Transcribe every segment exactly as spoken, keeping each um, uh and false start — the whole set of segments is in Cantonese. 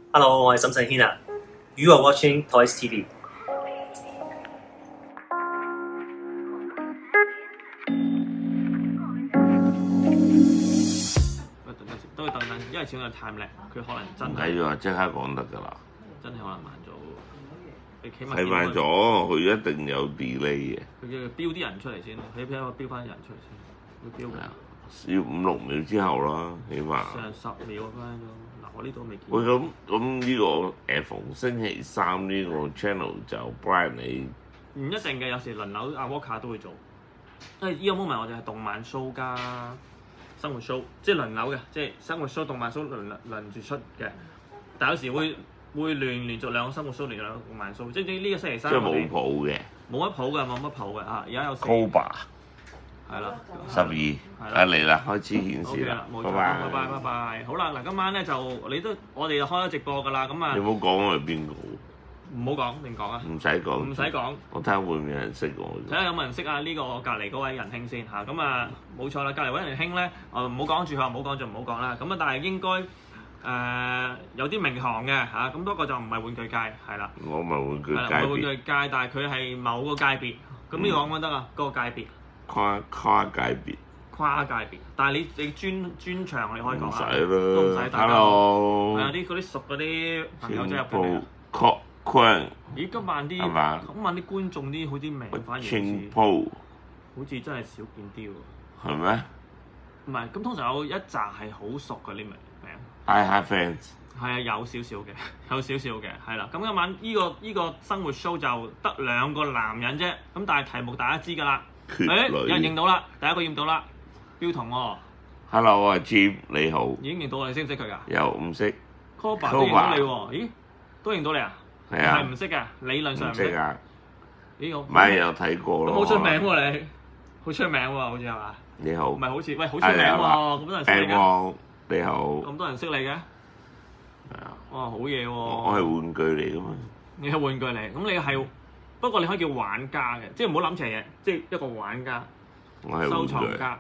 Hello，我係沈世軒啊。You are watching Toys T V。 等陣先，都要等等，因為始終有 time lag，佢可能真唔係緊要啊，即刻講得㗎啦。 真係可能慢咗。你起碼係慢咗，佢一定有 delay 嘅。 佢要標啲人出嚟先，佢俾我標翻人出嚟先，要標㗎。 要五六秒之後啦，起碼。 成十秒分鐘，嗱我呢度未見。 喂，咁咁呢個誒逢星期三呢個 channel 就 Brian 你唔一定嘅，有時輪流阿 Walker 都會做。因為呢個 moment 我哋係動漫 show 加生活 show，即係輪流嘅，即係生活 show、動漫 show 輪輪住出嘅。但有時會會連連續兩個生活 show，連續兩個動漫 show，即係呢個星期三。 即係冇譜嘅。 冇乜譜嘅，冇乜譜嘅啊！而家有四。 Cobra 係啦。 十二。啊嚟啦，開始顯示啦。 冇錯， 拜拜。 拜拜拜拜。好啦，嗱，今晚咧就你都我哋就開咗直播㗎啦，咁啊。 你唔好講我係邊個。 唔好講定講啊？ 唔使講。 唔使講。 我睇下會唔會有人識我。 睇下有冇人識啊？呢個我隔離嗰位仁兄先嚇，咁啊冇錯啦，隔離位仁兄咧，誒唔好講住佢，唔好講就唔好講啦。咁啊，但係應該誒有啲名堂嘅嚇，咁不過就唔係玩具界係啦。 我唔係玩具界係啦，唔係玩具別。 界，但係佢係某個界別。咁呢個講唔講得啊？嗰個界別。 跨跨界別。 跨界別，但係你你專專長你可以講唔啊， 使都唔使啦。 大家。 Hello。 係啊，啲嗰啲熟嗰啲朋友仔入緊嚟啊。 確坤。 咦，今晚啲係嘛今晚啲觀眾啲好啲名，反而好似清鋪好似真係少見啲喎。 係咩唔係，咁通常有一紮係好熟嘅啲名名。 ？I have fans。 係啊，有少少嘅，有少少嘅，係啦。咁今晚呢個呢個生活 show 就得兩個男人啫。咁但係題目大家知㗎啦。 缺誒， 女有人認到啦，第一個認到啦，標彤喎。 Hello，我係 Jim，你好。 已經認到我，你識唔識佢㗎又唔識。 ？Cobra 都認到你喎，咦？都認到你啊？ 係啊係唔識嘅，理論上唔識啊。 咦，我唔係有睇過咯。 咁好出名喎你，好出名喎，好似係嘛？ 你好。 唔係好似，喂，好出名喎，咁多人識你嘅， 誒你好。 咁多人識你嘅， 係啊。 哇，好嘢喎！ 我係玩具嚟㗎嘛。 你係玩具嚟，咁你係不過你可以叫玩家嘅，即係唔好諗邪嘢，即係一個玩家、 我係收玩具。 藏家。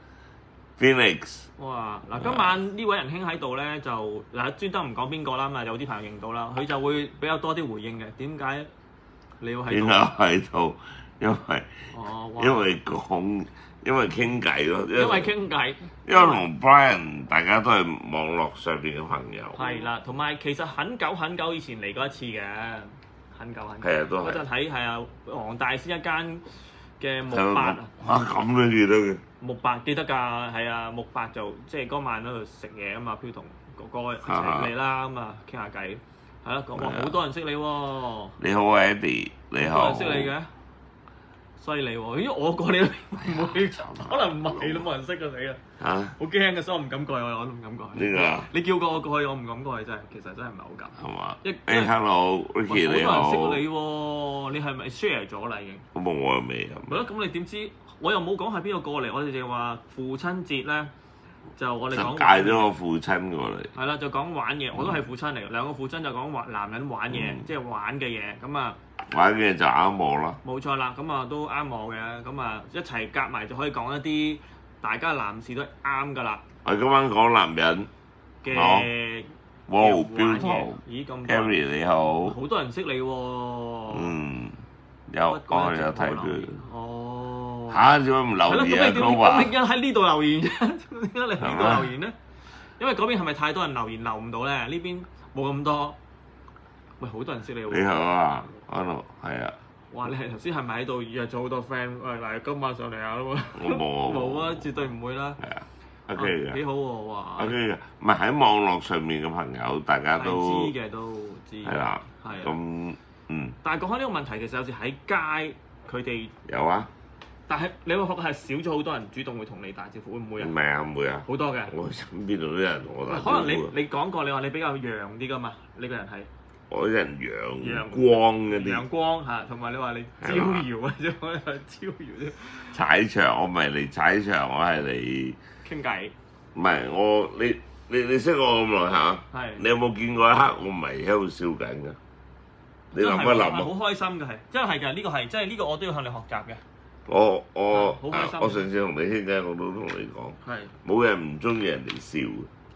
Phoenix。 哇！嗱，今晚呢位仁兄喺度咧，就嗱專登唔講邊個啦，咁啊有啲朋友認到啦，佢就會比較多啲回應嘅。點解你要喺度？ 點解喺度？因為哦，哇因為講，因為傾偈咯。 因為傾偈。 因為同 Brian 大家都係網絡上邊嘅朋友。 係啦，同埋其實很久很久以前嚟過一次嘅，很久很久。 係啊，都係。 嗰陣喺係啊黃大仙一間嘅木係咪白啊， 啊咁都記得嘅。 木白記得㗎，係啊木白就即係嗰晚喺度食嘢啊嘛，飄同哥哥一齊嚟啦，咁啊傾下偈，係啦，哇好多人識你喎， 你好 Eddie，你好。 好多人識你嘅，犀利喎！咦我過你都唔會，可能唔係都冇人識啊死啊！ 嚇？ 好驚嘅，所以我唔敢過去，我都唔敢過去。 呢個啊？ 你叫過我過去，我唔敢過去真係，其實真係唔係好敢。 係嘛？ 一誒 hello，Ricky 你好。 好多人識你喎，你係咪 share 咗啦已經？ 咁我又未啊。 係咯，咁你點知？我又冇講係邊個過嚟，我哋淨係話父親節咧，就我哋就講介咗我父親過嚟。 係啦，就講玩嘢，我都係父親嚟嘅，兩個父親就講玩男人玩嘢， 嗯即係玩嘅嘢，咁啊玩嘅就啱我啦。 冇錯啦，咁啊都啱我嘅，咁啊一齊夾埋就可以講一啲大家男士都啱㗎啦我今晚講男人。 嘅。 哇嘅玩嘢 ，beautiful。 咦咁多人 Harry 你好。 好多人識你喎。 嗯。有我不有睇佢。 哦。 嚇！點解唔係咯， 留言啊？ 咁你點高華點。解喺呢度留言啫？點解你喺呢度留言咧？因為嗰邊係咪太多人留言留唔到咧？呢邊冇咁多。喂，好多人識你喎。 你好啊，安樂係啊。 哇！你係頭先係咪喺度約咗好多 friend？喂，嗱，今晚上嚟啊！ 我冇冇啊，絕對唔會啦。 係啊，OK 嘅。 幾好喎！哇。 OK 嘅，唔係喺網絡上面嘅朋友，大家都係知嘅都知。 係啦。 係啊。 咁嗯但係講開呢個問題，其實有時喺街佢哋， 有啊。 但係你會覺得係少咗好多人主動會同你打招呼，會唔會啊唔？係啊，唔會啊。 好多嘅。 我身邊度都有人同我打招呼可啊。 能你你講過，你話你比較陽啲噶嘛？你個人係我啲人陽光嗰陽啲。 光嚇，同埋你話你招搖啊，即係可能係招搖啲踩場，我唔係嚟踩場，我係嚟傾偈。 唔係我你你你識我咁耐嚇？ 係。 你有冇見過一刻我唔係喺度笑緊㗎？你諗一諗啊！ 好開心嘅係，真係㗎，呢個係，即係呢個我都要向你學習嘅。 我我好開心我上次同你傾偈，我都同你講， 係。 冇人唔中意人哋笑嘅。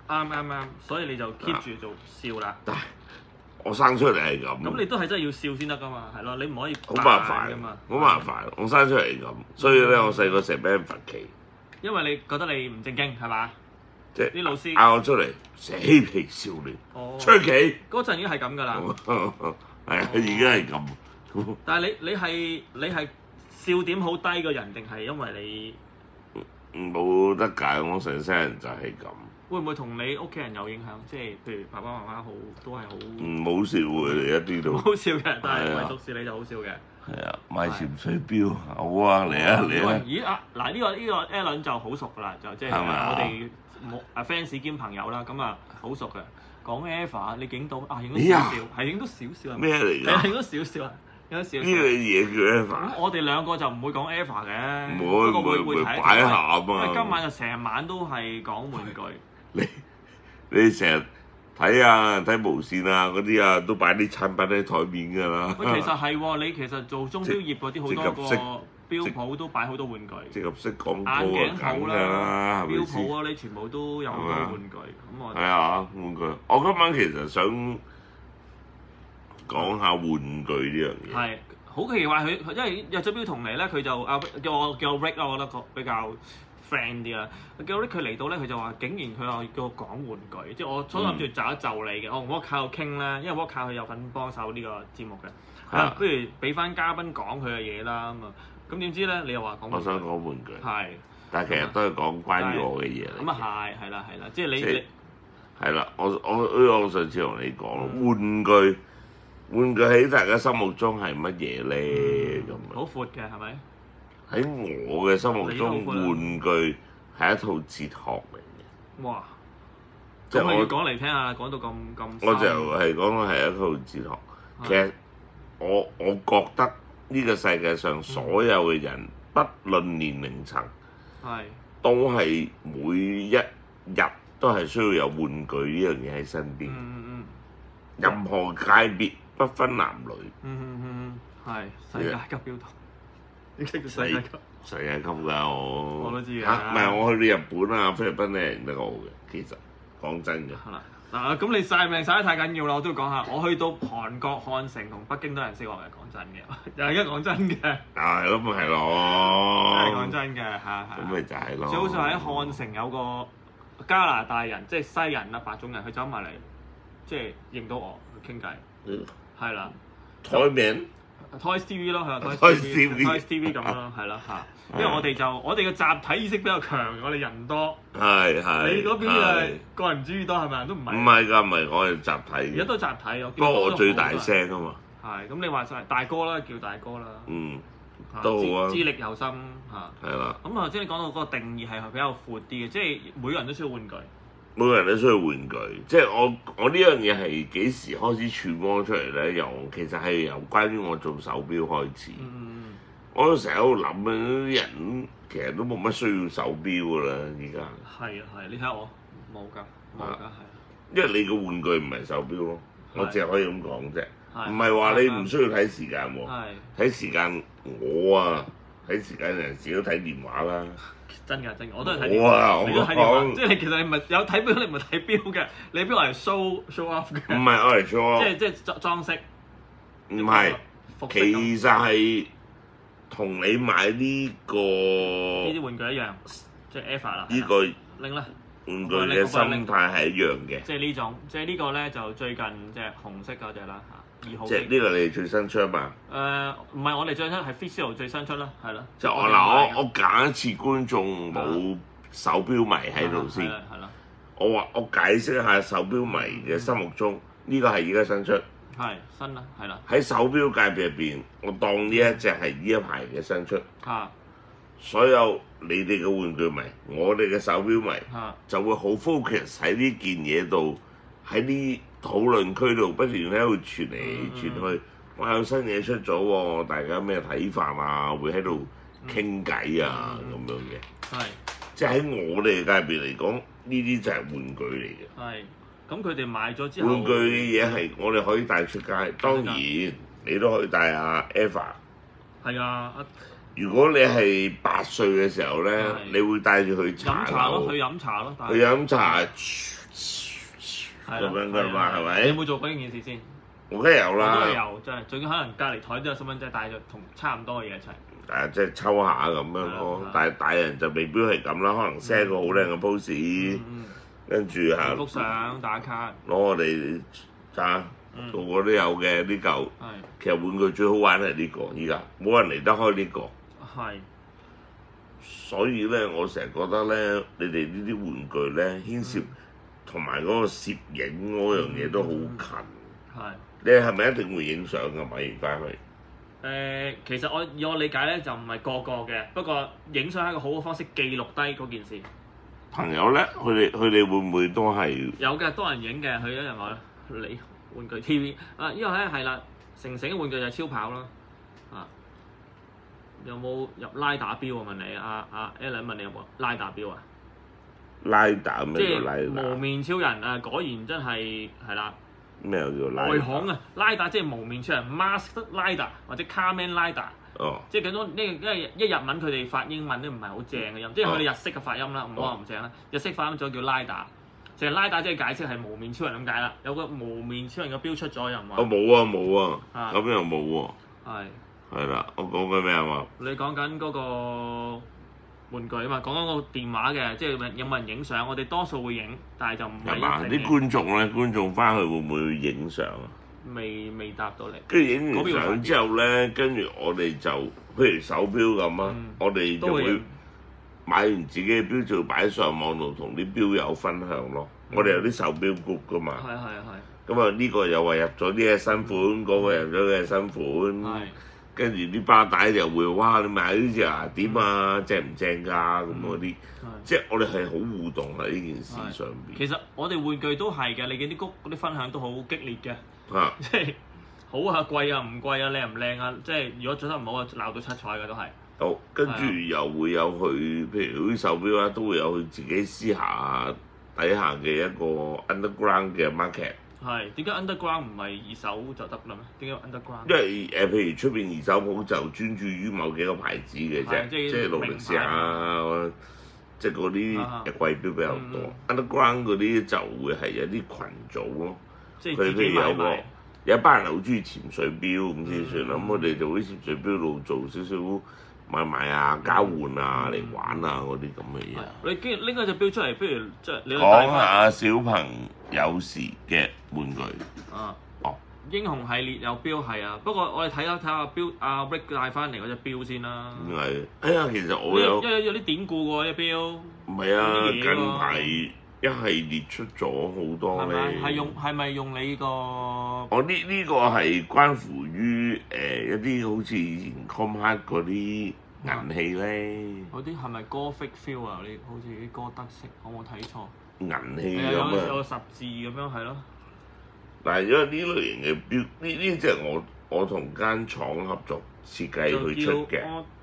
啱啱啱，所以你就 keep 住做笑啦。 但係我生出嚟係咁。 咁你都係真係要笑先得噶嘛，係咯，你唔可以好麻煩噶嘛， 好麻煩。我生出嚟係咁，所以咧我細個成日俾人罰企。 因為你覺得你唔正經係嘛？ 即係啲老師嗌我出嚟嬉皮少年， 哦出奇。 嗰陣已經係咁噶啦。 係啊，已經係咁。 但係你你係你係笑點好低嘅人，定係因為你冇得解，我成世人就係咁。 會唔會同你屋企人有影響？即係譬如爸爸媽媽好都係好唔好笑嘅，你一啲都。 好笑嘅，但係係啊唯獨是你就好笑嘅。 係啊，買潛水錶，好啊，嚟啊嚟啊！ 咦啊嗱呢個呢個 Alan 就好熟㗎啦，就即係係咪啊我哋冇啊 fans 兼朋友啦，咁啊好熟嘅。講 Eva 你影到啊影到咦啊少少，係影到少少啊。 咩嚟係啊， 㗎？ 影到少少啊，影到少少。 呢樣嘢叫咁 Eva， 我哋兩個就唔會講 Eva 嘅， 唔會不過會唔會會睇一睇擺下啊因為嘛今晚就成晚都係講玩具。 你你成日睇啊睇無線啊嗰啲啊，都擺啲產品喺台面㗎啦。 喂，其實係喎，你其實做鐘錶業嗰啲好多個錶鋪都擺好多玩具， 即係識廣告眼鏡啊，梗鋪㗎啦， 啦、 係咪先？ 錶鋪啊，你全部都有好多玩具。咁我係啊，玩具。我今晚其實想講下玩具呢樣嘢。 係好奇怪，佢因為約咗錶同嚟咧，佢就啊叫我叫我 Rick 啦，我覺得個比較 friend 啲啦。叫 Rick 佢嚟到咧，佢就話竟然佢話叫我講玩具，即係我初諗住就一就你嘅，我同 Walker 傾啦，因為 Walker 佢有份幫手呢個節目嘅。啊，不如俾翻嘉賓講佢嘅嘢啦咁啊，咁點知咧你又話講我想講玩具， 係， 但係其實都係講關於我嘅嘢嚟。 咁啊係係啦係啦，即係你即係你係啦，我我我上次同你講，玩具玩具喺大家心目中係乜嘢咧？咁好闊嘅係咪？ 喺我嘅心目中， 你都好闊啦玩具係一套哲學嚟嘅。 哇！ 即係我咁我要講嚟聽下，講到咁咁深。 我就係講係一套哲學。其實我我覺得呢個世界上所有嘅人，不論年齡層， 係都係每一日都係需要有玩具呢樣嘢喺身邊。 嗯嗯任何界別不分男女。 嗯嗯嗯嗯，係世界級標圖，呢個叫世界級。 世界級㗎我。 我都知嘅嚇唔係我去到日本啊、菲律賓你認得我嘅，其實講真嘅。 係啦，嗱咁你晒命晒得太緊要啦，我都要講下。我去到韓國漢城同北京都有人識我嘅，講真嘅，又係而家講真嘅， 啊，咁咪係真係咯。 講真嘅嚇係。 咁咪就係咯。 最好就喺漢城有個加拿大人，即係西人啦，白種人，佢走埋嚟，即係認到我傾偈， 嗯係啦。 台名 Toys T V 咯，係啊 Toys T V Toys T V 咁咯，係啦嚇。因為我哋就我哋嘅集體意識比較強，我哋人多。 係係。 你嗰邊係個人主義多係咪？都唔係。 唔係㗎，唔係我係集體而家嘅。 都集體，我見不過我最大好多人。 聲啊嘛。 係咁，你話晒大哥啦，叫大哥啦。 嗯， 嚇都好啊資資歷又深嚇。 係啦， 咁頭先你講到嗰個定義係比較闊啲嘅，即係每個人都需要玩具。 每個人都需要玩具。即係我我呢樣嘢係幾時開始傳播出嚟咧？由其實係由關於我做手錶開始。 嗯我都成日喺度諗啊，啲人其實都冇乜需要手錶㗎啦，而家。 係啊係，你睇下我冇㗎，冇㗎係。 因為你個玩具唔係手錶咯，我只係可以咁講啫， 係唔係話你唔需要睇時間喎。 係睇時間我啊，睇時間有陣時都睇電話啦。 真㗎真㗎，我都係睇電我啊， 話， 我你都睇電話， 講即係你其實你唔係有睇錶，你唔係睇錶嘅，你錶係 show show off 嘅， 唔係我嚟錯， 即係即係裝裝飾。 唔係， 服飾咁其實係同你買呢個呢啲玩具一樣，即係 Eva 啦。 呢個拎啦， 玩具嘅心態係一樣嘅， 即係呢種，即係呢個咧就最近即係紅色嗰只啦嚇，二號即係呢個你哋最新出啊嘛。 誒唔係我哋最新係 Fisher 最新出啦，係咯。 就我嗱我我假設觀眾冇手錶迷喺度先， 係啦係啦， 我話我解釋下手錶迷嘅心目中呢個係而家新出。 係新啦，係啦喺手錶界別入邊，我當呢一隻係呢一排嘅新出。 嚇所有你哋嘅玩具迷，我哋嘅手錶迷嚇就會好 focus 喺呢件嘢度，喺呢討論區度不斷喺度傳嚟傳去。哇！有新嘢出咗喎，大家咩睇法啊？會喺度傾偈啊咁樣嘅。 係即係喺我哋嘅界別嚟講，呢啲就係玩具嚟嘅。 係。咁佢哋買咗之後， 玩具嘅嘢係我哋可以帶出街，當然你都可以帶阿 Eva。 係啊， 如果你係八歲嘅時候咧， 係你會帶住去茶飲茶咯， 樓去飲茶咯，但係去飲茶， 係咁樣㗎嘛，係咪？ 你有冇做過呢件事先？ 我梗係有我都啦。 係有，真係，最緊可能隔離台都有細蚊仔帶咗同差唔多嘅嘢一齊。 誒，即係抽下咁樣咯，但係大人就未必係咁啦，可能 set 個好靚嘅 pose，跟住嚇幅相打卡， 攞我哋咋，個個都有嘅呢嚿。 係。 其實玩具最好玩係呢個，依家冇人離得開呢個。 係。 所以咧，我成日覺得咧，你哋呢啲玩具咧牽涉同埋嗰個攝影嗰樣嘢都好近。 係。 你係咪一定會影相㗎嘛？而家係。 誒，其實我以我理解咧，就唔係個個嘅，不過影相係一個好嘅方式，記錄低嗰件事。 朋友咧，佢哋佢哋會唔會都係？ 有嘅，多人影嘅。佢一日話你玩具 T V 啊，呢個咧係啦，成成嘅玩具就係超跑啦。啊，有冇入拉打標啊？問你，阿阿 Alan 問你有冇拉打標啊？ 拉打咩即叫拉係無打？ 面超人啊！果然真係係啦。 咩又叫拉打？ 外行啊，拉打即係無面超人 Masked Rider 或者 Kamen Rider， 哦， 即係咁多呢，因為一日文佢哋發英文都唔係好正嘅音，即係佢哋日式嘅發音啦，唔好話唔正啦，日式發音咗叫拉打，就係拉打即係解釋係無面超人咁解啦，有個無面超人嘅標出咗又唔話。 我冇啊冇啊， 啊咁又冇喎。 係。 係啦，我講緊咩啊嘛？ 你講緊嗰個玩具啊嘛，講緊個電話嘅，即係有冇人影相？我哋多數會影，但係就唔係係嘛？ 一定嘅。 啲觀眾咧，觀眾翻去會唔會影相啊？ 未未答到你。 跟住影完相之後咧，跟住我哋就譬如手錶咁啊， 嗯我哋就會都會影買完自己嘅錶就擺上網度同啲錶友分享咯。我哋有啲手錶 group 噶嘛， 係係係。 咁啊呢個又話入咗啲嘅新款，嗰個入咗嘅新款。 係。 跟住啲巴帶就會哇！你買呢隻啊點啊正唔正㗎咁嗰啲，即係我哋係好互動喺呢件事上邊。 其實我哋玩具都係嘅，你見啲谷嗰啲分享都好激烈嘅， 嚇， 即係好啊貴啊唔貴啊靚唔靚啊，即係如果做得唔好啊鬧到七彩嘅都係。 好，跟住又會有佢，譬如啲手錶啦，都會有佢自己私下底下嘅一個 underground 嘅 market。 係點解 underground 唔係二手就得啦咩？點解 underground？ 因為誒，譬如出邊二手鋪就專注於某幾個牌子嘅啫， 即係即係勞力士啊，即係嗰啲貴錶比較多。underground 嗰啲就會係有啲群組咯， 即係佢譬如有個買有一班人好中意潛水錶咁先算啦。咁我哋就喺潛水錶度做少少買賣啊、交換啊、嚟玩啊嗰啲咁嘅嘢。 你既然拎嗰隻錶出嚟，不如即係你講下小朋友時嘅玩具。 啊， 哦， 英雄系列有錶係啊，不過我哋睇下睇下錶阿 Rick 帶翻嚟嗰隻錶先啦。 點解？哎呀，其實我有因為有啲典故喎，隻錶。 唔係啊，近排一系列出咗好多咧。 係咪係用係咪用你個？ 我呢呢個係關乎於誒一啲好似以前 Comhard 嗰啲銀器咧。 嗰啲係咪 Gothic feel 啊？你好似啲哥德式，我冇睇錯。 銀器有咁啊！ 有十字咁樣係咯。 但係因為呢類型嘅錶，呢呢隻我我同間廠合作設計去出嘅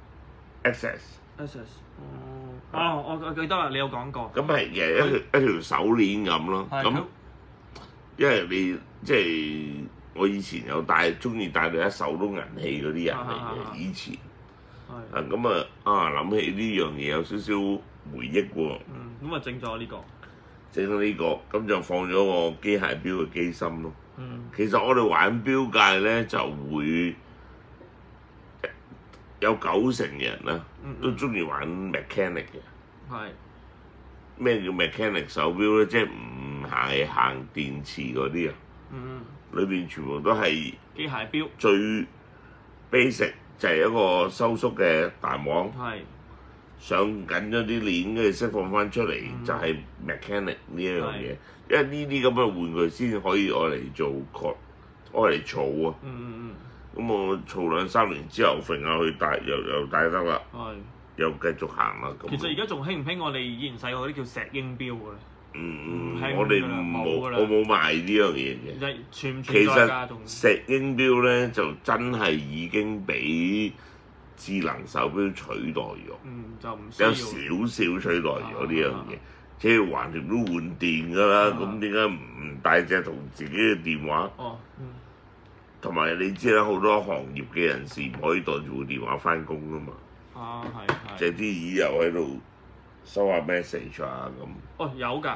Access。 Access。哦，我我記得啦，你有講過。 咁係嘅一條一條手鏈咁咯。咁因為你即係我以前有戴，中意戴到一手都銀器嗰啲人嚟嘅，以前。係。啊咁啊啊諗起呢樣嘢有少少回憶喎。 嗯，咁啊整咗呢個。 整咗呢個，咁就放咗個機械錶嘅機芯咯。 嗯。其實我哋玩錶界咧就會有九成嘅人啦，都中意玩 mechanic 嘅。 係。 咩叫 mechanic 手錶咧？即係唔係行電池嗰啲啊？ 嗯。 裏邊全部都係機械錶。 最 basic 就係一個收縮嘅彈簧。 係。 上緊咗啲鏈，跟住釋放翻出嚟，就係 mechanic 呢一樣嘢。因為呢啲咁嘅玩具先可以攞嚟做確，攞嚟儲啊。 嗯嗯嗯。 咁我儲兩三年之後，揈下去戴，又又戴得啦。 係。又繼續行啦。 其實而家仲興唔興我哋以前細個嗰啲叫石英錶嘅咧？ 嗯嗯，我哋冇，我冇賣呢樣嘢嘅。 存唔存在㗎？仲石英錶咧就真係已經俾智能手錶取代咗， 嗯，就唔有少少取代咗呢樣嘢，即係橫掂都換電㗎啦，咁點解唔帶隻同自己嘅電話？ 哦，嗯。 同埋你知啦，好多行業嘅人士唔可以袋住部電話翻工㗎嘛。 啊，係係。 即係啲耳又喺度收下 message 啊咁。 哦，有㗎。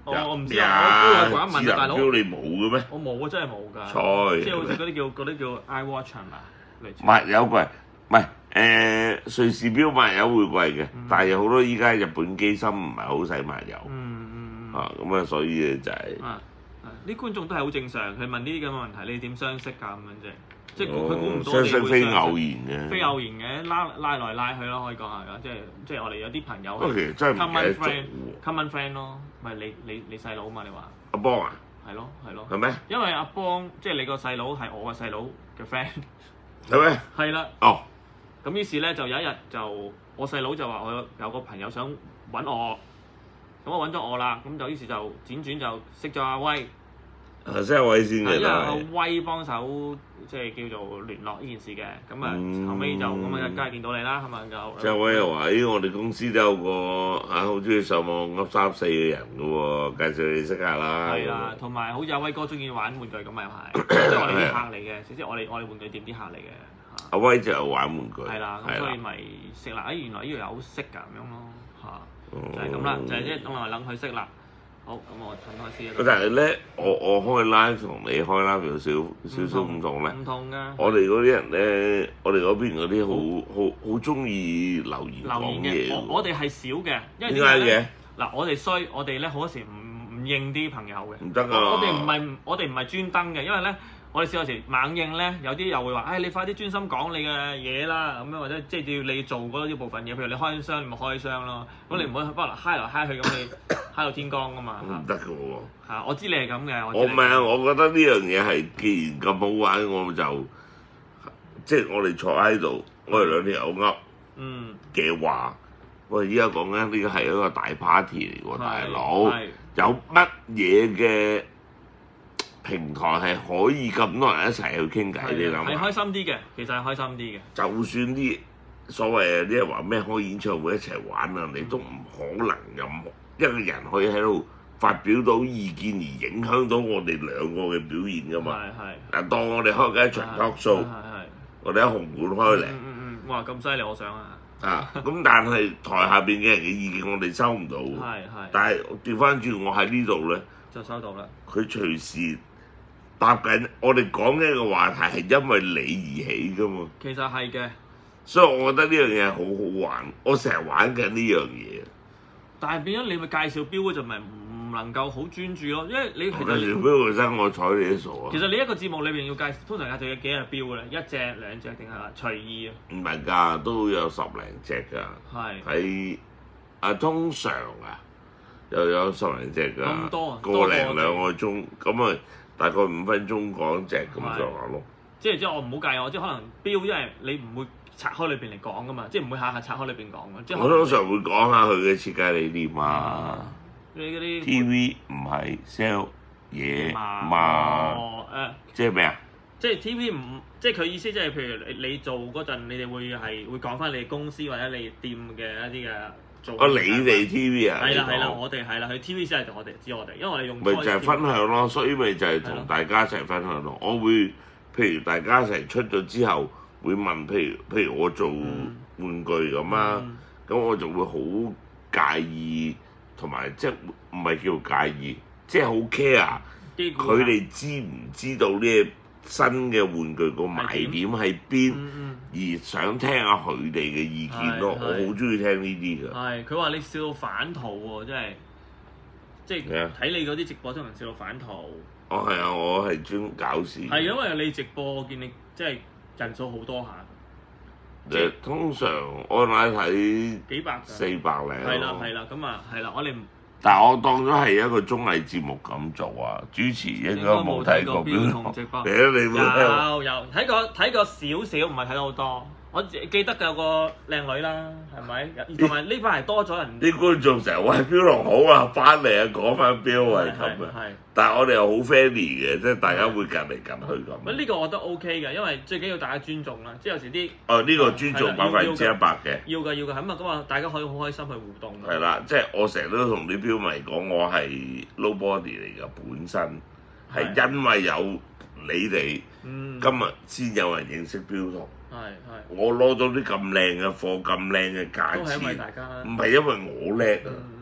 我我唔知啊，我孤陋寡聞啊，大佬。 智能錶你冇嘅咩？ 我冇啊，真係冇㗎。 錯。 即係好似嗰啲叫嗰啲叫 iWatch 係嘛？ 抹油貴，唔係誒瑞士錶抹油會貴嘅，但係有好多依家日本機芯唔係好使抹油。 嗯嗯啊，咁啊，所以就係。 啊，啲觀眾都係好正常，佢問呢啲咁嘅問題，你點相識㗎咁樣啫？即係佢估唔到相你會識非偶然嘅。 非偶然嘅，拉拉來拉去咯，可以講係㗎，即係即係我哋有啲朋友。 不過其實真係唔記得 common 咗 friend，common friend 咯，咪你你你細佬嘛？你話阿邦啊？ 係咯係咯。 係咩？ 因為阿邦即係你個細佬係我個細佬嘅 friend。 係咩？ 係啦。 哦。 咁於是咧就有一日就我細佬就話我有有個朋友想揾我，咁我揾咗我啦，咁就於是就輾轉就識咗阿威。 啊，識阿威先嘅。 因為阿威幫手即係叫做聯絡呢件事嘅，咁啊、嗯、後尾就咁啊，梗係見到你啦，係咪就？即係阿威又話：咦，我哋公司都有個啊，好中意上網噏三四嘅人嘅喎，介紹你識下啦。 係啦，同埋好似阿威哥中意玩玩具咁啊，又係，即係我哋啲客嚟嘅，即係我哋我哋玩具店啲客嚟嘅。阿威就有玩玩具。係啦，咁所以咪識啦。哎，原來呢度有好識㗎咁樣咯，嚇，就係咁啦，就係即係諗來諗去識啦。好，咁我褪開先。但係咧，我我開 live 同你開 live 有少少少唔同咧。 唔同㗎。 我哋嗰啲人咧，我哋嗰邊嗰啲好好好中意留言講嘢。 我我哋係少嘅，因為點解嘅？ 嗱，我哋衰，我哋咧好多時唔唔應啲朋友嘅。 唔得啊！ 我哋唔係我哋唔係專登嘅，因為咧。我哋試有時猛應咧，有啲又會話，唉、哎，你快啲專心講你嘅嘢啦，咁樣或者即係要你做嗰啲部分嘢，譬如你開箱，你咪開箱咯。咁、嗯、你唔好不能嗨來嗨去咁，你嗨到天光噶嘛。 唔得嘅喎。 嚇，我知你係咁嘅。 我唔係啊，我覺得呢樣嘢係既然咁好玩，我就即係我哋坐喺度，我哋兩條友噏嘅話，喂，依家講緊呢個係一個大 party 嚟喎，大佬有乜嘢嘅平台係可以咁多人一齊去傾偈，你諗下？ 係開心啲嘅，其實係開心啲嘅。 就算啲所謂啲人話咩開演唱會一齊玩啊，你都唔可能任何一個人可以喺度發表到意見而影響到我哋兩個嘅表現㗎嘛。係係。嗱，當我哋開緊一場 talk show，我哋喺紅館開嚟。 嗯嗯嗯，哇，咁犀利，我想啊。 啊，咁但係台下邊嘅人嘅意見我哋收唔到。係係。但係調翻轉，我喺呢度咧， 就收到啦。 佢隨時答緊，我哋講嘅個話題係因為你而起㗎嘛。其實係嘅， 所以我覺得呢樣嘢係好好玩，我成日玩緊呢樣嘢。 但係變咗你咪介紹標嗰陣咪唔能夠好專注咯，因為你其實介紹標嗰陣我睬你都傻啊。 其實你一個節目裏邊要介通常介紹有幾隻標嘅咧？一隻兩隻定係隨意啊？ 唔係㗎，都有十零隻㗎。係。喺啊，通常啊，又有十零隻㗎。咁多啊？個零兩個鐘，咁啊。大概五分鐘講隻咁上下咯， 即係即係我唔好計我，即係可能標，因為你唔會拆開裏邊嚟講噶嘛，即係唔會下下拆開裏邊講嘅。即係我通常會講下佢嘅設計理念啊。 你嗰啲 T V 唔係 sell 嘢嘛？ 哦誒， 即係咩啊？ 即係 T V 唔即係佢意思，即係譬如你你做嗰陣，你哋會係會講翻你公司或者你店嘅一啲嘅。 哦，你哋 T V 啊？ 係啦係啦，我哋係啦，佢 T V 先係我哋知我哋，因為我哋用。 咪就係分享咯，所以咪就係同大家一齊分享咯。我會譬如大家一齊出咗之後，會問譬如譬如我做玩具咁啊，咁、嗯、我就會好介意，同埋即係唔係叫介意，即係好 care 佢哋知唔知道呢？新嘅玩具個賣點喺邊，嗯嗯、而想聽下佢哋嘅意見咯。我好中意聽呢啲㗎。係， 佢話你笑到反肚喎，真係，即係睇你嗰啲直播都能笑到反肚。 哦，係啊，我係專搞事。 係因為你直播，我見你即係人數好多下。 誒，通常 online 睇幾百、 四百零。 係啦，係啦，咁啊，係啦，我哋。 但係我當咗係一個綜藝節目咁做啊，主持應該冇睇過標同直播。嚟啊！你冇有有睇過睇過少少，唔係睇到好多。我記得有個靚女啦，係咪？同埋呢排係多咗人。啲觀眾成日話標龍好啊，翻嚟啊，講翻標係咁啊。但係我哋又好 friendly 嘅，即係大家會趌嚟趌去咁。 喂，呢個我覺得 OK 嘅，因為最緊要大家尊重啦。即係有時啲哦，呢個尊重百分之一百嘅。 要㗎要㗎，咁啊咁啊，大家可以好開心去互動。 係啦，即係我成日都同啲標迷講，我係 nobody 嚟㗎，本身係因為有你哋，今日先有人認識標童。係係，我攞到啲咁靚嘅貨，咁靚嘅價錢，唔係因為我叻啊，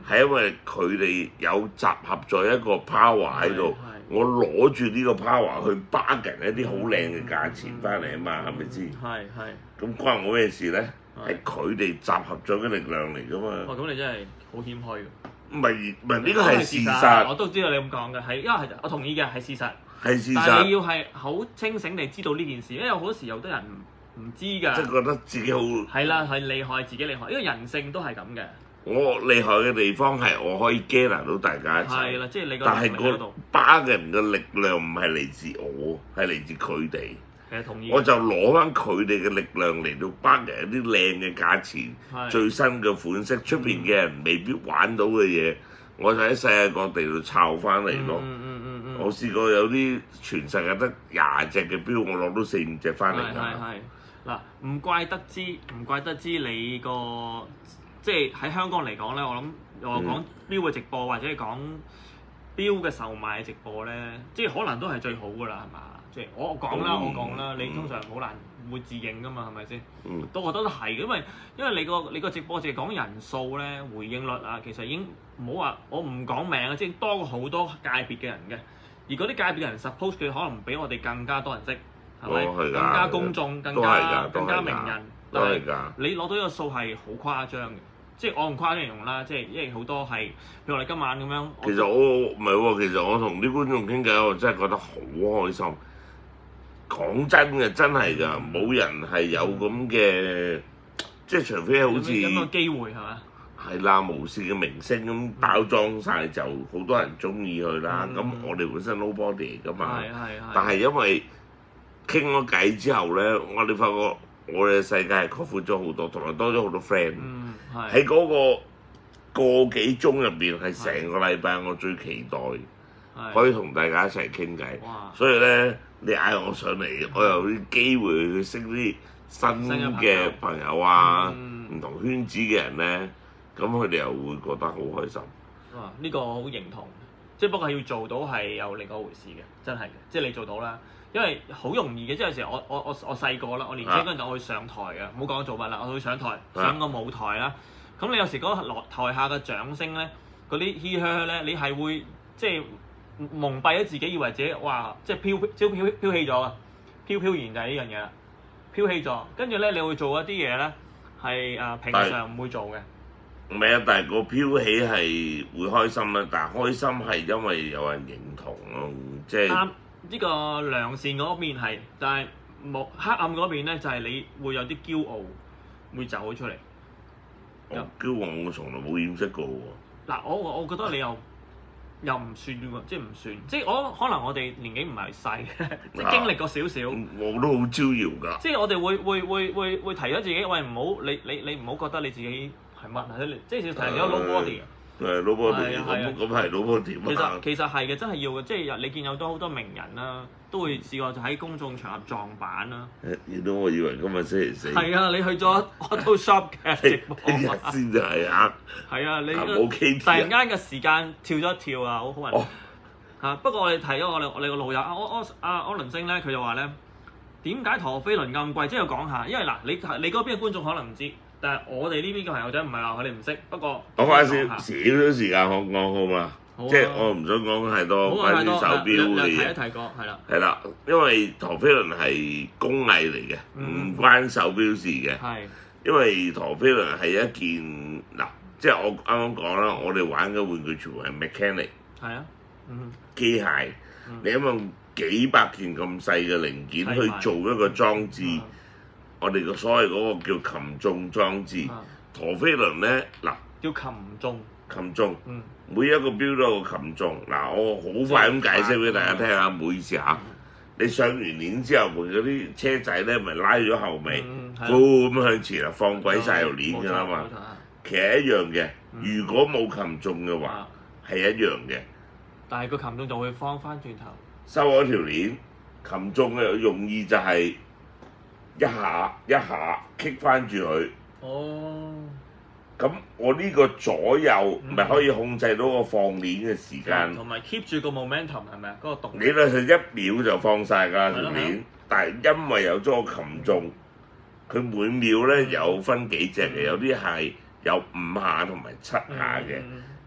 係因為佢哋有集合咗一個 power 喺度，我攞住呢個 power 去 bargain一啲好靚嘅價錢翻嚟啊嘛，係咪先？ 係係。 咁關我咩事咧？係佢哋集合咗嘅力量嚟噶嘛。 哇！咁你真係好謙虛㗎。 唔係唔係呢個係事實。 我都知道你咁講嘅，係因為係我同意嘅係事實。 係事實。 但係你要係好清醒地知道呢件事，因為好多時有啲人唔唔知㗎。 即係覺得自己好。係啦，係厲害自己厲害，因為人性都係咁嘅。 我厲害嘅地方係我可以 gather 到大家一齊。 係啦，即係你個。 但係個巴嘅人嘅力量唔係嚟自我，係嚟自佢哋。 係同意。 我就攞翻佢哋嘅力量嚟到巴嘅一啲靚嘅價錢，最新嘅款式，出邊嘅人未必玩到嘅嘢，我就喺世界各地度抄翻嚟咯。 嗯嗯嗯嗯。 我試過有啲全世界得廿隻嘅錶，我攞到四五隻翻嚟㗎。 係係嗱，唔怪得知，唔怪得知你個。即係喺香港嚟講咧，我諗我講錶嘅直播或者係講錶嘅售賣直播咧，即係可能都係最好㗎啦，係嘛？即係我講啦，我講啦，你通常好難會自認㗎嘛，係咪先？嗯。都覺得都係，因為因為你個你個直播淨係講人數咧，回應率啊，其實已經唔好話我唔講名啊，即係多過好多界別嘅人嘅，而嗰啲界別嘅人 suppose 佢可能比我哋更加多人識，係咪？更加公眾，更加更加名人。 都係㗎。 你攞到呢個數係好誇張嘅。即係我唔誇張形容啦，即係因為好多係，譬如我哋今晚咁樣。 其實我唔係喎，其實我同啲觀眾傾偈，我真係覺得好開心。講真嘅，真係㗎，冇、嗯、人係有咁嘅，嗯、即係除非好似咁嘅機會係嘛？ 係啦，無線嘅明星咁包裝晒，就好多人中意佢啦。咁、嗯、我哋本身 nobody 嚟㗎嘛。係係係。但係因為傾咗偈之後咧，我哋發覺我哋嘅世界係擴闊咗好多，同埋多咗好多 friend。嗯。喺嗰個個幾鐘入邊，係成個禮拜我最期待可以同大家一齊傾偈。所以咧，你嗌我上嚟，我有啲機會去識啲新嘅朋友啊，唔同圈子嘅人咧，咁佢哋又會覺得好開心。 哇！呢個我好認同，即係不過要做到係有另一回事嘅，真係嘅，即係你做到啦。因為好容易嘅，即係有時我我我我細個啦，我年輕嗰陣我會上台嘅，唔好講做乜啦，我會上台上個舞台啦。咁你有時嗰個落台下嘅掌聲咧，嗰啲嘻噓咧，你係會即係蒙蔽咗自己，以為自己哇，即係飄即係飄飄起咗啊！飄飄然就係呢樣嘢啦，飄起咗。跟住咧，你會做一啲嘢咧，係誒平常唔會做嘅。 唔係啊，但係個飄起係會開心啦，但係開心係因為有人認同咯，即係。啱， 呢個良善嗰邊係，但係冇黑暗嗰邊咧，就係你會有啲驕傲會走咗出嚟。 我驕傲，我從來冇掩飾過喎。 嗱，我我覺得你又又唔算喎，即係唔算，即係我可能我哋年紀唔係細嘅，即係經歷過少少。 我都好招搖㗎。 即係我哋會會會會會提咗自己，喂唔好你你你唔好覺得你自己係乜啊？即係提咗 nobody 誒老波點咁咁係老波點啊！ 其實其實係嘅，真係要嘅，即係你見有多好多名人啦，都會試過就喺公眾場合撞板啦。 見到我以為今日星期四。 係啊，你去咗 Auto Shop 嘅直播啊！ 先就係啊！ 係啊，你冇 K T 突然間嘅時間跳咗一跳啊，好好人嚇。不過我哋睇咗我哋我哋個老友阿阿阿柯倫星咧，佢就話咧點解陀飛輪咁貴？即係要講下，因為嗱你你嗰邊嘅觀眾可能唔知。但係我哋呢邊嘅朋友仔唔係話佢哋唔識，不過講翻少少少時間講講好嘛，即係我唔想講太多關於手錶嘅嘢。 提一提過，係啦。 係啦，因為陀飛輪係工藝嚟嘅，唔關手錶事嘅。係。因為陀飛輪係一件嗱，即係我啱啱講啦，我哋玩嘅玩具全部係 mechanic。係啊。嗯。機械，你因為幾百件咁細嘅零件去做一個裝置。我哋個所謂嗰個叫擒縱裝置，陀飛輪咧嗱， 叫擒縱， 擒縱，嗯，每一個錶都有個擒縱。嗱，我好快咁解釋俾大家聽下，唔好意思嚇。你上完鏈之後，嗰啲車仔咧咪拉咗後尾，高咁向前啊，放鬼晒條鏈㗎啦嘛。其實一樣嘅，如果冇擒縱嘅話，係一樣嘅。 但係個擒縱就會放翻轉頭， 收咗條鏈，擒縱嘅用意就係。一下一下棘翻住佢。哦。咁我呢個左右咪可以控制到個放鏈嘅時間。 同埋 keep 住個 momentum 係咪啊？嗰個動力。 理論上一秒就放晒㗎條鏈，但係因為有咗個擒縱，佢每秒咧有分幾隻嘅，有啲係有五下同埋七下嘅。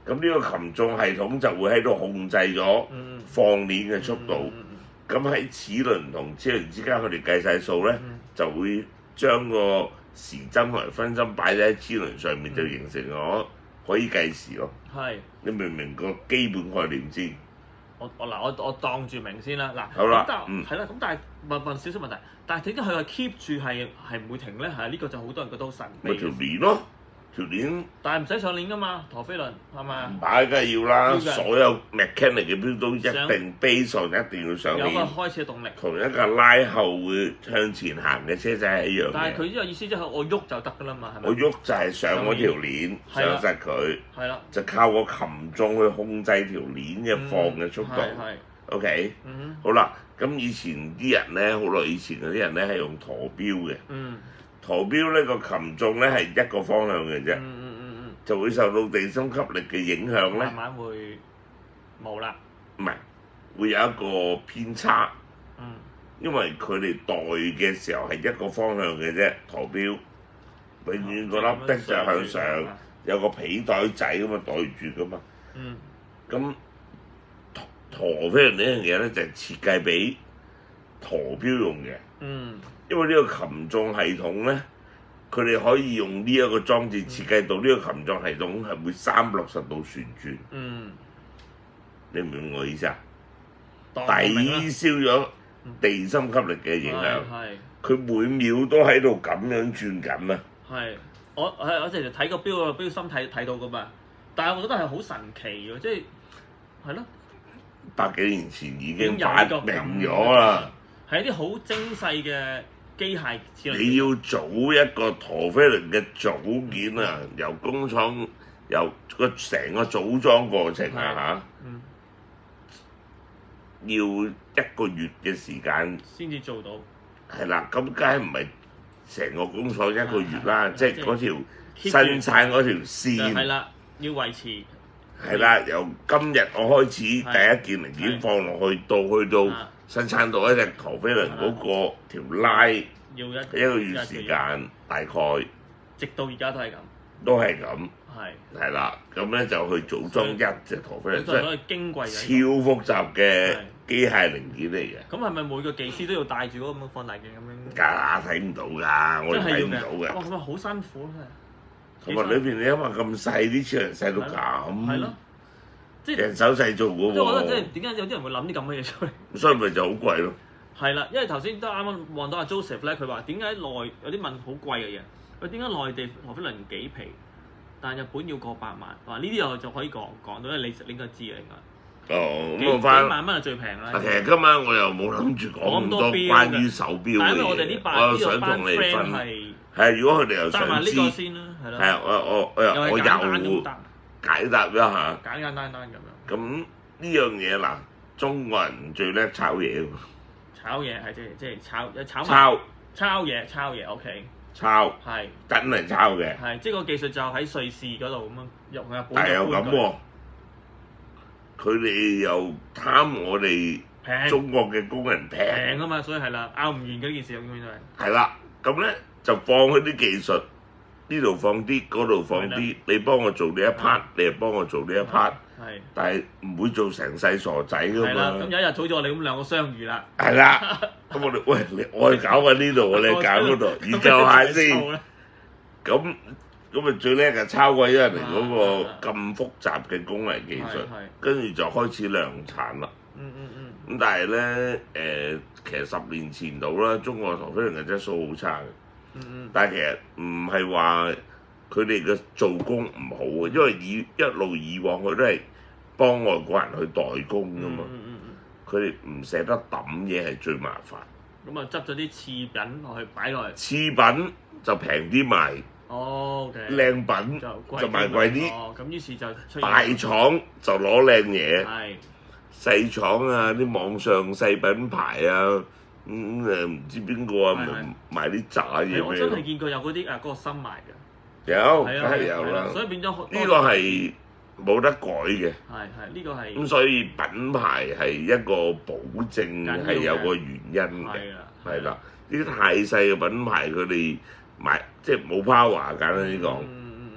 咁呢個擒縱系統就會喺度控制咗放鏈嘅速度。咁喺齒輪同齒輪之間，佢哋計晒數咧， 嗯、 就會將個時針同埋分針擺喺齒輪上面，就形成咗可以計時咯。係、嗯，你明唔明個基本概念先？ 我我嗱我我當住明先啦，嗱， 好啦， 嗯，係啦，咁但係問問少少問題，但係點解佢係 keep 住係係唔會停咧？係呢個就好多人覺得好神秘。 咪條鏈咯，條鏈。 但係唔使上鏈噶嘛，陀飛輪係咪啊？ 擺梗係要啦，所有 mechanic 嘅錶都一定 base 上一定要上鏈。 有個開始嘅動力。 同一個拉後會向前行嘅車仔係一樣嘅。 但係佢呢個意思即係我喐就得㗎啦嘛，係咪？ 我喐就係上嗰條鏈，上實佢。 係啦。就靠個擒縱去控制條鏈嘅放嘅速度。係。OK。嗯。好啦，咁以前啲人咧，好耐以前嗰啲人咧係用陀錶嘅。嗯。陀錶呢個擒縱咧係一個方向嘅啫。嗯嗯嗯嗯。就會受到地心吸力嘅影響咧。 慢慢會冇啦。 唔係，會有一個偏差。嗯。因為佢哋袋嘅時候係一個方向嘅啫，陀錶永遠個粒的就向上，有個皮袋仔咁啊袋住噶嘛。嗯。咁陀飛輪呢樣嘢咧就係設計俾陀錶用嘅。嗯。因為呢個擒縱系統咧，佢哋可以用呢一個裝置設計到呢個擒縱系統係會三百六十度旋轉。嗯。你明唔明我意思啊？抵消咗地心吸力嘅影響，佢每秒都喺度咁樣轉緊啊！ 係，我係我成日睇個錶個錶芯睇睇到噶嘛，但係我覺得係好神奇喎，即係係咯， 百幾年前已經發明咗啦， 係一啲好精細嘅機械。 你要組一個陀飛輪嘅組件啊，由工廠由個成個組裝過程啊嚇。嗯。要一個月嘅時間先至做到， 係啦，咁梗係唔係成個工廠一個月啦？即係嗰條生產嗰條線係啦，要維持係啦。由今日我開始第一件零件放落去，到去到生產到一隻陀飛輪嗰個條拉，要一一個月時間，大概直到而家都係咁， 都係咁。 係係啦，咁咧就去組裝一隻陀飛輪， 即係矜貴超複雜嘅機械零件嚟嘅。 咁係咪每個技師都要帶住嗰個咁嘅放大鏡咁樣？ 架睇唔到㗎，我哋睇唔到㗎。 哇！咁咪好辛苦啊！ 同埋裏邊你因為咁細，啲超人細到咁， 係咯，即係人手製造嘅喎。 即係我覺得即係點解有啲人會諗啲咁嘅嘢出嚟？ 所以咪就好貴咯。 係啦，因為頭先都啱啱望到阿 Joseph 咧，佢話點解內有啲問好貴嘅嘢？佢點解內地陀飛輪幾皮？但日本要過百萬，哇！呢啲又就可以講講到咧，你你應該知嘅應該。 哦，咁我翻幾萬蚊係最平啦。 其實今晚我又冇諗住講咁多關於手錶嘅嘢， 我哋呢班我又想同你分。係係，如果佢哋又想知， 呢個先啦，係咯。 係啊，我我我我又解答一下。 簡簡單單咁樣。 咁呢樣嘢嗱，中國人最叻炒嘢喎。 炒嘢係即係即係炒炒抄抄嘢抄嘢 OK。 抄係真係抄嘅， 係即係個技術就喺瑞士嗰度咁樣入去日本。 但係又咁喎，佢哋又貪我哋中國嘅工人平平啊嘛，所以係啦，拗唔完嗰件事永遠都係。 係啦，咁咧就放佢啲技術，呢度放啲，嗰度放啲，你幫我做呢一 part，你又幫我做呢一 part，係，但係唔會做成世傻仔噶嘛。係啦， 咁有一日早咗我哋咁兩個相遇啦。 係啦。咁我哋喂你，我去搞緊呢度，你搞嗰度，研究下先。咁咁咪最叻係抄過咗人哋嗰個咁複雜嘅工藝技術，跟住就開始量產啦。嗯嗯嗯。咁但係咧，誒，其實十年前度啦，中國陀飛輪嘅質素好差嘅。嗯嗯。但係其實唔係話佢哋嘅做工唔好嘅，因為以一路以往佢都係幫外國人去代工噶嘛。佢哋唔捨得抌嘢係最麻煩。 咁啊，執咗啲次品落去擺落去。 次品就平啲賣。 哦 ，OK。 靚品就賣貴啲。 哦，咁於是就出現。 大廠就攞靚嘢。 係。 細廠啊，啲網上細品牌啊，咁誒唔知邊個啊，咪賣啲渣嘢俾。 我真係見過有嗰啲誒嗰個新賣嘅。 有，梗係有啦。 所以變咗呢個係冇得改嘅。 係係，呢個係。 咁所以品牌係一個保證，係有個原因嘅。係啊。係啦，呢啲太細嘅品牌佢哋買即係冇 power，簡單啲講。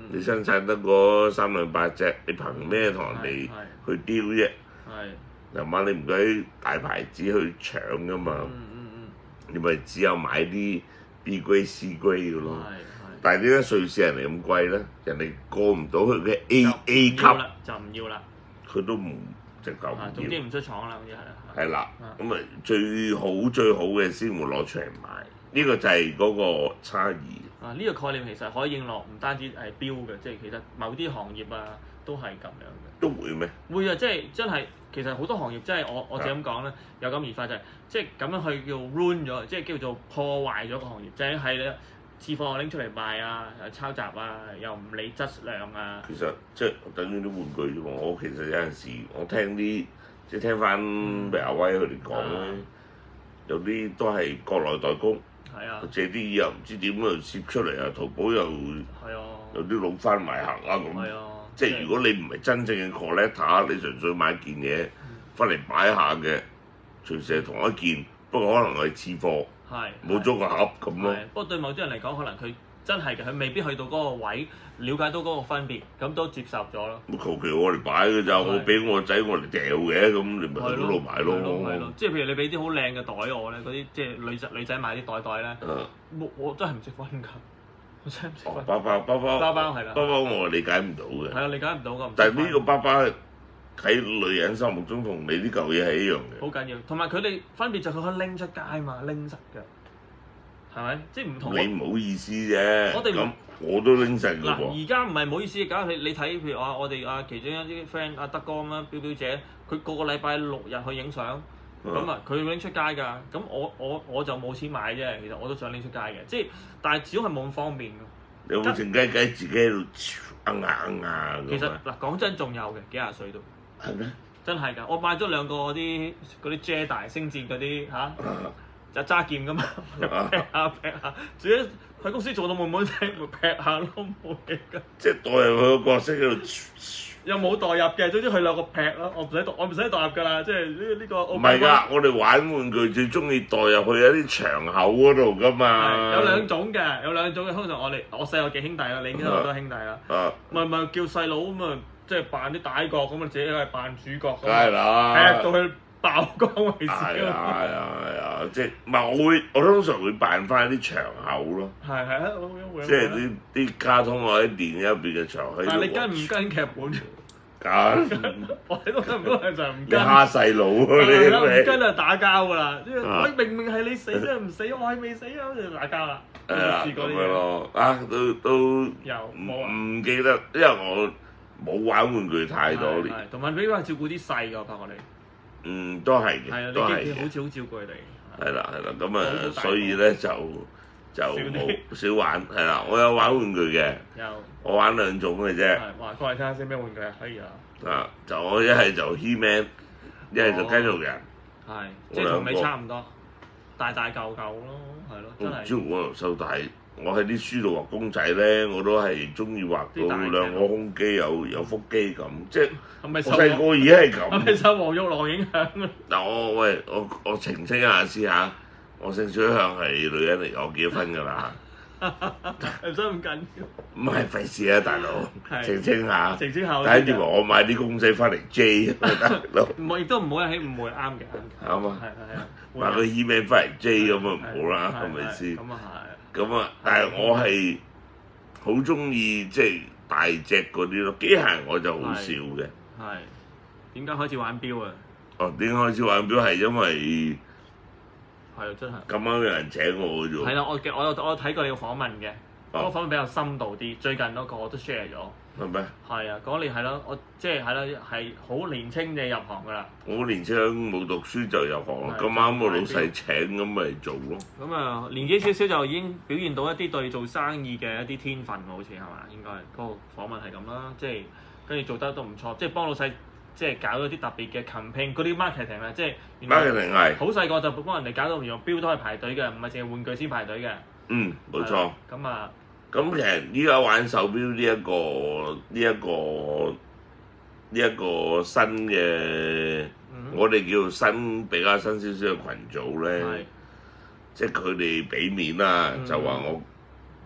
你生產得嗰三兩百隻，你憑咩同人哋去丟啫？ 係。 又嘛，你唔計大牌子去搶噶嘛？ 嗯嗯嗯。 你咪只有買啲 B grade、C grade 嘅咯。 係係。 但係點解瑞士人嚟咁貴咧？人哋過唔到佢嘅 A A 級， 就唔要啦。 佢都唔直頭唔要。 總之唔出廠啦，好似係。 係啦，咁啊最好最好嘅先會攞出嚟賣，呢、這個就係嗰個差異。 啊，呢、這個概念其實可以應落唔單止係標嘅，即係其實某啲行業啊都係咁樣嘅。 都會咩？ 會啊，即係真係其實好多行業真係我我自己咁講咧，有感而發就係、是、即係咁樣去叫 ruin 咗，即係叫做破壞咗個行業，就係係咧次貨拎出嚟賣啊，又抄襲啊，又唔理質量啊。 其實即係等於啲玩具啫喎，我其實有陣時我聽啲。即係聽翻譬如阿威佢哋講咧，有啲都係國內代工，借啲嘢又唔知點樣攝出嚟啊，淘寶又有啲老翻賣行啊咁。即係如果你唔係真正嘅 collector，你純粹買件嘢翻嚟擺下嘅，隨時係同一件，不過可能係次貨，冇咗個盒咁咯。 不過對某啲人嚟講，可能佢真係嘅，佢未必去到嗰個位，了解到嗰個分別，咁都接受咗咯。 求其我嚟擺嘅咋，我俾我仔我嚟掉嘅，咁你咪去嗰度買咯。 係咯，即係譬如你俾啲好靚嘅袋我咧，嗰啲即係女仔女仔買啲袋袋咧，我我真係唔識分㗎，我真係唔識分。 包包包包包包係啦， 包包我理解唔到嘅。 係啊，理解唔到㗎。 但係呢個包包喺女人心目中同你呢嚿嘢係一樣嘅。 好緊要，同埋佢哋分別就係佢可以拎出街嘛，拎實㗎。係咪？即係唔同。 你唔好意思啫。 我哋咁我都拎實㗎喎。 嗱，而家唔係唔好意思，假如你你睇譬如話我哋啊其中一啲 friend 阿德哥咁樣表表姐，佢個個禮拜六日去影相，咁啊佢拎出街㗎。咁我我我就冇錢買啫，其實我都想拎出街嘅，即係但係始終係冇咁方便㗎。 有冇靜雞雞自己喺度硬硬硬？ 其實嗱講真仲有嘅，幾廿歲都。 係咩？ 真係㗎，我買咗兩個嗰啲嗰啲 Jedi 星戰嗰啲嚇。就揸劍㗎嘛，劈下劈下，自己喺公司做到悶悶地，咪劈下咯，冇嘢㗎。 即係代入佢個角色喺度， 又冇代入嘅，總之佢兩個劈咯，我唔使我唔使代入㗎啦，即係呢呢個。 唔係㗎，我哋玩玩具最中意代入去一啲場口嗰度㗎嘛。 有兩種嘅，有兩種嘅，通常我哋我細有幾兄弟啦，你應該好多兄弟啦。啊。咪咪叫細佬咁啊，即係扮啲歹角咁啊，自己係扮主角。 梗係啦。 劈到佢爆光為止。 係啊係啊係啊！即係唔係我會我通常會扮翻啲場口咯。 係係啊， 即係啲啲卡通或者電影入邊嘅場口。 但係你跟唔跟劇本？ 跟。 我哋都跟唔到就唔跟。 蝦細佬啊你！ 唔跟就打交㗎啦！我明明係你死都唔死，我係未死啊！就打交啦。 係啊，咁樣咯啊，都都有冇啊？ 唔記得，因為我冇玩玩具太多年。 同埋比較照顧啲細㗎，我發覺你。 嗯，都係嘅，都係嘅。 好似好照顧佢哋。 係啦，係啦，咁啊，所以咧就就冇少玩，係啦。我有玩玩具嘅， 有。 我玩兩種嘅啫。 係，話過嚟睇下先咩玩具啊？可以啊。 啊，就我一係就 He-Man，一係就雞肉人。 係，即係同你差唔多，大大嚿嚿咯，係咯，真係。 唔知我由細大，我喺啲書度畫公仔咧，我都係中意畫到兩個胸肌有有腹肌咁，即係我細個已經係咁。 係咪受黃玉郎影響啊？ 嗱，我喂我我澄清一下先嚇，我性取向係女人嚟，我結咗婚㗎啦。 係真唔緊要。 唔係費事啊，大佬，澄清下。 澄清下。 睇住我買啲公仔翻嚟 J 啊，大佬。 唔好，亦都唔好引起誤會，啱嘅，啱嘅。 啱啊。 係係啊。 買個 He-Man 翻嚟 J 咁啊唔好啦，係咪先？ 咁啊係。 咁啊，但係我係好中意即係大隻嗰啲咯，機械人我就好少嘅。 係。點解開始玩錶啊？ 哦，點解開始玩錶係因為係啊，真係。 咁啱有人請我嘅啫喎。 係啦，我嘅我有我有睇過你個訪問嘅，嗰個訪問比較深度啲。最近嗰個我都 share 咗。係咩？ 係啊，講你係咯，我即係係咯，係好年青嘅入行㗎啦。 我好年青冇讀書就入行，咁啱個老細請咁咪做咯。 咁啊，年紀少少就已經表現到一啲對做生意嘅一啲天分喎，好似係嘛？應該嗰個訪問係咁啦，即係跟住做得都唔錯，即係幫老細即係搞咗啲特別嘅 campaign，嗰啲 marketing 咧，即係 marketing 係好細個就幫人哋搞到連個錶都係排隊嘅，唔係淨係玩具先排隊嘅。 嗯，冇錯。 咁啊。 咁其實依家玩手錶呢一個呢一個呢一個新嘅，嗯、我哋叫新比較新少少嘅群組咧，即係佢哋俾面啦，嗯、就話我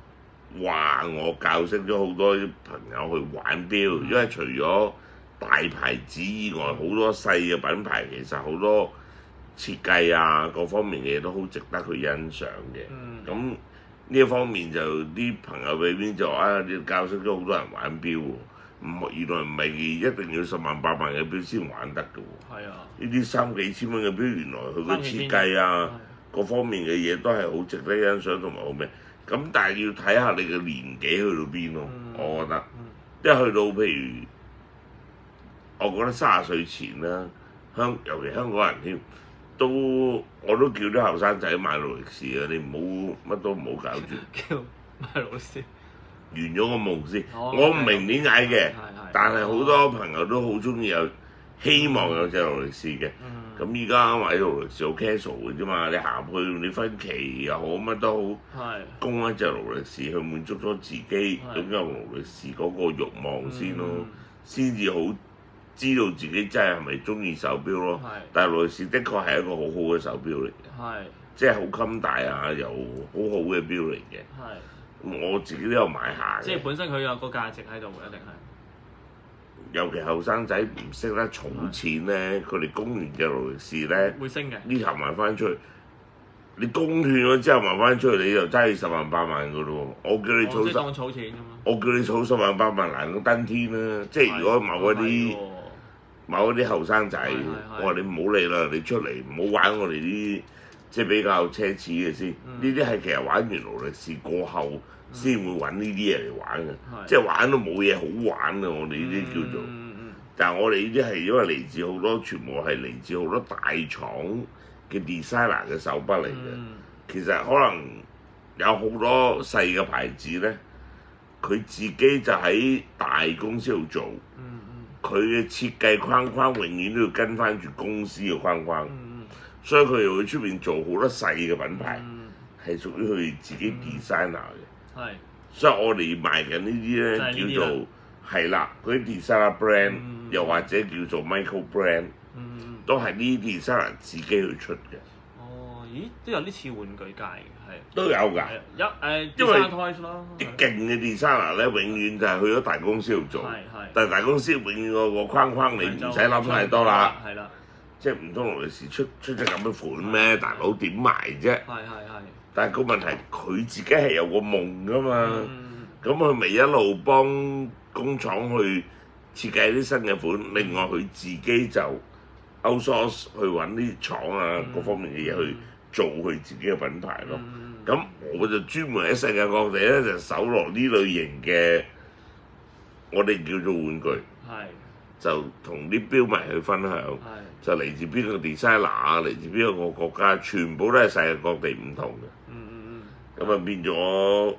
話我教識咗好多朋友去玩錶，因為除咗大牌子以外，好多細嘅品牌其實好多設計啊各方面嘅嘢都好值得去欣賞嘅。咁呢、嗯、一方面就啲朋友裏邊就話啊，你教識咗好多人玩錶喎，唔原來唔係一定要十萬八萬嘅錶先玩得嘅喎。係啊，呢啲三幾千蚊嘅錶，原來佢個設計啊各方面嘅嘢都係好值得欣賞同埋好咩。咁但係要睇下你嘅年紀去到邊咯，嗯、我覺得，即係、嗯、去到譬如，我覺得三十歲前啦，香尤其香港人添，都我都叫啲後生仔買勞力士啊，你唔好乜都唔好搞住， 叫買勞力士， 完咗個夢先。 哦、 我唔明點解嘅， 嗯、 但係好多朋友都好中意有希望有隻勞力士嘅。咁依家買勞力士好 casual 嘅啫嘛，你行去你分期又好乜都好，供一隻勞力士去滿足咗自己擁有勞力士嗰個慾望先咯，先至、嗯、好知道自己真係係咪中意手錶咯。是但係勞力士的確係一個好好嘅手錶嚟嘅，即係好襟大啊，又好好嘅錶嚟嘅。是我自己都有買下嘅。 即係本身佢有個價值喺度嘅，一定係。 尤其後生仔唔識得儲錢咧，佢哋供完隻勞力士咧， 會升嘅。呢頭賣翻出去，你供斷咗之後賣翻出去，你就揸住十萬八萬噶咯喎！我叫你儲十， 哦、當儲錢㗎嘛。 我叫你儲十萬八萬難過登天啦！即係如果某一啲某一啲後生仔，我話你唔好理啦，你出嚟唔好玩我哋啲即係比較奢侈嘅先。呢啲係其實玩完勞力士過後。先會揾呢啲嘢嚟玩嘅，嗯、即係玩到冇嘢好玩啊！我哋呢啲叫做，嗯嗯、但係我哋呢啲係因為嚟自好多，全部係嚟自好多大廠嘅 designer 嘅手筆嚟嘅。嗯、其實可能有好多細嘅牌子咧，佢自己就喺大公司度做，佢嘅、嗯嗯、設計框框永遠都要跟翻住公司嘅框框，嗯、所以佢又會出邊做好多細嘅品牌，係、嗯、屬於佢自己 designer 嘅。係，所以我哋賣緊呢啲咧叫做係啦，嗰啲 designer brand，嗯、又或者叫做 micro brand，嗯、都係呢啲 designer 自己去出嘅。 哦，咦，都有啲似玩具界嘅，係都有㗎。 一誒， 因為 toys 咯， 啲勁嘅 designer 咧，永遠就係去咗大公司度做。係係。但係大公司永遠個個框框你唔使諗太多啦。係啦。即係唔通勞力士出出隻咁嘅款咩？大佬點賣啫？係係係。但係個問題，佢自己係有個夢噶嘛，咁佢咪一路幫工廠去設計啲新嘅款，另外佢自己就 outsource 去揾啲廠啊各方面嘅嘢去做佢自己嘅品牌咯。咁、嗯、我就專門喺世界各地咧就搜羅呢類型嘅，我哋叫做玩具，是就同啲標迷去分享，是就嚟自邊個 designer 啊，嚟自邊一個國家，全部都係世界各地唔同嘅。咁啊變咗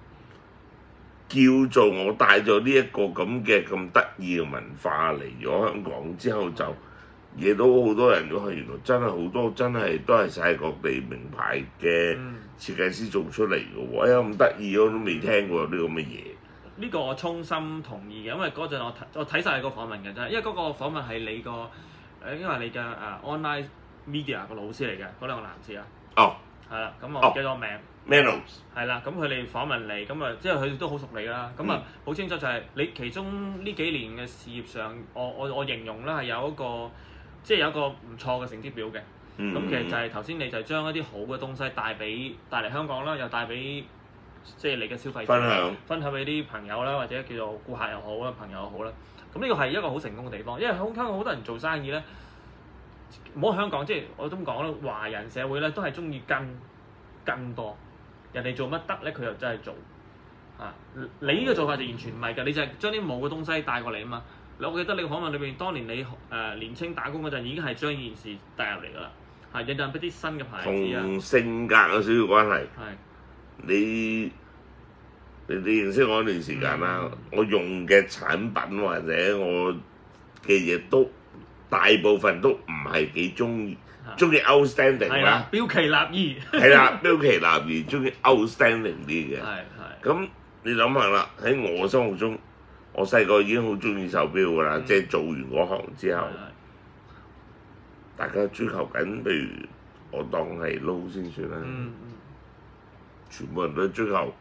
叫做我帶咗呢一個咁嘅咁得意嘅文化嚟咗香港之後，就惹到好多人都係原來真係好多真係都係世界各地名牌嘅設計師做出嚟嘅喎，哎呀咁得意，我都未聽過有啲咁嘅嘢。 呢個我衷心同意嘅，因為嗰陣我睇我睇曬你個訪問嘅真係，因為嗰個訪問係你個誒，因為你嘅誒 online media 個老師嚟嘅嗰兩個男士啊。哦。係啦，咁我唔記得個名。Manos 係啦，咁佢哋訪問你，咁啊，即係佢哋都好熟你啦。咁啊，好清楚就係你其中呢幾年嘅事業上，我我我形容咧係有一個，即係有一個唔錯嘅成績表嘅。咁、嗯、其實就係頭先你就將一啲好嘅東西帶俾帶嚟香港啦，又帶俾即係你嘅消費者分享，分享俾啲朋友啦，或者叫做顧客又好啦，朋友又好啦。咁呢個係一個好成功嘅地方，因為香港好多人做生意咧，唔好香港，即係我咁講啦，華人社會咧都係中意跟跟多。人哋做乜得咧，佢又真係做啊！你呢個做法就完全唔係㗎，你就係將啲冇嘅東西帶過嚟啊嘛！我記得你個訪問裏邊，當年你誒、呃、年青打工嗰陣，已經係將呢件事帶入嚟㗎啦，係引入一啲新嘅牌子啊。 同性格有少少關係。係是。你你你認識我一段時間啦，嗯、我用嘅產品或者我嘅嘢都大部分都唔係幾中意。中意 outstanding 啦， 標奇立異。 係啦，標奇立異，中意 outstanding 啲嘅。係係。咁你諗下啦，喺我心目中，我細個已經好中意手錶㗎啦，嗯、即係做完嗰行之後，大家追求緊，譬如我當係撈先算啦。嗯嗯。全部人都追求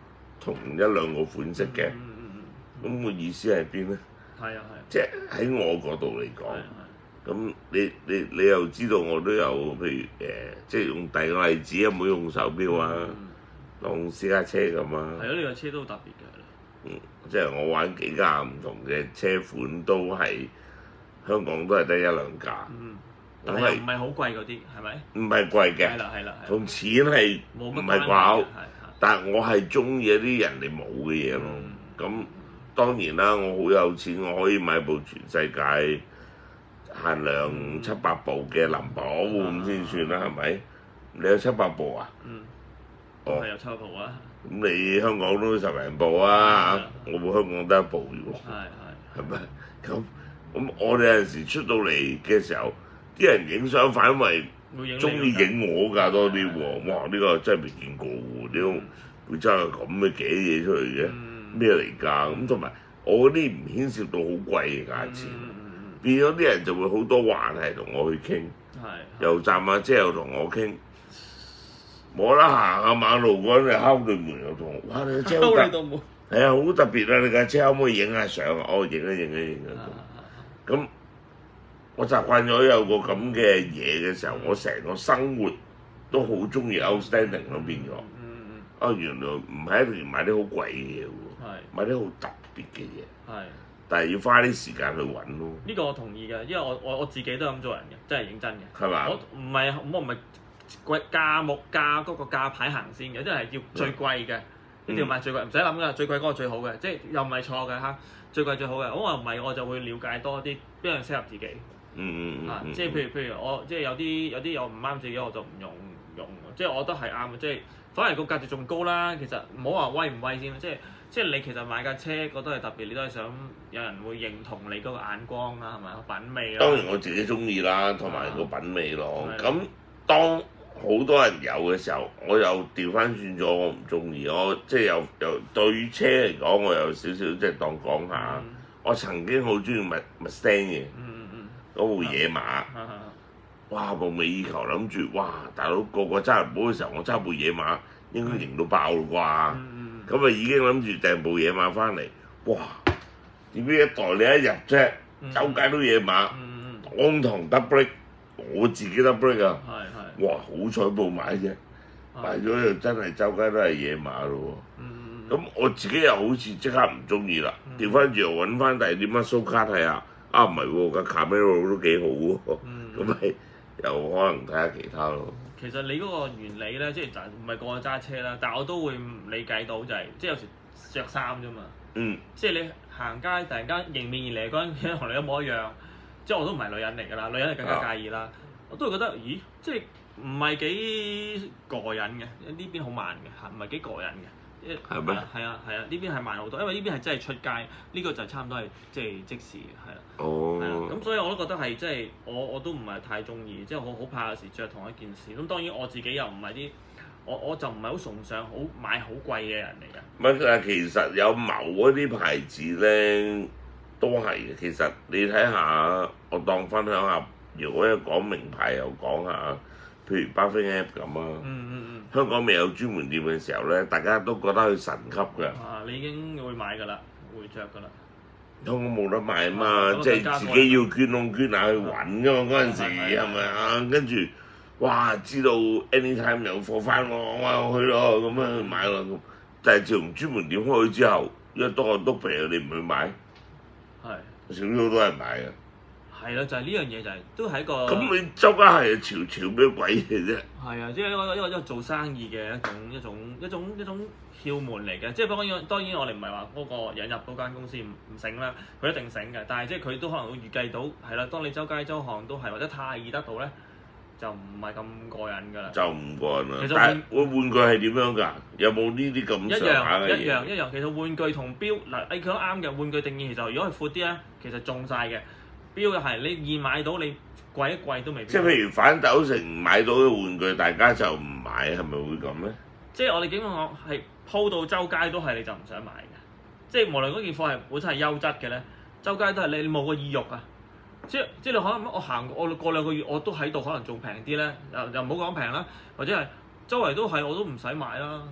同一兩個款式嘅。 嗯嗯嗯咁個意思係邊咧？ 係啊係。 即係喺我嗰度嚟講。 係係。 咁你你你又知道我都有譬如誒、呃，即係用第二個例子有冇用手錶啊？ 嗯當私家車咁啊。 係咯，呢個車都好特別嘅。 嗯，即係我玩幾架唔同嘅車款，都係香港都係得一兩架。 嗯。 咁但係又係唔係好貴嗰啲，係咪？ 唔係貴嘅？ 係啦係啦係。 同錢係唔冇乜係掛鈎， 係係。 但係我係中意一啲人哋冇嘅嘢咯。咁、 嗯當然啦，我好有錢，我可以買部全世界限量七百部嘅林寶咁先算啦，係咪？你有七百部啊？ 嗯。 哦係有七百部啊。 咁你香港都十零部啊？我冇香港得一部啫喎。 係係。 係咪？咁咁我哋有陣時出到嚟嘅時候，啲人影相反為中意影我㗎多啲喎。哇！呢個真係未見過喎，點會真係咁嘅嘅嘢出嚟嘅？咩嚟㗎？咁同埋我嗰啲唔牽涉到好貴嘅價錢，變咗啲人就會好多話題同我去傾。又站下姐又同我傾，冇得行下馬路嗰陣敲對門又同我，哇！你架車好特別，係啊，好特別啊！你架車可唔可以影下相啊？哦，影啊影啊影啊！咁我習慣咗有個咁嘅嘢嘅時候，我成個生活都好中意 outstanding 咯，變咗。啊，原來唔係一定要買啲好貴嘅嘢喎，買啲好特別嘅嘢。係，但係要花啲時間去揾咯。 呢個我同意嘅，因為我我我自己都係咁做人嘅，真係認真嘅。 係嘛？ 我唔係我唔係貴價目價嗰個價牌行先嘅，即係要最貴嘅，一定要買最貴，唔使諗㗎，最貴嗰個最好嘅，即係又唔係錯嘅嚇，最貴最好嘅。我話唔係，我就會了解多啲邊樣適合自己。 嗯嗯啊，即係譬如譬如我即係有啲有啲我唔啱自己，我就唔用用，即係我覺得係啱嘅，即係。反而個價值仲高啦，其實唔好話威唔威先，即係即係你其實買架車覺得係特別，你都係想有人會認同你嗰個眼光啦，係咪品味啦？ 當然我自己中意啦，同埋個品味咯。咁、啊、當好多人有嘅時候，我又調翻轉咗，我唔中意。我即係又又對於車嚟講，我有少少即係當講下。嗯、我曾經好中意麥麥 Mustang 嘅，嗰部野馬。啊啊啊哇！夢寐以求諗住，哇！大佬個個揸人寶嘅時候，我揸部野馬應該型到爆啦啩！咁啊、嗯嗯、已經諗住訂部野馬翻嚟，哇！點知一代你一入啫，周街都野馬，當堂得 break，我自己得 break 啊！係係。哇！好彩冇買啫，買咗就真係周街都係野馬咯喎！咁、嗯、我自己又好似即刻唔中意啦，調翻轉又揾翻第二啲 muscle car 睇下，啊唔係喎，架 Camaro 都幾好喎，咁咪、嗯、〜又可能睇下其他咯。 其實你嗰個原理咧，即係唔係個個揸車啦，但係我都會理解到就係、是，即係有時着衫啫嘛。嗯。即係你行街突然間迎面而嚟嗰陣，同你一模一樣，即係我都唔係女人嚟㗎啦，女人係更加介意啦。啊、我都會覺得，咦，即係唔係幾過癮嘅？呢邊好慢嘅，唔係幾過癮嘅。係咩？係啊係啊，呢邊係慢好多，因為呢邊係真係出街，呢、呢個就差唔多係即係即時嘅，係啦。哦。係啊，咁所以我都覺得係即係我我都唔係太中意，即係我好怕有時着同一件事。咁當然我自己又唔係啲，我我就唔係好崇尚好買好貴嘅人嚟嘅。 唔係，其實有某一啲牌子咧都係嘅。其實你睇下，我當分享下，如果一講名牌又講下。譬如 Bathing Ape 咁啊，嗯嗯嗯、香港未有專門店嘅時候咧，大家都覺得佢神級嘅。 啊，你已經會買㗎啦，會着㗎啦。 香港冇得買啊嘛，即係自己要捐窿捐下去揾㗎嘛，嗰陣時係咪啊？跟住，哇，知道 anytime 有貨翻喎，我我去咯，咁樣去買咯。但係自從專門店開咗之後，因為多個篤皮，你唔去買，係少咗好多人買嘅。 係啦，就係呢樣嘢就係、是、都係一個。 咁你周街係潮潮咩鬼嘢啫？係啊，即係一個一個一個做生意嘅一種一種一種一種竅門嚟嘅。即係當然當然我哋唔係話嗰個引入嗰間公司唔唔醒啦，佢一定醒嘅。但係即係佢都可能會預計到係啦。當你周街周巷都係或者太易得到咧，就唔係咁過癮㗎啦。就唔過癮啦。其實但係個玩具係點樣㗎？有冇呢啲咁上下嘅嘢？一樣一樣一樣。其實玩具同錶嗱，誒佢都啱嘅。玩具定義其實如果係闊啲咧，其實中晒嘅。錶又係你易買到，你貴一貴都未必。即係譬如反斗城買到嘅玩具，大家就唔買，係咪會咁咧？即係我哋點講係鋪到周街都係，你就唔想買嘅。即係無論嗰件貨係本身係優質嘅咧，周街都係你冇個意欲啊！即係即係你可能我行我過兩個月我都喺度，可能仲平啲咧，又又唔好講平啦，或者係周圍都係我都唔使買啦。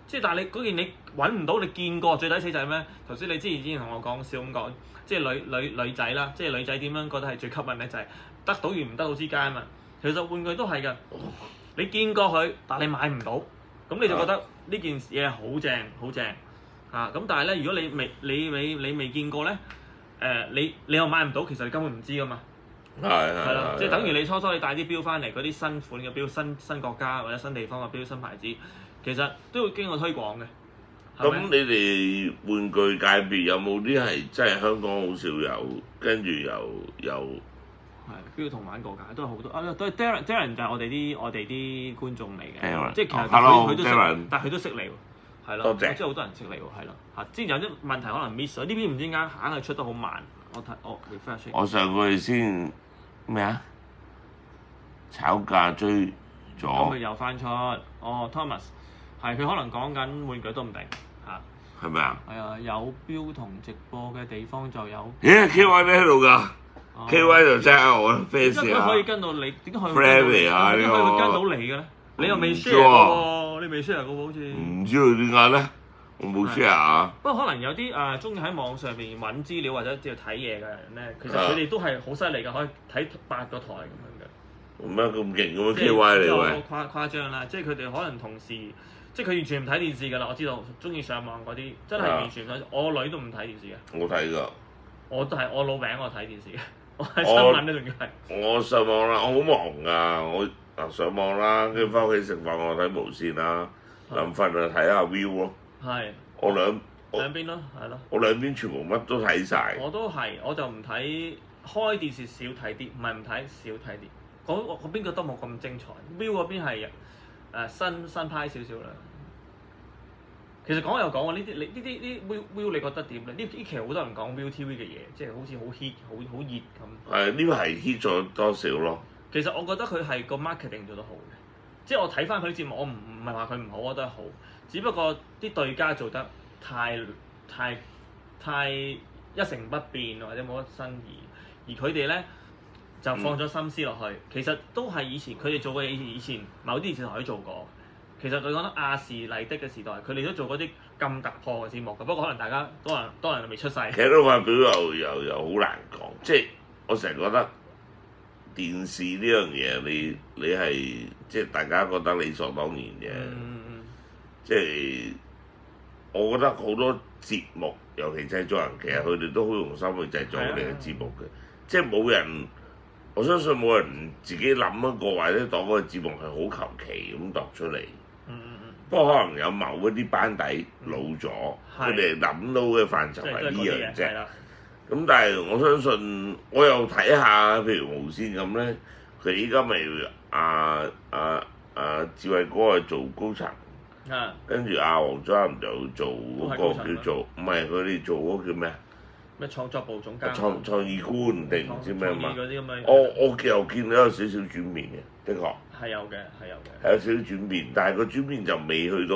即係但係你嗰件你揾唔到，你見過最抵死就係咩？頭先你之前之前同我講笑咁講，即係女女女仔啦，即係女仔點樣覺得係最吸引咧？就係、是、得到與唔得到之間啊嘛。其實玩具都係㗎，你見過佢，但係你買唔到，咁你就覺得呢件嘢好正好正啊！咁但係咧，如果你未你你你未見過咧，誒、呃、你你又買唔到，其實你根本唔知㗎嘛。係係啦，即係等於你初初你帶啲錶翻嚟，嗰啲新款嘅錶、新新國家或者新地方嘅錶、新牌子，其實都會經過推廣嘅。 咁你哋玩具界別有冇啲係真係香港好少有，跟住又有係錶同玩過㗎，都係好多啊！都係 Darren Darren 就係我哋啲我哋啲觀眾嚟嘅，Darren, 即係其實佢佢、oh, 都識，Darren. 但係佢都識你喎，係咯，即係好多人識你喎，係咯嚇。之前有啲問題可能 miss 咗，呢邊唔知點解硬係出得好慢。我睇我 refresh。我上個月先咩啊？炒價追咗。 咁佢又翻出，哦 Thomas 係佢可能講緊玩具都唔定嚇。 係咪啊？ 係啊，有錶同直播嘅地方就有。 咦 ？K Y 你喺度㗎 ？K Y 就真係我 fans 啊！ 點解可以跟到你？點解可以跟到你啊？點解可以跟到你嘅咧？你又未 share 喎？你未 share 嘅喎，好似。唔知道點解咧？我冇 share 啊。 不過可能有啲誒中意喺網上面揾資料或者即係睇嘢嘅人咧，其實佢哋都係好犀利㗎，可以睇八個台咁樣嘅。 咩咁勁咁 K Y 嚟喂？誇誇張啦！即係佢哋可能同時。即係佢完全唔睇電視㗎啦，我知道，中意上網嗰啲真係完全唔睇。我女都唔睇電視嘅。 我睇㗎。 我都係我老餅，我睇電視嘅。我睇新聞都仲要係。 我上網啦，我好忙㗎，我嗱上網啦，跟住翻屋企食飯，我睇無線啦，臨瞓就睇下 View 咯。係。我兩兩邊咯，係咯。 我兩邊全部乜都睇晒。 我都係，我就唔睇開電視少睇啲，唔係唔睇少睇啲。嗰嗰邊覺得冇咁精彩 ，View 嗰邊係。誒、uh, 新新派少少啦，其實講又講喎，呢啲你呢啲呢 Viu Viu 你覺得點咧？呢呢期好多人講 Viu T V 嘅嘢，即係好似好 hit 好好熱咁。 係呢個係 hit 咗多少咯？ 其實我覺得佢係個 marketing 做得好嘅，即係我睇翻佢啲節目，我唔唔係話佢唔好，我覺得好，只不過啲對家做得太太太一成不變或者冇乜新意，而佢哋咧。就放咗心思落去，嗯、其實都係以前佢哋做過嘢，以前某啲電視台都做過。其實佢講得亞視麗的嘅時代，佢哋都做嗰啲咁突破嘅節目嘅。不過可能大家多人多人未出世。 其實都發表又又又好難講，即係我成日覺得電視呢樣嘢，你你係即係大家覺得理所當然嘅。嗯嗯即係我覺得好多節目，尤其製作人，其實佢哋都好用心去製作佢哋嘅節目嘅，即係冇人。我相信冇人自己諗一個或者當嗰個節目係好求其咁度出嚟。嗯嗯嗯。不過可能有某一啲班底老咗，佢哋諗到嘅範疇係呢樣啫。咁但係我相信，我又睇下，譬如無線咁咧，佢依家咪阿阿阿志偉哥係做高層，啊、跟住阿黃祖藍就做嗰個叫做，唔係佢哋做嗰個叫咩啊？ 咩創作部總監？ 創創意官定唔知咩嘛？ 我我我又見到有少少轉變嘅，的確。 係有嘅，係有嘅。 係有少少轉變，但係個轉變就未去到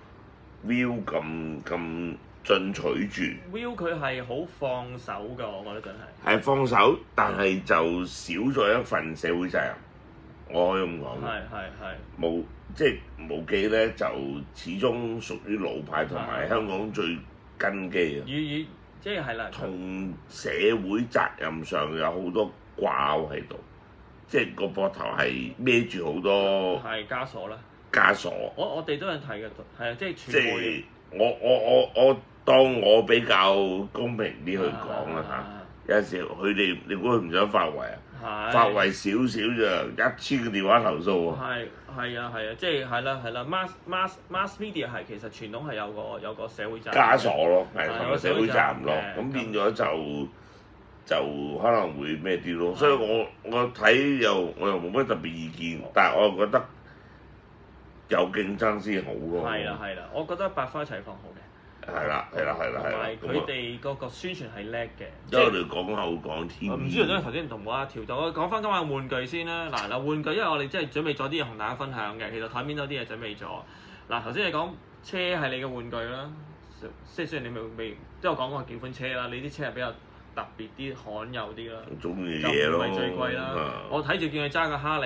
Viu 咁咁進取住。 Viu 佢係好放手㗎，我覺得真係。 係放手，但係就少咗一份社會責任。我可以咁講。係係係。冇即係無記咧，就始終屬於老派同埋香港最根基嘅。 即係係啦， 同社會責任上有好多掛喺度，即係個膊頭係孭住好多係枷鎖啦。 枷鎖。我我哋都有睇嘅，係啊，即係即係我我我我當我比較公平啲去講啦嚇。有陣時佢哋你估佢唔想發圍啊？係。發圍少少啫，一千個電話投訴喎。 係係啊係啊，即係係啦係啦 ，mass mass mass media 係其實傳統係有個有個社會責任。 枷鎖咯，係同個社會責任咯，咁變咗就就可能會咩啲咯，所以我我睇又我又冇乜特別意見，但係我又覺得有競爭先好咯。 係啦係啦，我覺得百花齊放好嘅。 係啦，係啦，係啦，係啦。 同埋佢哋嗰個宣傳係叻嘅。 因為我哋講口講天。 唔知道頭先同我阿條就我講翻今晚玩具先啦。嗱嗱玩具，因為我哋真係準備咗啲嘢同大家分享嘅。其實台面有啲嘢準備咗。嗱頭先你講車係你嘅玩具啦，即係雖然你未未即係我講過幾款車啦，你啲車係比較特別啲、罕有啲啦。 中意嘢咯。 就唔係最貴啦。我睇住見佢揸個哈利，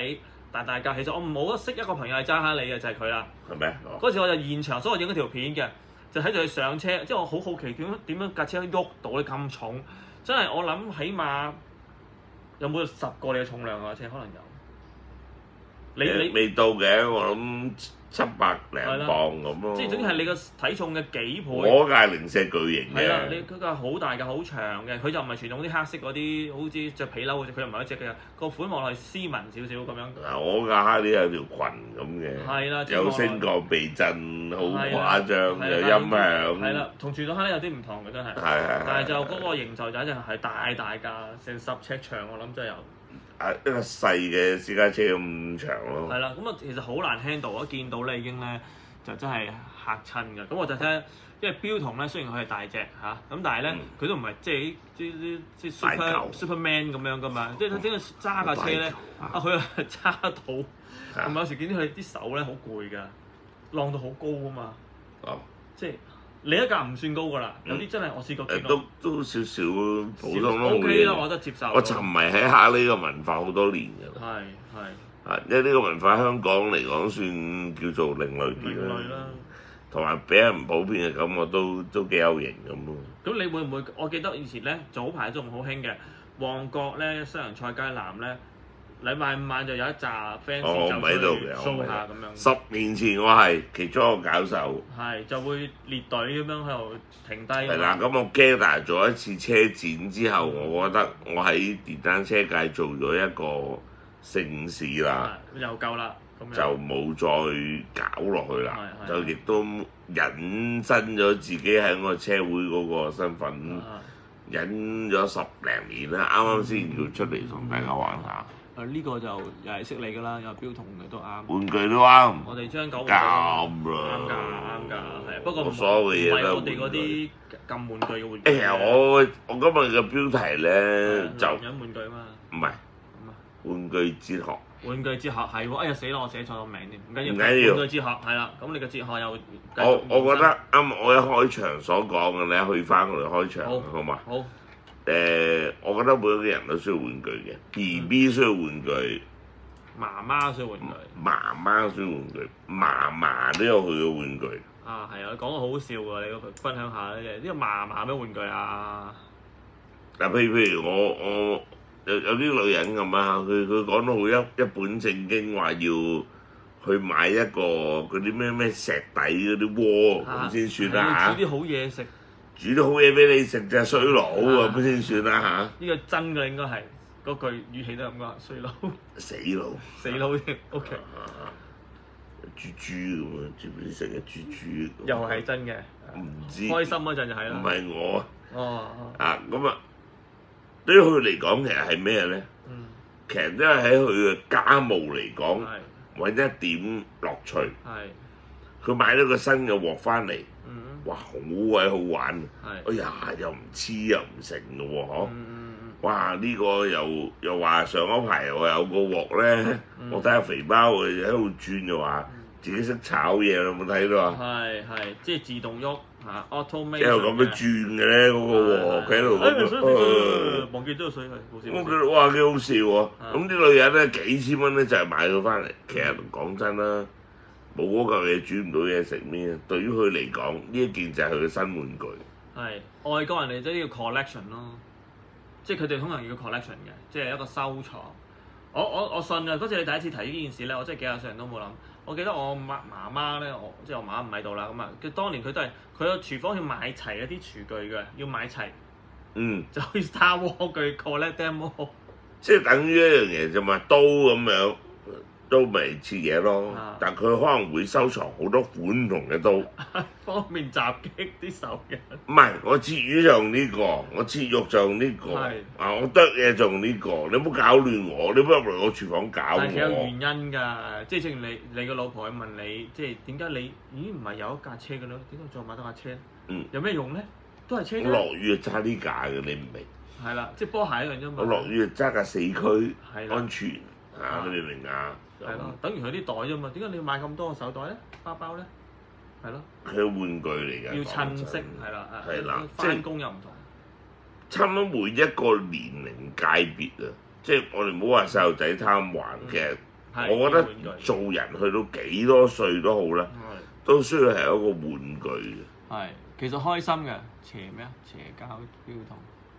大大架。其實我冇得識一個朋友係揸哈利嘅，就係佢啦。 係咪？哦嗰時我就現場，所以我影咗條片嘅，就睇住佢上車，即係我好好奇點樣點樣架車喐到咧咁重，真係我諗起碼有冇十個你嘅重量啊？車可能有。你你未到嘅，我諗七百零磅咁咯。 即係總之係你個體重嘅幾倍。 我架零舍巨型嘅。 係啦，你佢架好大嘅，好長嘅，佢就唔係傳統啲黑色嗰啲，好似着皮褸嗰隻，佢又唔係一隻嘅，個款望落係斯文少少咁樣。 嗱，我架哈利有條裙咁嘅， 係啦， 有升降避震，好誇張，有音響。 係啦，同傳統哈利有啲唔同嘅真係。 係係。 但係就嗰個形狀就一定係大大架，成十尺長，我諗真係有。 啊，一個細嘅私家車咁長咯。 係啦，咁啊其實好難 handle，我見到咧已經咧就真係嚇親㗎。咁我就睇，因為標童咧雖然佢係大隻嚇，咁但係咧佢都唔係即係啲啲啲 super superman 咁樣㗎嘛。即係點解揸架車咧？啊佢係揸到，同埋有時見到佢啲手咧好攰㗎，晾到好高啊嘛。哦。即係。你一架唔算高㗎啦，有啲真係我試過見到。 都都少少普通咯。 O K 啦，我覺得接受。 我沉迷喺哈利個文化好多年㗎啦。 係係。 啊，因為呢個文化香港嚟講算叫做另類啲啦。 另類啦。同埋俾人普遍嘅感覺都都幾有型咁咯。 咁你會唔會？我記得以前咧早排仲好興嘅，旺角咧西洋菜街南咧。禮拜五晚就有一紮 fans 就去 show 下咁樣。 十年前我係其中一個搞手。 係就會列隊咁樣喺度停低。係啦，咁我 gather 咗一次車展之後，我覺得我喺電單車界做咗一個盛事啦。 又夠啦， 就冇再搞落去啦。就亦都引申咗自己喺個車會嗰個身份，引咗十零年啦，啱啱先叫出嚟同大家玩下。 誒呢個就又係識你㗎啦，有標童嘅都啱。 玩具都啱。 我哋將九玩具啱啦， 啱㗎啱㗎，係不過唔所有嘅嘢都我哋嗰啲撳玩具嘅玩具。 哎呀，我我今日嘅標題咧就男人玩具嘛。 唔係。玩具哲學。 玩具哲學係喎，哎呀死啦！我寫錯個名添，唔緊要。 唔緊要。 玩具哲學係啦，咁你嘅哲學又我我覺得啱我一開場所講嘅，你去翻我哋開場好嘛？ 好。 誒，我覺得每個人都需要玩具嘅 ，B B 需要玩具， 媽媽需要玩具， 媽媽需要玩具，嫲嫲都有佢嘅玩具。 啊，係啊，講得好笑喎！你個分享下咧，呢個嫲嫲咩玩具啊？ 嗱，譬如譬如我我有有啲女人咁啊，佢佢講到好一一本正經話要去買一個嗰啲咩咩石底嗰啲鍋咁先算啦嚇。 煮啲好嘢食。 煮啲好嘢俾你食就衰佬啊咁先算啦嚇！ 呢個真嘅應該係嗰句語氣都咁講，衰佬。 死佬。 死佬添 ，OK。 豬豬咁啊，知唔知食嘅豬豬？ 又係真嘅。 唔知。 開心嗰陣就係啦。 唔係我。 哦。 啊咁啊，對於佢嚟講其實係咩咧？嗯。其實都係喺佢嘅家務嚟講，揾一點樂趣。係。佢買咗個新嘅鑊翻嚟。哇，好鬼好玩！哎呀，又唔黐又唔成嘅喎，嗬！哇，呢個又又話上嗰排我有個鑊咧，我睇下肥貓佢喺度轉就話自己識炒嘢，有冇睇到啊？ 係係，即係自動喐嚇 automation。 即係咁樣轉嘅咧，嗰個鑊佢喺度咁。 忘記咗個水係，好笑。 我覺得哇幾好笑喎！咁啲女人咧幾千蚊咧就係買咗翻嚟，其實講真啦。冇嗰嚿嘢煮唔到嘢食咩？對於佢嚟講，呢一件就係佢嘅新玩具。 係外國人嚟即係叫 collection 咯，即係佢哋通常要 collection 嘅，即係一個收藏。我我我信啊！嗰次你第一次提呢件事咧，我真係幾廿歲人都冇諗。我記得我媽媽媽咧，我即係我媽唔喺度啦，咁啊，佢當年佢都係佢個廚房要買齊一啲廚具嘅，要買齊。嗯。就好似 Star Wars 佢 collect them all。 即係等於一樣嘢啫嘛，刀咁樣。都未切嘢咯，啊、但佢可能會收藏好多款唔同嘅刀， 方便襲擊啲手人。 唔係，我切魚就用呢、這個，我切肉就用呢、這個，是啊，我剁嘢就用呢、這個。你唔好搞亂我，你唔好入嚟我廚房搞我。 但係有原因㗎，即係正如你你個老婆去問你，即係點解你咦唔係有一架車嘅咧？點解再買多架車？嗯，有咩用咧？都係車。 我落雨就揸呢架嘅，你唔明？ 係啦，即係波鞋一樣啫嘛。 我落雨就揸架四驅，安全啊！你明唔明啊？ 係咯，等於佢啲袋啫嘛。點解你要買咁多個手袋咧？包包咧？係咯。 佢係玩具嚟㗎。 要襯色係啦， 係啦， 翻工又唔同。 差唔多每一個年齡界別啊，即係我哋唔好話細路仔貪玩嘅， 我覺得做人去到幾多歲都好啦，都需要係一個玩具嘅。 係，其實開心嘅邪咩啊？邪交標童。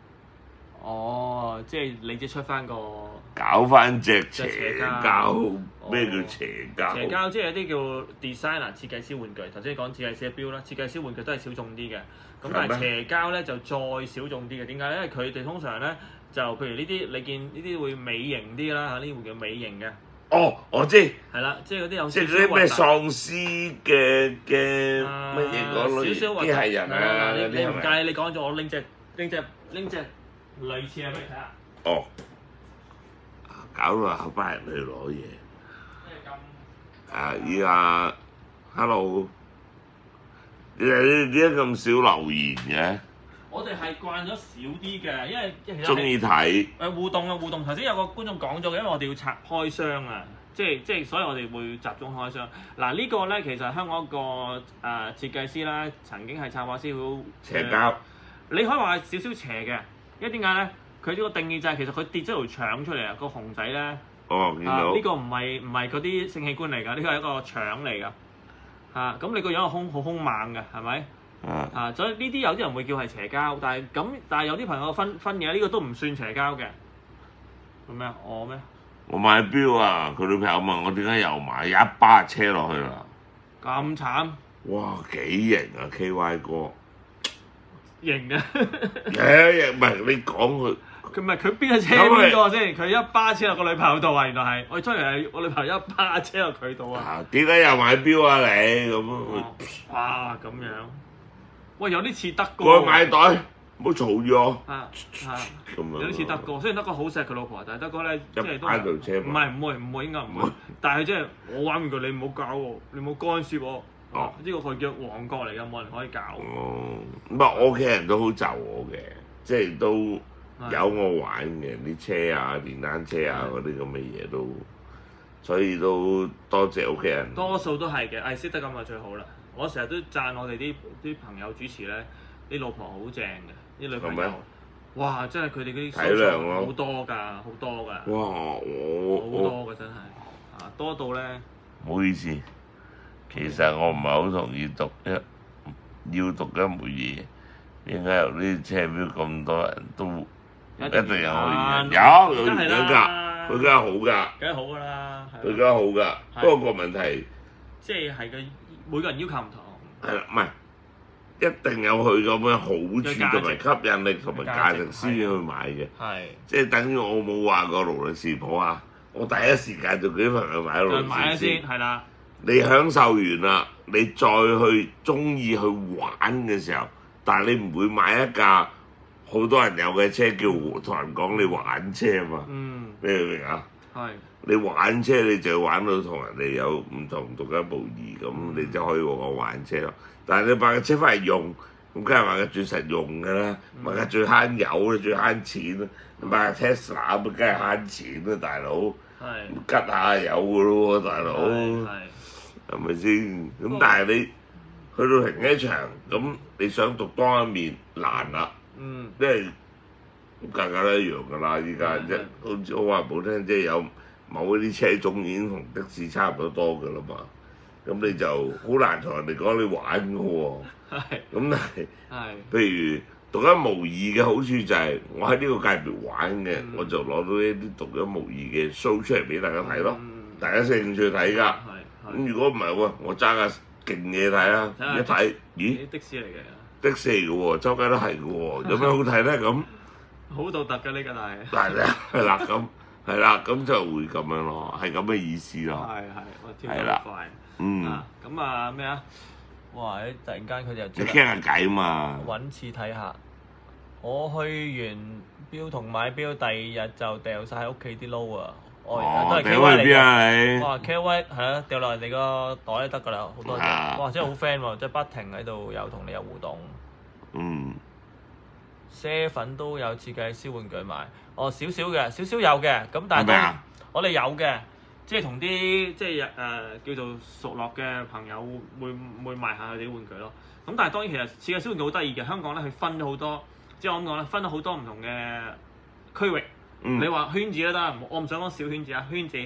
哦，即係你即出翻個搞翻隻邪交，咩叫哦邪交？ 邪交即係一啲叫 designer 設計師玩具。頭先講設計師嘅標啦，設計師玩具都係小眾啲嘅。咁但係邪交咧就再小眾啲嘅。點解咧？因為佢哋通常咧就譬如呢啲，你見呢啲會美型啲啦嚇，呢啲會叫美型嘅。 哦，我知。 係啦，即係嗰啲有即係嗰啲咩喪屍嘅嘅乜嘢嗰類少少機械人啊嗰啲係咪？ 你唔介意你講咗，我拎隻拎隻拎隻類似嘅俾你睇下。 哦，搞到後班人去攞嘢。啊！依家 hello，你哋點解咁少留言嘅？ 我哋係慣咗少啲嘅，因為其實中意睇誒互動啊互動。頭先有個觀眾講咗嘅，因為我哋要拆開箱啊，即係即係，所以我哋會集中開箱。嗱、這個、呢個咧其實香港一個誒、呃、設計師啦，曾經係插畫師傅邪交。 你可以話係少少邪嘅，因為點解咧？佢呢個定義就係其實佢跌咗條腸出嚟啊！個熊仔咧， 哦，見到呢、這個唔係唔係嗰啲性器官嚟㗎，呢個係一個腸嚟㗎。啊，咁你個樣係兇好兇猛嘅，係咪？ 啊， 啊，所以呢啲有啲人會叫係邪交，但係咁，但係有啲朋友分分嘅，呢、這個都唔算邪交嘅。做咩啊？我咩？ 我買錶啊！佢女朋友問我點解又買，一巴車落去啦！ 咁慘？ 哇，幾型啊 K Y 哥！ 型啊！ 誒，唔係你講佢， 佢唔係佢邊個車邊個先？佢一巴車落個女朋友度啊！原來係我出嚟係我女朋友一巴車落佢度啊！ 點解又買錶啊你咁？ 哇咁樣，喂有啲似德哥。 過去買袋，唔好嘈住我。 啊啊！ 咁樣有啲似德哥，雖然德哥好錫佢老婆，但係德哥咧即係都一度車唔係唔會唔會應該唔會，但係即係我玩玩具你唔好搞我，你唔好干涉我。哦，呢個佢叫王國嚟㗎，冇人可以搞。 哦，唔係我屋企人都好就我嘅，即係都有我玩嘅啲車啊、電單車啊嗰啲咁嘅嘢都，所以都多謝屋企人。 多數都係嘅，誒識得咁就最好啦。我成日都讚我哋啲啲朋友主持咧，啲老婆好正嘅，啲女朋友。哇！真係佢哋嗰啲收藏好多㗎，好多㗎。哇！ 我好多㗎真係，啊多到咧。 唔好意思。其實我唔係好同意讀一要讀一門嘢，點解有啲車錶咁多人都一定有原因？有有原因㗎，佢梗係好㗎， 梗係好㗎啦， 佢梗係好㗎。不過個問題， 即係係佢每個人要求唔同。 係啦，唔係一定有佢咁嘅好處同埋吸引力同埋價值先去買嘅。係，即係等於我冇話過勞力士鋪啊，我第一時間就叫啲朋友買勞力士先。係啦。你享受完啦，你再去中意去玩嘅時候，但係你唔會買一架好多人有嘅車，叫同人講你玩車啊嘛。嗯，你明唔明啊？係。你玩車你就要玩到同人哋有唔同獨一無二咁，你就可以話我玩車咯。但係你買架車翻嚟用，咁梗係買架最實用㗎啦，買架最慳油啦、最慳錢啦。你買架 Tesla 咁梗係慳錢啦，大佬。係。吉下油㗎咯喎，大佬。係。係咪先？咁但係你去到停車場，咁你想獨當一面難啦。嗯。即係價格都一樣㗎啦，依家即係好似我話唔好聽，即係有某啲車種已經同的士差唔多多㗎啦嘛。咁你就好難同人哋講你玩㗎喎。係。咁但係，係。譬如獨一無二嘅好處就係我喺呢個界別玩嘅，我就攞到一啲獨一無二嘅 show 出嚟俾大家睇咯。大家有興趣睇㗎。咁如果唔係喎，我揸架勁嘢睇啦，一睇，咦？的士嚟嘅，的士嚟嘅喎，周街都係嘅喎，有咩好睇咧？咁好獨特嘅呢個係，係啦，係啦，咁係啦，咁就會咁樣咯，係咁嘅意思咯。係係，我跳得好快。嗯。咁啊咩啊？哇！突然間佢哋又你傾下偈嘛？揾次睇下。我去完錶同買錶，第二日就掉晒喺屋企啲撈啊！哦，都係 K Y 嚟嘅。哇 ，K Y 係啊，掉落人哋個袋都得㗎啦，好多謝。哇，真係好 friend 喎，即係不停喺度有同你有互動。嗯。啡粉都有設計師玩具賣，哦，少少嘅，少少有嘅，咁但係都我哋有嘅，即係同啲即係誒叫做熟絡嘅朋友會會賣下佢哋啲玩具咯。咁但係當然其實設計師玩具好得意嘅，香港咧佢分咗好多，即係我咁講咧，分咗好多唔同嘅區域。嗯、你話圈子都得，我唔想講小圈子啊，圈子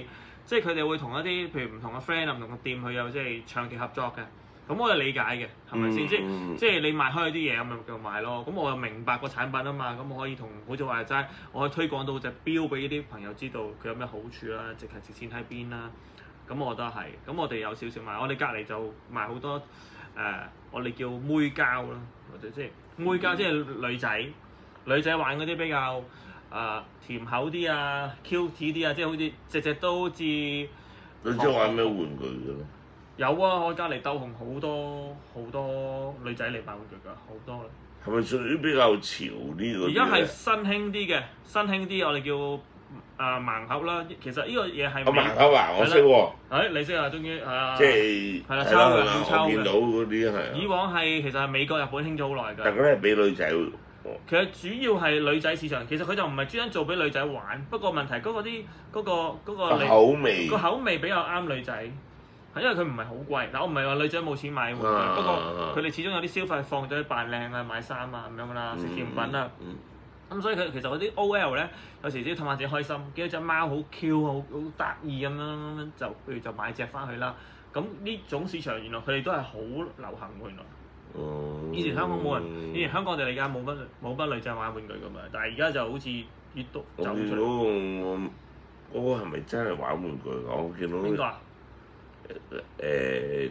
即係佢哋會同一啲譬如唔同嘅 friend 啊、唔同嘅店，佢有即係長期合作嘅。咁我係理解嘅，係咪先？即即係你賣開啲嘢，咁咪繼續賣咯。咁我又明白個產品啊嘛，咁我可以同好似話齋，我可以推廣到隻錶俾啲朋友知道佢有咩好處啦，值係值錢喺邊啦。咁我覺得係，咁我哋有少少賣，我哋隔離就賣好多誒、呃，我哋叫妹膠啦，或者即係妹膠，即係女仔，女仔玩嗰啲比較誒、呃、甜口啲啊、Q T 啲啊，即係好似隻隻都好似。女仔玩咩玩具嘅咧？ 有啊，我隔離鬥紅好多好多女仔嚟買玩具㗎，好多。 係咪屬於比較潮啲嗰啲？ 而家係新興啲嘅，新興啲我哋叫啊盲盒啦。其實呢個嘢係。 盲盒啊，我識喎。 誒，你識啊？終於係啊。 即係係啦，抄嘅，要抄嘅。 我見到嗰啲係。 以往係其實係美國、日本興咗好耐㗎。 但係嗰啲係俾女仔。 其實主要係女仔市場，其實佢就唔係專登做俾女仔玩，不過問題嗰個啲嗰個嗰個口味個口味比較啱女仔，係因為佢唔係好貴。嗱，我唔係話女仔冇錢買玩具，啊、不過佢哋始終有啲消費放咗去扮靚啊、買衫啊咁樣啦、食甜品啊。咁、嗯嗯、所以佢其實嗰啲 O L 咧，有時都氹下自己開心，見到隻貓好 Q 好好得意咁樣咁樣，就譬如就買隻翻去啦。咁呢種市場原來佢哋都係好流行喎，原來。 哦、 以前香港冇人，以前香港我哋而家冇乜冇乜女仔玩玩具咁樣，但係而家就好似越多走出嚟。 我嗰個係咪真係玩玩具？我見到邊個啊？誒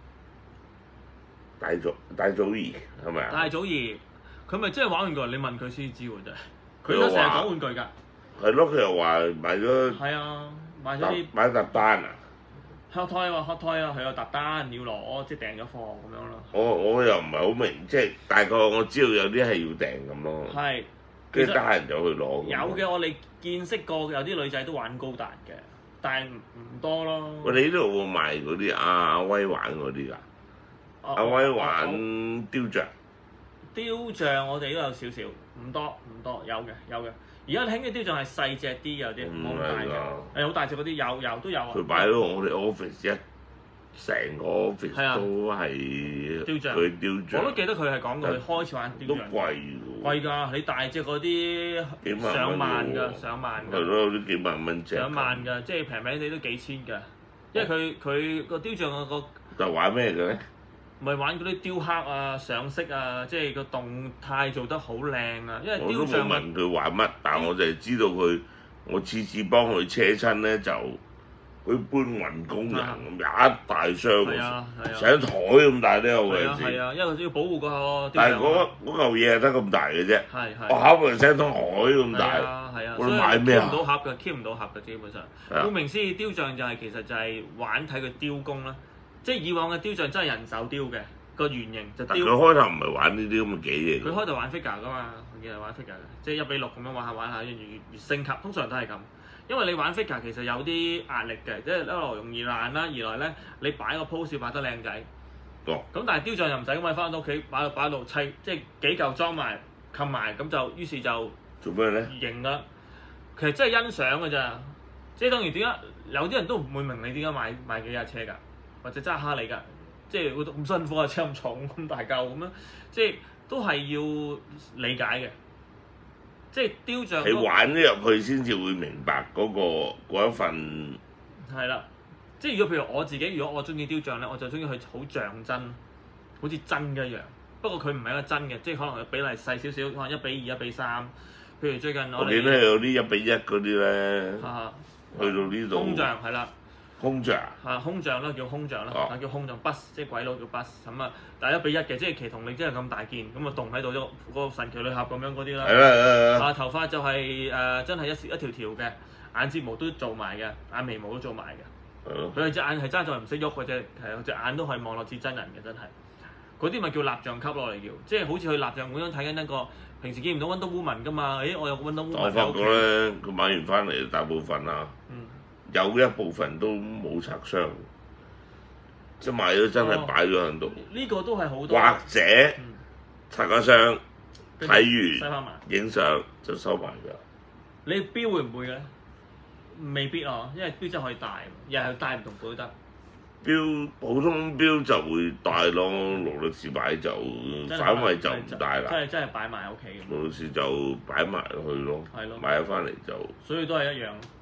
大祖大祖兒係咪啊？ 大祖兒佢咪真係玩玩具？你問佢先知喎，真係。佢都成日講玩具㗎。 係咯，佢又話買咗。 係啊，買咗啲。 買特單啊！ hot toy 喎 hot toy 啊，佢有特單要攞，即係訂咗貨咁樣咯。 我我又唔係好明，即係大概我知道有啲係要訂咁咯。係，跟住得閒就去攞。 有嘅，我哋見識過有啲女仔都玩高達嘅，但係唔多咯。 喂，你呢度會賣嗰啲阿阿威玩嗰啲㗎？阿威玩雕像。 雕像我哋都有少少，唔多唔多，有嘅有嘅。而家興嘅雕像係細隻啲，有啲冇咁大隻，係好大隻嗰啲有有都有啊。 佢擺到我哋 office 一成個 office 都係雕像， 佢雕像。 我都記得佢係講過，佢開始玩雕像。 都貴㗎。貴㗎，你大隻嗰啲上萬㗎，上萬㗎。 係咯，都幾萬蚊隻。 上萬㗎，即係平平地都幾千㗎，因為佢佢個雕像個。 就玩咩嘅咧？ 咪玩嗰啲雕刻啊、上色啊，即係個動態做得好靚啊！因為雕像我都冇問佢玩乜，但我就係知道佢，我次次幫佢車親咧就，佢搬運工人咁一大箱，成台咁大都有嘅。 係啊係啊，因為佢要保護個。 但係嗰嗰嚿嘢係得咁大嘅啫。 係係。 我考慮成台咁大。 係啊係啊。 我買咩啊？ keep 唔到盒嘅，keep 唔到盒嘅基本上。顧名思義，雕像就係其實就係玩睇佢雕工啦。即係以往嘅雕像真係人手雕嘅，個原型就雕。 佢開頭唔係玩呢啲咁嘅機嘅。 佢開頭玩 figure 噶嘛，我見係玩 figure 嘅，即係一比六咁樣玩下玩下，越越越升級，通常都係咁。因為你玩 figure 其實有啲壓力嘅，即係一來容易爛啦，二來咧你擺個 pose 擺得靚仔。 哦。咁但係雕像又唔使咁，你翻到屋企擺到擺到砌，即係幾嚿裝埋冚埋，咁就於是就做咩咧？ 型啦，其實真係欣賞㗎咋，即係當然點解有啲人都唔會明你點解買買幾架車㗎？或者揸哈利㗎，即係咁辛苦啊，車咁重咁大嚿咁樣，即係都係要理解嘅。即係雕像。你玩咗入去先至會明白嗰、嗰個嗰一份。 係啦，即係如果譬如我自己，如果我中意雕像咧，我就中意佢好像真，好似真嘅一樣。不過佢唔係一個真嘅，即係可能比例細少少，可能一比二、一比三。譬如最近我哋。我見咧有啲一比一嗰啲咧。 啊、 去到呢度。 空像係啦。 空像啊，空像啦，叫空像啦，啊叫空像 bus， 即係鬼佬叫 bus 咁啊，但係一比一嘅，即係其同你真係咁大件，咁啊棟喺度咗個神奇女俠咁樣嗰啲啦。係啦係啦。啊頭髮就係、是、誒、呃、真係一一條條嘅，眼睫毛都做埋嘅，眼眉毛都做埋嘅。係咯。佢隻眼係爭在唔識喐嘅啫，係啊隻眼都可以望落似真人嘅，真係。嗰啲咪叫蠟像級落嚟叫，即係好似去蠟像館咁睇緊一個平時見唔到 Wonder Woman 㗎嘛？誒我有 Wonder Woman。我發覺咧，佢買完翻嚟大部分啊。嗯。有一部分都冇拆箱，即係買咗真係擺咗喺度。呢、 哦這個都係好多。 或者、嗯、拆咗箱，睇完影相就收埋㗎。 你錶會唔會嘅咧？未必啊，因為錶真係可以戴，又係戴唔同款都得。 錶普通錶就會戴咯，勞力士擺就反為就唔戴啦。 真係真係擺埋喺屋企。 勞力士就擺埋去咯，買咗翻嚟就。 所以都係一樣。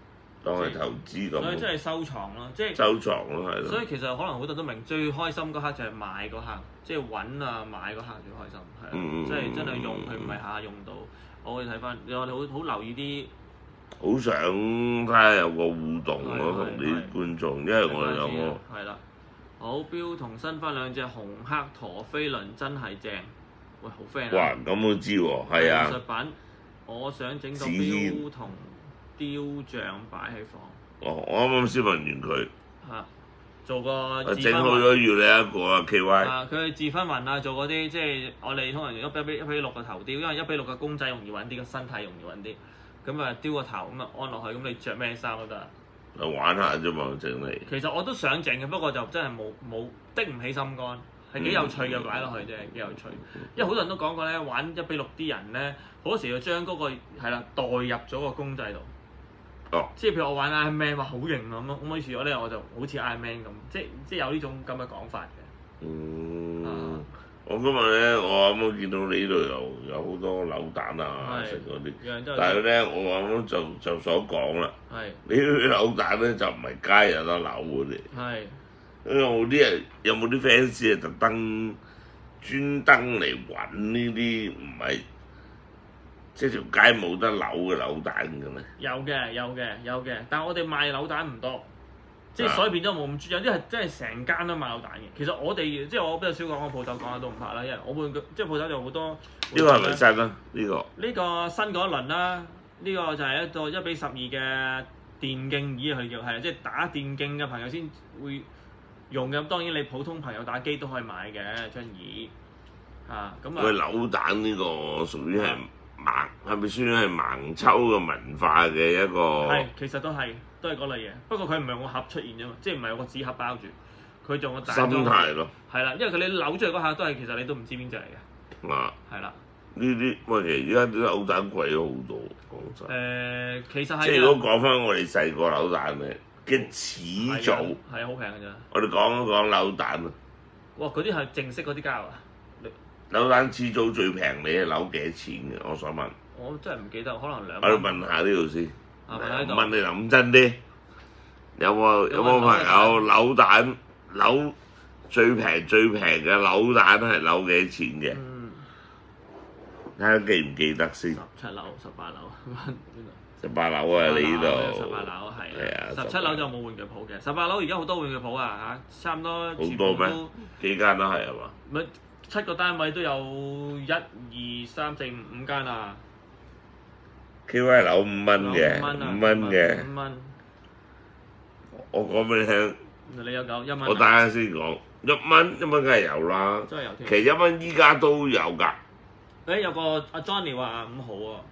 當係投資咁。 所以真係收藏咯，即係收藏咯，係咯。 所以其實可能好多人都明，最開心嗰刻就係買嗰刻，即係揾啊買嗰刻最開心，係啊， 嗯、 即係真係用佢唔係下下用到。我會睇翻，我哋好好留意啲。 好想睇下有個互動咯，同啲觀眾，因為我哋有個係啦，好標同新翻兩隻紅黑陀飛輪真係正，喂好 friend 啊！ 哇，咁都知喎，係啊。 藝術品，我想整個標同雕像擺喺房。 哦，我啱啱先問完佢。 嚇，做個我整好咗要你一個啊 K Y。 啊，佢自分雲啊，做嗰啲即係我哋通常一比一比六個頭雕，因為一比六嘅公仔容易揾啲，個身體容易揾啲。咁啊，雕個頭咁啊，安落去，咁你着咩衫都得。 玩下啫嘛，整嚟。 其實我都想整嘅，不過就真係冇冇的唔起心肝，係幾有趣嘅擺落去啫，幾有趣。因為好多人都講過咧，玩一比六啲人咧，好多時要將嗰個係啦代入咗個公仔度。 哦。即係譬如我玩 Iron Man 話好型咁咯，咁於是我咧我就好似 Iron Man 咁，即即有呢種咁嘅講法嘅。 嗯。 啊我今日咧，我啱啱見到你呢度有有好多扭蛋啊，食嗰啲。但係咧，我啱啱就就所講啦。係。你啲扭蛋咧就唔係街有得扭嗰啲。係。因為有冇啲人有冇啲 fans 係特登專登嚟揾呢啲唔係即係條街冇得扭嘅扭蛋嘅咩？ 有嘅，有嘅，有嘅，但係我哋賣扭蛋唔多。即係所以變咗冇咁專，有啲係真係成間都賣扭蛋嘅。其實我哋即係我比較少講個鋪頭，講下都唔怕啦，因為我會即係鋪頭就好多。 呢個係咪新啊？呢個呢個新嗰一輪啦，呢個就係一個一比十二嘅電競椅，佢叫係即係打電競嘅朋友先會用嘅。咁當然你普通朋友打機都可以買嘅張椅啊。咁啊。 佢扭蛋呢個屬於係盲，係咪算係盲抽嘅文化嘅一個？ 係，其實都係。都係嗰類嘢，不過佢唔係用個盒出現啫嘛，即係唔係有個紙盒包住，佢仲有個大裝。 心態咯。 係啦，因為佢你扭出嚟嗰下都係其實你都唔知邊隻嚟嘅。 啊。係啦。呢啲喂，其實而家啲扭蛋貴咗好多，講真。誒，其實係。即係如果講翻我哋細個扭蛋咧嘅始祖。係啊，好平㗎咋。我哋講一講扭蛋啊。哇！嗰啲係正式嗰啲膠啊。扭蛋始祖最平，你係扭幾多錢嘅？我想問。我真係唔記得，可能兩。我哋問下呢度先。問你諗真啲，有冇有冇朋友扭蛋扭最平最平嘅扭蛋係扭幾多錢嘅？睇下記唔記得先。十七樓、十八樓，十八樓啊！你呢度。十八樓係。係啊。十七樓就冇玩具鋪嘅，十八樓而家好多玩具鋪啊嚇，差唔多。好多咩？幾間都係係嘛？咪七個單位都有一二三四五五間啊！K Y 扭五蚊嘅，五蚊嘅。五蚊。我講俾你聽。你有九一蚊。我等下先講，一蚊一蚊梗係有啦。真係有添。其實一蚊依家都有㗎。誒有個阿 Johnny 話五毫啊，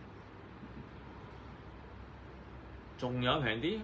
仲有平啲。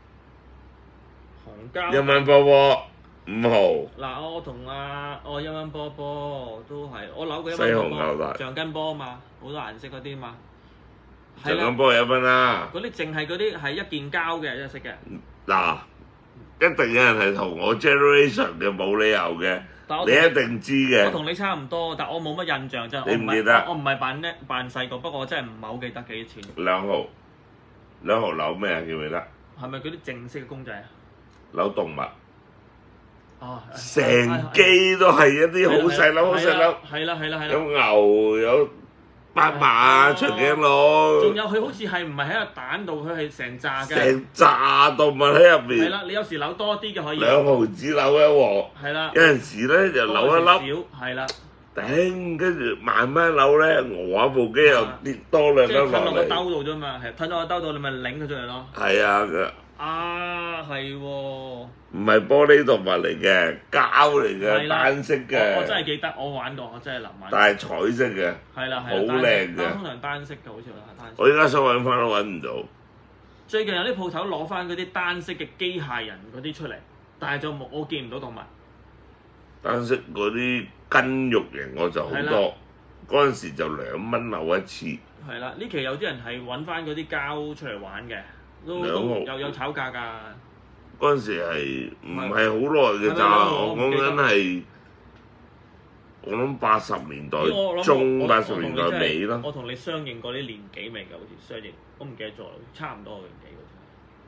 紅膠。一蚊波波五毫。嗱我同阿我一蚊波波都係，我扭過一蚊波波。橡筋波啊嘛，好多顏色嗰啲嘛。橡筋波一蚊啦。嗰啲淨係嗰啲係一件膠嘅一色嘅。嗱，一定有人係同我 generation 嘅，冇理由嘅。你一定知嘅。我同你差唔多，但我冇乜印象真係。你唔記得？我唔係扮叻扮細個，不過我真係唔係好記得幾多錢。兩毫，兩毫扭咩啊？記唔記得？係咪嗰啲正式嘅公仔啊？扭動物。哦。成機都係一啲好細粒，好細粒。係啦係啦係啦。有牛有。八馬啊，長頸鹿，仲有佢好似係唔係喺個蛋度，佢係成紮嘅，成紮動物喺入邊。係啦，你有時扭多啲嘅可以。兩毫子扭一鑊。係啦。有陣時咧就扭一粒。少係啦。頂，跟住慢慢扭咧，我下部機又跌多兩粒落嚟。即係吞落個兜度啫嘛，係吞落個兜度，你咪擰佢出嚟咯。係啊。啊，係喎！唔係玻璃動物嚟嘅，膠嚟嘅，單色嘅。我真係記得，我玩過，我真係諗玩。但係彩色嘅。係啦係啦。好靚嘅。通常單色嘅，好似係單色。我而家想揾翻都揾唔到。最近有啲鋪頭攞翻嗰啲單色嘅機械人嗰啲出嚟，但係就冇，我見唔到動物。單色嗰啲筋肉型我就好多，嗰陣時就兩蚊扭一次。係啦，呢期有啲人係揾翻嗰啲膠出嚟玩嘅。都有有炒價㗎。嗰陣時係唔係好耐嘅咋？我講緊係我諗八十年代中、八十年代尾啦。我同你相認過啲年紀未㗎？好似相認，我唔記得咗，差唔多嘅年紀嗰陣。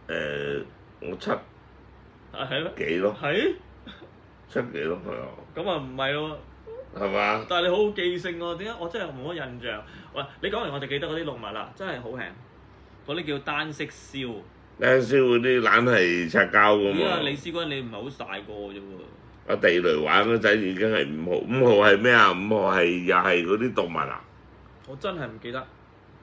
誒，我七啊係咯， 幾咯， 係七幾咯，係啊， 咁啊唔係咯。 係嘛？ 但係你好好記性喎，點解我真係冇乜印象？喂，你講完我就記得嗰啲綠物啦，真係好輕。嗰啲叫單色燒。 單燒嗰啲懶係擦膠噶咦啊， 嘛。 李思君你唔係好大個啫喎。 阿地雷玩嗰陣已經係五號，五號係咩啊？五號係又係嗰啲動物啊？ 我真係唔記得。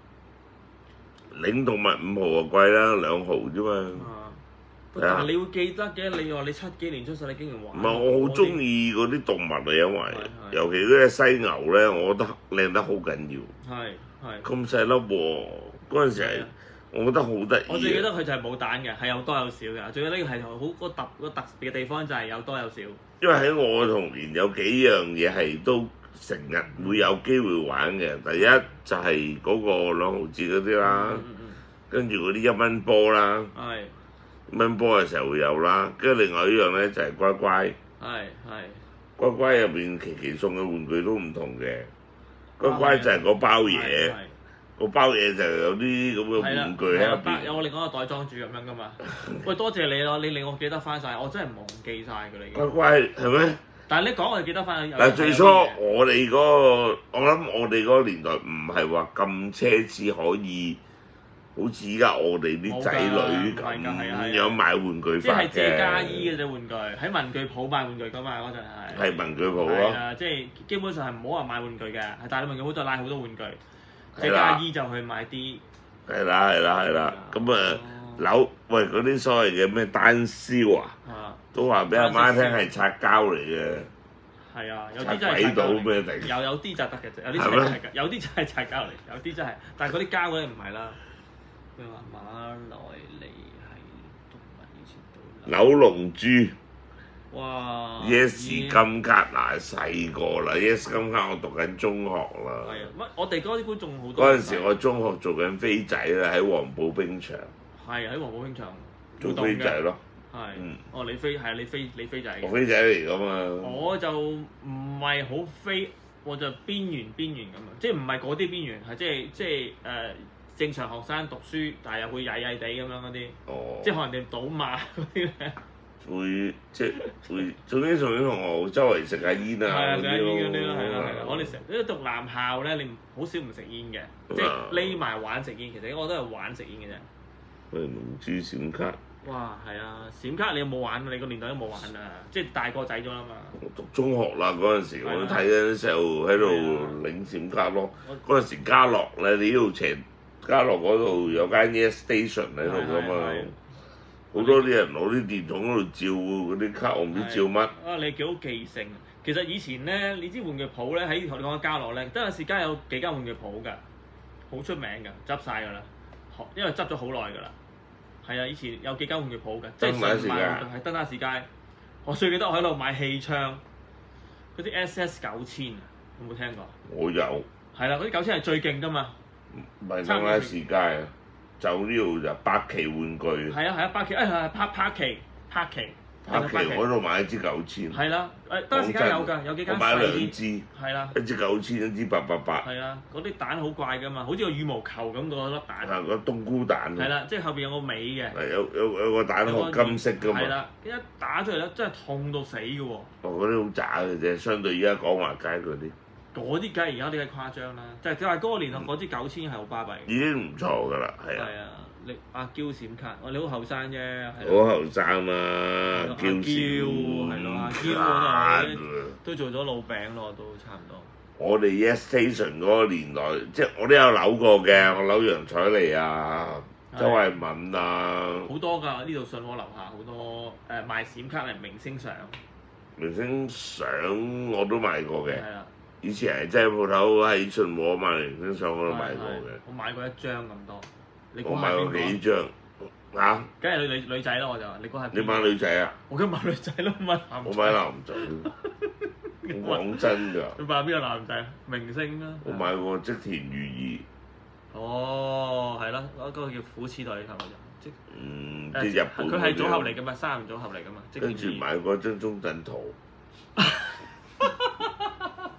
領動物五號就貴啦，兩號啫嘛。 啊！但係你會記得嘅，你話你七幾年出世，你竟然玩。 唔係我好中意嗰啲動物啊，因為係尤其嗰隻犀牛咧，我覺得靚得好緊要。 係係。 咁細粒喎，嗰陣時係我覺得好得意。 我最記得佢就係冇蛋嘅，係有多有少嘅。最記得呢個係好個特個特別嘅地方就係有多有少。 因為喺我童年有幾樣嘢係都成日會有機會玩嘅。第一就係嗰個兩毫子嗰啲啦， 嗯嗯嗯跟住嗰啲一蚊波啦， 係一蚊波嘅時候會有啦。跟住另外一樣咧就係乖乖， 係係。 乖乖入邊期期送嘅玩具都唔同嘅。乖乖就係嗰包嘢，個包嘢就有啲咁嘅玩具喺入邊。 有我另外一個袋裝住咁樣噶嘛。喂，多謝你咯，你令我記得翻晒，我真係忘記晒佢啦已經。 乖乖係咩？ 但係你講我就記得翻。 但係最初我哋嗰個，我諗我哋嗰個年代唔係話咁奢侈，可以好似依家我哋啲仔女咁樣買玩具即係借家嘅。 衣嘅啫玩具，喺文具鋪買玩具噶嘛嗰陣係。 係文具鋪係咯。 啊，即係基本上係唔好話買玩具嘅，係大文具鋪就拉好多玩具。借係啦家衣就去買啲。 係啦係啦係啦，咁啊扭喂嗰啲所謂嘅咩單燒啊， 啊， 都話俾阿媽聽係擦膠嚟嘅。 係啊，有擦啲真係鬼到擦膠嚟咩定？ 有有啲就得嘅啫，有啲真係擦膠，有啲真係擦膠嚟，有啲真係，但係嗰啲膠嗰啲唔係啦。佢話馬來尼係動物以前都有。 扭龍珠。 哇 Yes 已經金卡嗱細個啦 ，Yes 金卡我讀緊中學啦。 係啊，乜我哋嗰啲觀眾好多。 嗰陣時我中學做緊飛仔啦，喺黃埔冰場係喺黃埔冰場做飛仔咯。 係， 嗯哦你飛係啊你飛你飛仔嘅。 我飛仔嚟噶嘛。 我就唔係好飛，我就邊緣邊緣咁啊，即係唔係嗰啲邊緣，係即係即係誒、呃、正常學生讀書，但係又會曳曳地咁樣嗰啲， 哦。 即係可能哋賭馬嗰啲咧。 會即係會，總之同啲同學周圍食下煙啊係啊， 嗰食下煙嗰啲啲咯，係啦係啦。 咯。 我哋成日讀男校咧，你好少唔食煙嘅，即係匿埋玩食煙。其實我都係玩食煙嘅啫。 喂，龍珠閃卡。 哇，係啊！閃卡你有冇玩？你個年代都冇玩啊！即係大個仔咗啦嘛。 我讀中學啦嗰陣時，我都睇緊啲細路喺度領閃卡咯。嗰陣時嘉樂咧，你呢度斜嘉樂嗰度有間 Yes Station 喺度噶嘛。好多啲人攞啲電筒喺度照嗰啲卡，我唔知照乜。 啊，你幾好記性。其實以前咧，你知玩具鋪咧喺同你講嘅嘉樂咧，德士街有幾間玩具鋪㗎，好出名㗎，執晒㗎啦。因為執咗好耐㗎啦。係啊，以前有幾間玩具鋪㗎，即係上買玩具係登打士街。我最記得我喺度買氣槍，嗰啲 S S 九千啊，有冇聽過？ 我有。 係啦，嗰啲九千係最勁㗎嘛。 唔係登打士街啊！就呢度就百奇玩具。 係啊係啊，百奇誒係柏柏奇柏奇。 百奇嗰度買一支九千。 係啦，誒德士街有㗎，有幾間細啲。 我買兩支。 係啦。 一支九千，一支八八八。 係啊，嗰啲蛋好怪㗎嘛，好似個羽毛球咁個粒蛋。 係個冬菇蛋。 係啦，即係後邊有個尾嘅。 係有有有個蛋殼金色㗎嘛。 係啦，一打出嚟咧，真係痛到死㗎喎。 哦，嗰啲好渣嘅啫，相對而家廣華街嗰啲。 嗰啲梗係而家啲係誇張啦，就係就係嗰個年代嗰支九千係好巴閉。 已經唔錯㗎啦，係啊。 係啊，你阿嬌閃卡，我你好後生啫。 好後生嘛， 嬌嬌係咯，阿嬌嗰度都做咗老餅咯，都差唔多。 我哋 Yes Station 嗰個年代，即係我都有扭過嘅，我扭楊采妮啊、周慧敏啊。 好多㗎，呢度信和樓下好多誒賣閃卡係明星相。 明星相我都買過嘅。 係啦。 以前係真係鋪頭喺信和買明星相我都買過嘅。 我買過一張咁多。 我買過幾張嚇？ 梗係女女女仔咯，我就話你估係。 你買女仔啊？ 我梗買女仔咯，買男仔。 我買男仔。我講真㗎。 你買邊個男仔啊？明星啦。 我買過織田裕二。哦，係啦，嗰個叫虎齒隊頭嗰隻。即嗯，啲日本。 佢係組合嚟㗎嘛，三人組合嚟㗎嘛。 跟住買過張鐘鎮圖。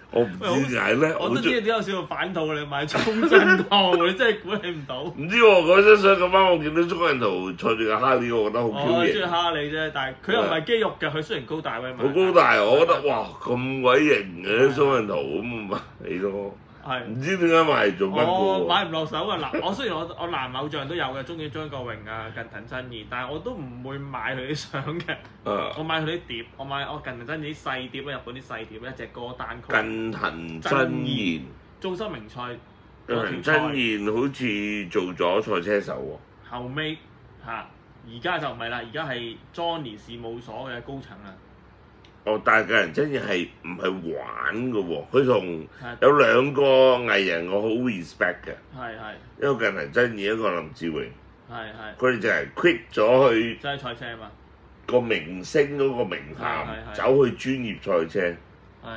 我唔知點解咧， 我都知你點有少少反肚，你買中陣圖，你真係估你唔到。 唔知喎，嗰張相咁啱，我見到中陣圖坐住個哈利，我覺得好 Q 型。我中意型。 哈利啫，但係佢又唔係肌肉嘅，佢雖然高大威猛。 好高大，我覺得哇咁鬼型嘅中陣圖咁咪買咯。 係。 唔知點解買做乜嘅喎？ 我買唔落手啊！嗱，我雖然我我男偶像都有嘅，中意張國榮啊、近藤真彥，但係我都唔會買佢啲相嘅。 啊我買佢啲碟，我買我近藤真彥啲細碟啊，日本啲細碟，一隻歌單曲。 近藤真彥， 中森明菜近藤真彥好似做咗賽車手喎。 後尾嚇，而家就唔係啦，而家係 Johnny 事務所嘅高層啦。 哦，但係近藤真彥係唔係玩嘅喎？佢同有兩個藝人我好 respect 嘅。 係係。 一個近藤真彥，一個林志榮。 係係。 佢哋就係 quit 咗去。 即係賽車啊嘛。 個明星嗰個名銜，走去專業賽車。 係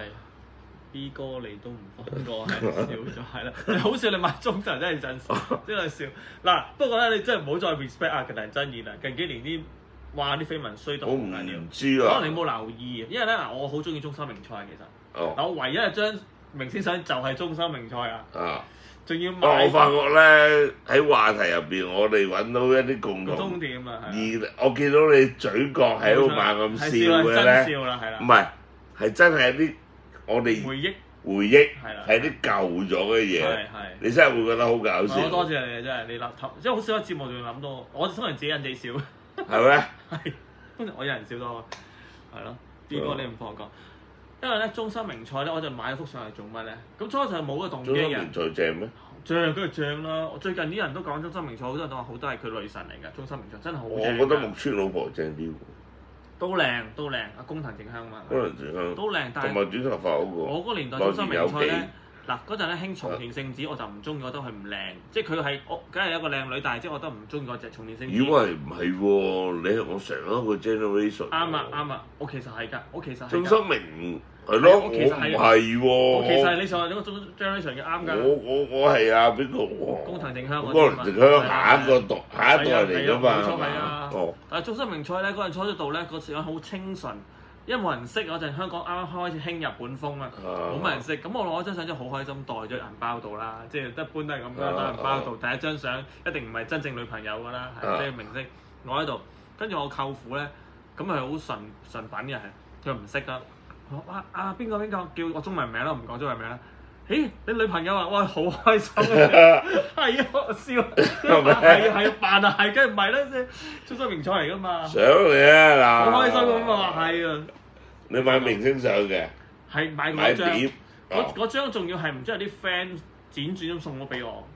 B 哥你都唔放過，係笑咗係啦。你好笑你買中陣真係真真係笑。嗱，不過咧你真係唔好再 respect 啊近藤真彥啦。近幾年啲哇啲緋聞衰到好緊要。 唔知啊。 可能你冇留意啊，因為咧嗱我好中意中森明菜其實。 哦。 嗱我唯一一張明星相就係中森明菜啊。 啊。 仲要買。 我發覺咧喺話題入邊，我哋揾到一啲共同。 終點啊， 而我見到你嘴角喺度猛咁笑嘅咧，唔係係真係一啲我哋回憶回憶係啲舊咗嘅嘢，你真係會覺得好搞笑。 好多謝你真係你諗，即係好少喺節目仲諗到，我通常自己人哋笑。 係咩？ 係，通常我有人笑多，係咯。B 哥你唔放過，因為咧中森明菜咧，我就買幅上嚟做乜咧？咁初就冇個動機嘅。中森明菜正咩？ 正梗係正啦！最近啲人都講中森明菜，好多人都話好多係佢女神嚟㗎。中森明菜真係好正。 我覺得木村老婆正啲喎。 都靚都靚，阿宮藤靜香嘛。 宮藤靜香。 都靚，但係同埋短頭髮嗰個。 我嗰年代中森明菜咧，嗱嗰陣咧興松田聖子，我就唔中意，覺得佢唔靚。即係佢係我梗係一個靚女，但係即係我覺得唔中意嗰隻松田聖子。 如果係唔係喎？你係我上一個 generation。 啱啊啱啊！我其實係㗎，我其實係。 中森明。係咯，我唔係喎。 我其實係你上一個 generation 嘅啱㗎。 我我我係啊，邊個喎？ 宮藤靜香嗰個靜香下一個代下一代嚟㗎嘛。 冇錯係啊。 哦。 但係中森明菜咧，嗰陣初出道咧，個時間好清純，因為冇人識嗰陣，香港啱啱開始興日本風啊，冇乜人識。咁我攞張相真係好開心，袋咗銀包度啦，即係一般都係咁啦，袋銀包度第一張相一定唔係真正女朋友㗎啦，係即係明星。我喺度，跟住我舅父咧，咁係好純純品嘅係，佢唔識㗎。哇啊邊個邊個叫我中文名啦，唔講中文名啦。咦你女朋友啊？哇好開心啊！係啊，我笑。係啊係啊，扮啊係，梗係唔係啦，即係中森明菜嚟㗎嘛。 相嚟啊嗱。 好開心咁啊！係啊。 你買明星相嘅？ 係買嗰張。嗰嗰張仲要係唔知有啲 friend 輾轉咁送咗俾我。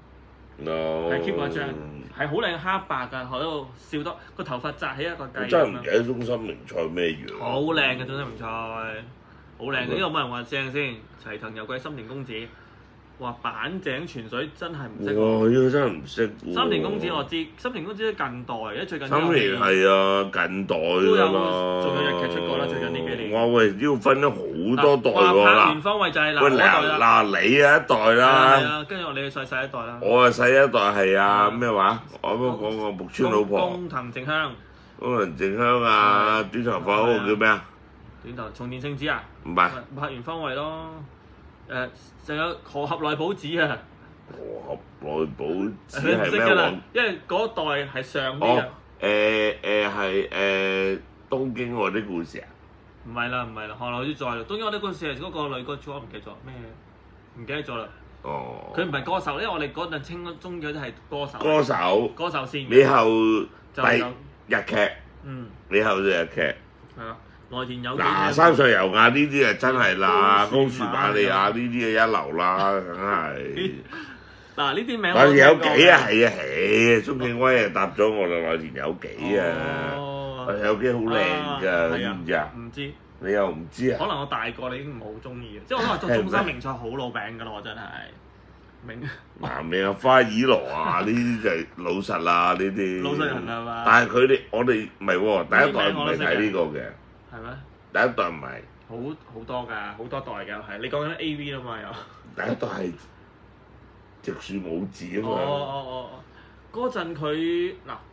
No。係 keep 嗰張，係好靚黑白㗎，喺度笑得個頭髮紮起一個髻。 我真係唔記得中森明菜咩樣。 好靚嘅中森明菜。好靚嘅，呢度冇人話正先。齊藤由貴、深田恭子，話板井泉水真係唔識。 哇！呢個真係唔識喎。 深田恭子我知，深田恭子近代，因為最近。 深田係啊，近代㗎嘛。 仲有日劇出過啦，最近呢幾年。 哇喂！呢個分咗好多代喎嗱。話方位就係嗱嗰代啦。 嗱你啊一代啦。 係啊，跟住我你細細一代啦。 我啊細一代係啊咩話？我啱啱講過木村老婆。 宮藤靜香。 宮藤靜香啊，短頭髮嗰個叫咩啊？ 短頭松田聖子啊？ 唔係。 拍完方位咯。誒，仲有河合奈保子啊！ 河合奈保子係咩話？因為嗰代係上啲啊。 誒誒係誒東京愛的故事啊？ 唔係啦，唔係啦，後來好似再啦。東京愛的故事係嗰個女歌手，我唔記得咗咩，唔記得咗啦。 哦。佢唔係歌手，因為我哋嗰陣稱中意嗰啲係歌手。 歌手。 歌手先。 尾後第日劇。 嗯。 尾後就日劇。 係啊。內田有紀。 嗱，三上悠亞呢啲啊真係啦，高樹瑪利亞呢啲嘅一流啦，梗係。 嗱呢啲名。 內田有紀啊，係啊，係，鍾景威啊答咗我啦，內田有紀啊，內田有紀好靚㗎，知唔知啊？ 唔知。 你又唔知啊？ 可能我大個你已經唔係好中意嘅，即係我都話做中森明菜好老餅㗎啦，我真係。明。 南美啊，花爾羅啊，呢啲就係老實啦，呢啲。 老實人係嘛？ 但係佢哋我哋唔係喎，第一代唔係睇呢個嘅。 係咩？ 第一代唔係。 好好多㗎，好多代㗎，係你講緊 A V 啦嘛又。 第一代係直樹母子啊嘛。 哦哦哦哦，嗰陣佢嗱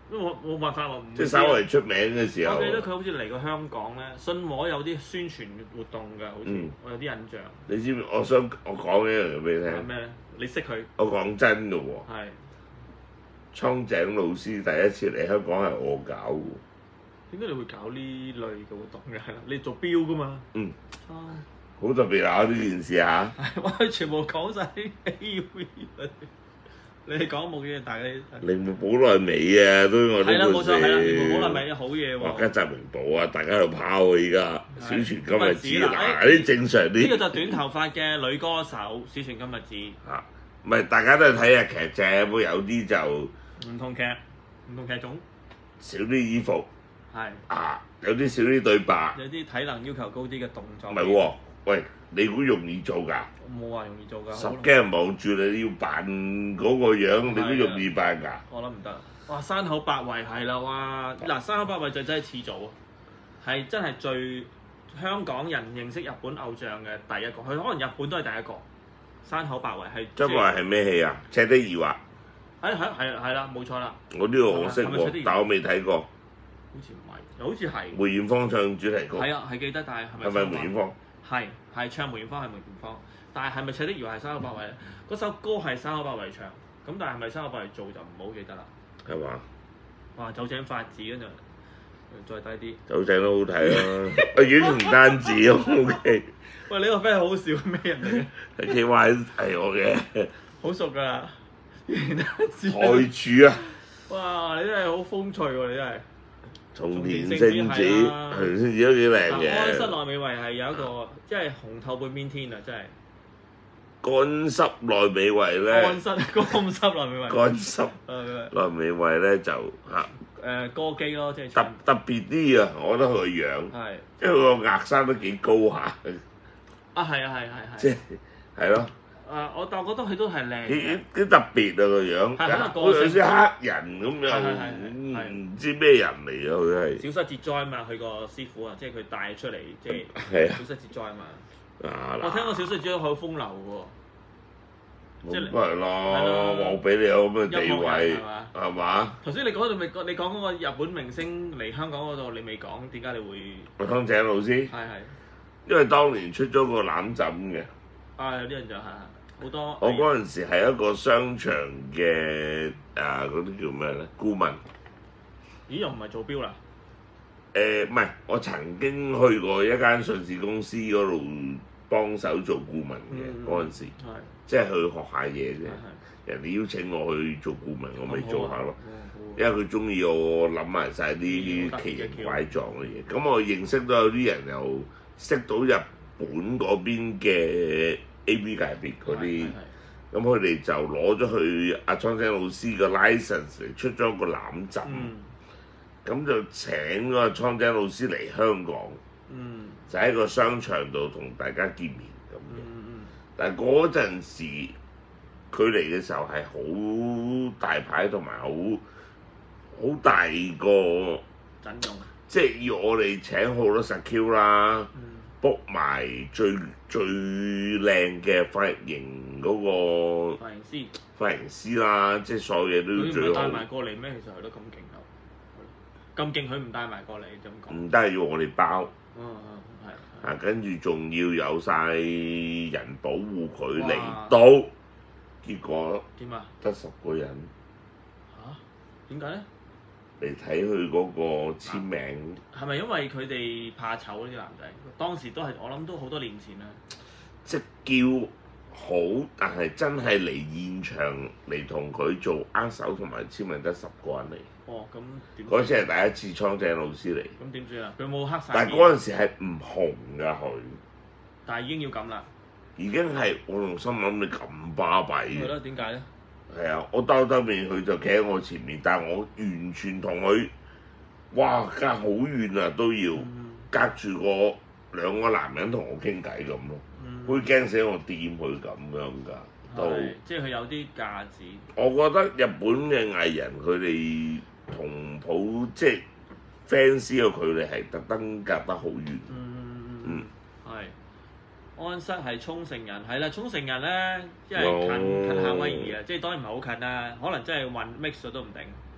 因為我冇辦法喎，唔即係稍為出名嘅時候。 我記得佢好似嚟過香港咧，信和有啲宣傳活動㗎，好似、 嗯、 我有啲印象。 你知唔知？我想我講一樣嘢俾你聽。 係咩咧？你識佢？ 我講真㗎喎。 係。 蒼井老師第一次嚟香港係我搞㗎。 點解你會搞呢類嘅活動嘅？你做標㗎嘛？ 嗯。 啊。 好特別啊！呢件事嚇。 係，我全部講晒啲 A V 你講冇嘢，大家鈴木保奈美啊，都我係啦，冇呢錯，係啦，鈴木保奈美好嘢喎。 哇！吉澤明步啊，大家喺度拋啊，依家小泉今日子嗱， 嗱啲正常啲。 呢個就短頭髮嘅女歌手小泉今日子。 啊，唔係大家都係睇日劇啫，不過有啲就唔同劇，唔同劇種。 少啲衣服。 係。 啊，有啲少啲對白。 有啲體能要求高啲嘅動作。 唔係喎，喂，你估容易做㗎？ 冇話容易做㗎。 十幾人望住你，要扮嗰個樣，你都容易扮㗎？ 我諗唔得。哇！山口百惠係啦，哇！嗱，山口百惠就真係始祖啊，係真係最香港人認識日本偶像嘅第一個。佢可能日本都係第一個。山口百惠係。即係係咩戲啊？赤的疑惑。 係係係係啦，冇錯啦。 我呢個我識喎，但我未睇過。 好似唔係，又好似係。 梅艷芳唱主題曲。 係啊，係記得，但係係咪？ 係咪梅艷芳？ 係係唱梅艷芳係梅艷芳，但係係咪赤的疑惑係山口百惠咧？嗰首歌係山口百惠唱，咁但係係咪山口百惠做就唔好記得啦。 係嘛？ 哇！酒井法子跟住再低啲。 酒井都好睇啦，啊阮唔單止 O K。 喂，你個 friend 好笑咩人嚟嘅？ K Y 係我嘅。 好熟㗎啦，袁單止。 台柱啊！ 哇！你真係好風趣喎，你真係。 松田聖子，松田聖子都幾靚嘅。 安室奈美惠係有一個，即係紅透半邊天啊！真係。 乾濕奈美惠咧。 乾濕乾濕奈美惠。 乾濕。奈美惠咧就嚇。 誒歌姬咯，即係。 特特別啲啊！我覺得佢個樣。 係。 因為個額生都幾高下。 啊係啊係係係。 即係係咯。 誒我但我覺得佢都係靚幾幾特別啊個樣，好似啲黑人咁樣，唔知咩人嚟啊佢係。 小室哲哉嘛，佢個師傅啊，即係佢帶出嚟，即係小室哲哉嘛。我聽過小室哲哉好風流嘅喎。 即係咪係咯？我俾你有咁嘅地位，係嘛？ 頭先你講到未？你講嗰個日本明星嚟香港嗰度，你未講點解你會？ 湯井老師。係係。因為當年出咗個攬枕嘅。 啊！有啲人就係。好多我嗰陣時係一個商場嘅誒嗰啲叫咩咧？顧問。 咦？又唔係做標啦？ 誒唔係，我曾經去過一間上市公司嗰度幫手做顧問嘅嗰陣時，即係去學下嘢啫。人哋邀請我去做顧問，我咪做下咯。因為佢中意我諗埋晒啲奇形怪狀嘅嘢，咁我認識到有啲人又識到日本嗰邊嘅 A V 界別嗰啲，咁佢哋就攞咗去阿蒼井老師個 license 嚟出咗個攬枕，咁、嗯、就請個蒼井老師嚟香港，嗯、就喺個商場度同大家見面咁嘅。嗯、但係嗰陣時佢嚟嘅時候係好大牌同埋好好大個陣容，即係要我哋請好多 secure 啦。嗯book 埋最最靚嘅髮型嗰個髮型師，髮型師啦，即係所有嘢都要最好。佢唔帶埋過嚟咩？其實佢都咁勁啊！咁勁佢唔帶埋過嚟，咁講。唔得要我哋包。嗯嗯，係。啊，跟住仲要有晒人保護佢嚟到，結果點啊？得十個人。嚇？點解咧？嚟睇佢嗰個簽名，係咪因為佢哋怕醜呢啲男仔？當時都係我諗都好多年前啦。即叫好，但係真係嚟現場嚟同佢做握手同埋簽名得十個人嚟。哦，咁點？嗰次係第一次蒼井老師嚟。咁點算啊？佢冇黑晒。但係嗰陣時係唔紅㗎佢。但係已經要咁啦。已經係我用心諗你咁巴閉。係咯？點解咧？係啊，我兜兜面佢就企喺我前面，但係我完全同佢，哇隔好遠啊都要，隔住個兩個男人同我傾偈咁咯，會驚死我掂佢咁樣㗎，都即係佢有啲架子。我覺得日本嘅藝人佢哋同普即係 fans 嘅距離係特登隔得好遠。嗯嗯，係。安室係沖繩人，係啦，沖繩人咧，因為近近夏威夷啊，即係當然唔係好近啦，可能真係混 mix 咗都唔定。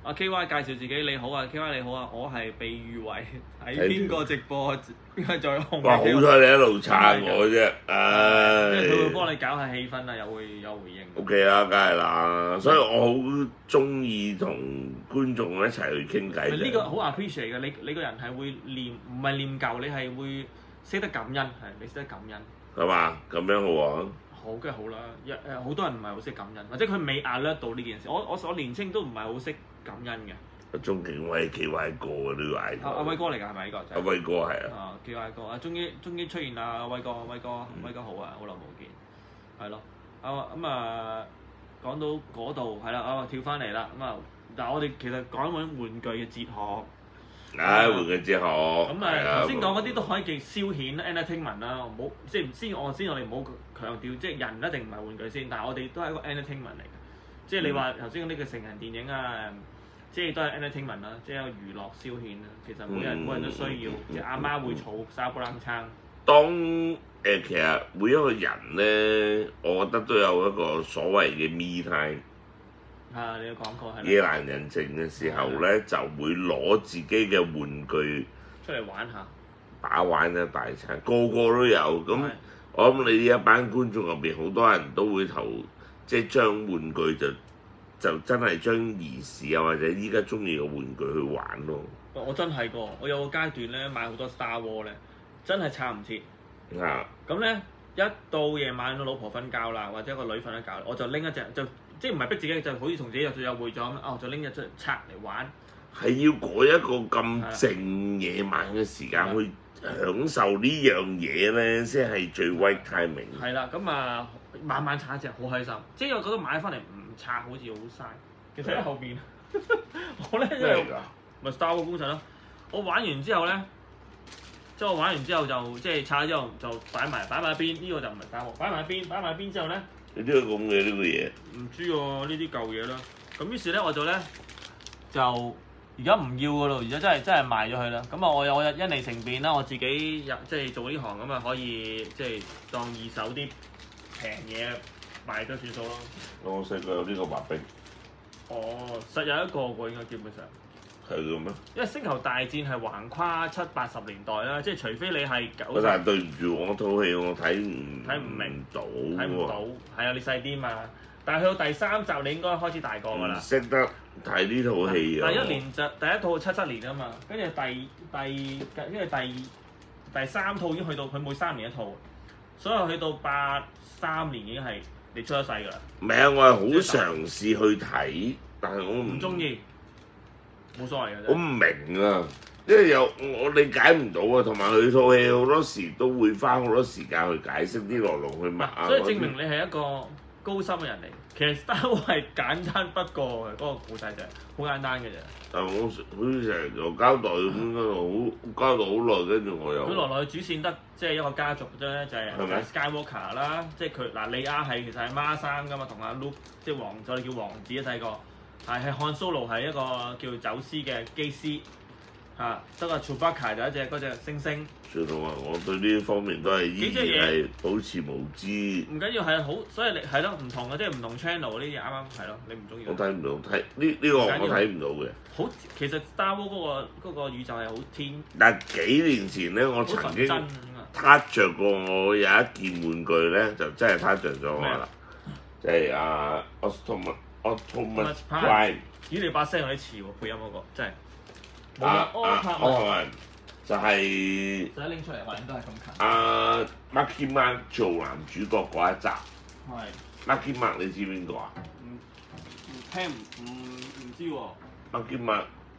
阿 K Y 介紹自己，你好啊 ，K Y 你好啊，我係被譽為喺邊個直播邊個最紅嘅。 哇！好彩你一路撐我啫，唉。 即係佢會幫你搞下氣氛啊，有會有回應。 O K 啦，梗係啦，所以我好中意同觀眾一齊去傾偈。 呢個好 appreciate 嘅，你你個人係會念唔係念舊，你係會識得感恩，係你識得感恩。 係嘛？咁樣好啊！ 好梗係好啦，一誒好多人唔係好識感恩，或者佢未 alert 到呢件事。我我我年青都唔係好識感恩嘅。 阿鐘景威 K Y 哥啊，呢個嗌阿阿威哥嚟㗎係咪呢個？ 阿威哥係啊。 啊 K Y 哥啊，終於終於出現啦！威哥威哥威哥好啊，好耐冇見。係咯，啊咁啊講到嗰度係啦，啊跳翻嚟啦咁啊，但係我哋其實講緊玩具嘅哲學。 唉，玩具哲學。 咁啊頭先講嗰啲都可以叫消遣 entertainment 啦，唔好即係先我先我哋唔好強調，即係人一定唔係玩具先，但係我哋都係一個 entertainment 嚟嘅。即係你話頭先嗰啲嘅成人電影啊，即係都係 entertainment 啦，即係有娛樂消遣啦。其實每人每人都需要，即係阿媽會儲沙煲冷餐。 當誒、呃、其實每一個人咧，我覺得都有一個所謂嘅 me time。 啊，你有講過係。 夜闌人靜嘅時候咧，就會攞自己嘅玩具出嚟玩下， 打玩一大餐，個個都有。咁我諗你呢一班觀眾入邊，好多人都會投，即係將玩具就就真係將兒時啊或者依家中意嘅玩具去玩咯。 我真係個，我有個階段咧買好多 Star War 咧，真係撐唔切。 啊！ 咁咧一到夜晚，老婆瞓覺啦，或者個女瞓咗覺，我就拎一隻就。即係唔係逼自己，就好似同自己有聚有會咗咁，哦就拎日出嚟拆嚟玩。係要嗰一個咁靜夜晚嘅時間去享受呢樣嘢咧，先係最 right timing。 係啦，咁啊晚晚拆一隻好開心，即係我覺得買翻嚟唔拆好似好嘥。其實喺後邊，我咧因為咪 Star Wars 工程咯，我玩完之後咧，即係我玩完之後就即係拆咗之後就擺埋擺埋一邊，呢、這個就唔係 Star Wars，擺埋一邊，擺埋一邊之後咧。 你呢個咁嘅呢個嘢？ 唔知喎，呢啲舊嘢啦。咁於是咧，我就咧就而家唔要噶咯，而家真係真係賣咗佢啦。咁啊，我有我因利乘便啦，我自己入即係做呢行咁啊，可以即係當二手啲平嘢賣咗算數咯。 我細個有呢個白冰。 哦，實有一個喎，應該基本上。 係嘅咩？因為星球大戰係橫跨七八十年代啦，即係除非你係九。 但係對唔住，我套戲我睇唔睇唔明到睇唔到，係啊，你細啲嘛。但係去到第三集，你應該開始大個㗎啦。 識得睇呢套戲啊！ 第一年就第一套七七年啊嘛，跟住第第跟住第第三套已經去到佢每三年一套，所以去到八三年已經係你出咗世㗎啦。 唔係啊，我係好嘗試去睇，但係我唔中意。冇所謂嘅啫。 我唔明啊，因為有我理解唔到啊，同埋佢套戲好多時都會花好多時間去解釋啲來龍去脈啊。 所以證明你係一個高深嘅人嚟。其實 Star Wars 係簡單不過嘅，嗰、那個故仔就係好簡單嘅啫。 但係我好似成日又交代咁樣，好交代好耐，跟住我又。 佢來來主線得即係一個家族啫，就係、是、Skywalker 啦，即係佢嗱利亞係其實係孖生噶嘛，同阿 Luke 即係王，我哋叫王子啊細個。係係Han Solo係一個叫走私嘅機師，嚇得個 Chewbacca 就一隻嗰隻猩猩。 算啦，我對呢方面都係依然係保持無知。 唔緊要係好，所以你係咯唔同嘅，即係唔同 channel 呢啲啱啱係咯，你唔中意。 我睇唔到，睇呢呢個我睇唔到嘅。 好，其實 Star Wars 嗰、那個那個宇宙係好天。 但係幾年前咧，我曾經 touch 着過我有一件玩具咧，就真係 touch 着咗我啦，就係啊 Optimus Optimus Prime。 咦，你把聲有啲似喎，配音嗰、那個真係。 冇啊啊！就係就拎出嚟話應該係咁近。 阿 Marky Mark 做男主角嗰一集。 係。 Marky Mark 你知邊個啊？ 唔唔聽唔唔唔知喎。 Marky Mark。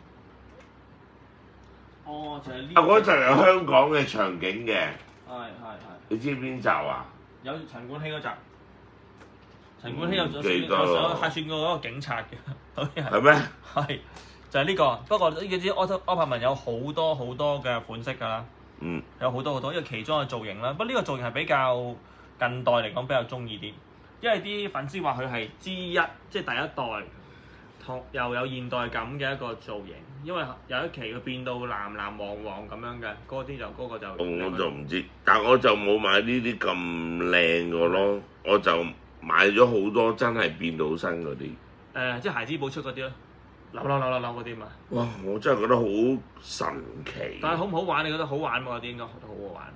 哦，就係呢。 啊！嗰集有香港嘅場景嘅。 係係係。 你知邊集啊？ 有陳冠希嗰集。陳冠希有有有客串過嗰個警察嘅，好似係。係咩？係。就係呢、這個，不過呢啲柯柯柏文有好多好多嘅款式㗎啦， 嗯，有好多好多，因為其中嘅造型啦。不過呢個造型係比較近代嚟講比較中意啲，因為啲粉絲話佢係之一，即係第一代同又有現代感嘅一個造型。因為有一期佢變到藍藍黃黃咁樣嘅，嗰啲就嗰、那個就我就唔知，但我就冇買呢啲咁靚嘅咯，我就買咗好多真係變到身嗰啲。誒、 呃，即係孩之寶出嗰啲咯。 扭扭扭扭扭嗰啲嘛。 哇！我真係覺得好神奇。 但係好唔好玩？你覺得好玩喎？嗰啲應該覺得好好玩。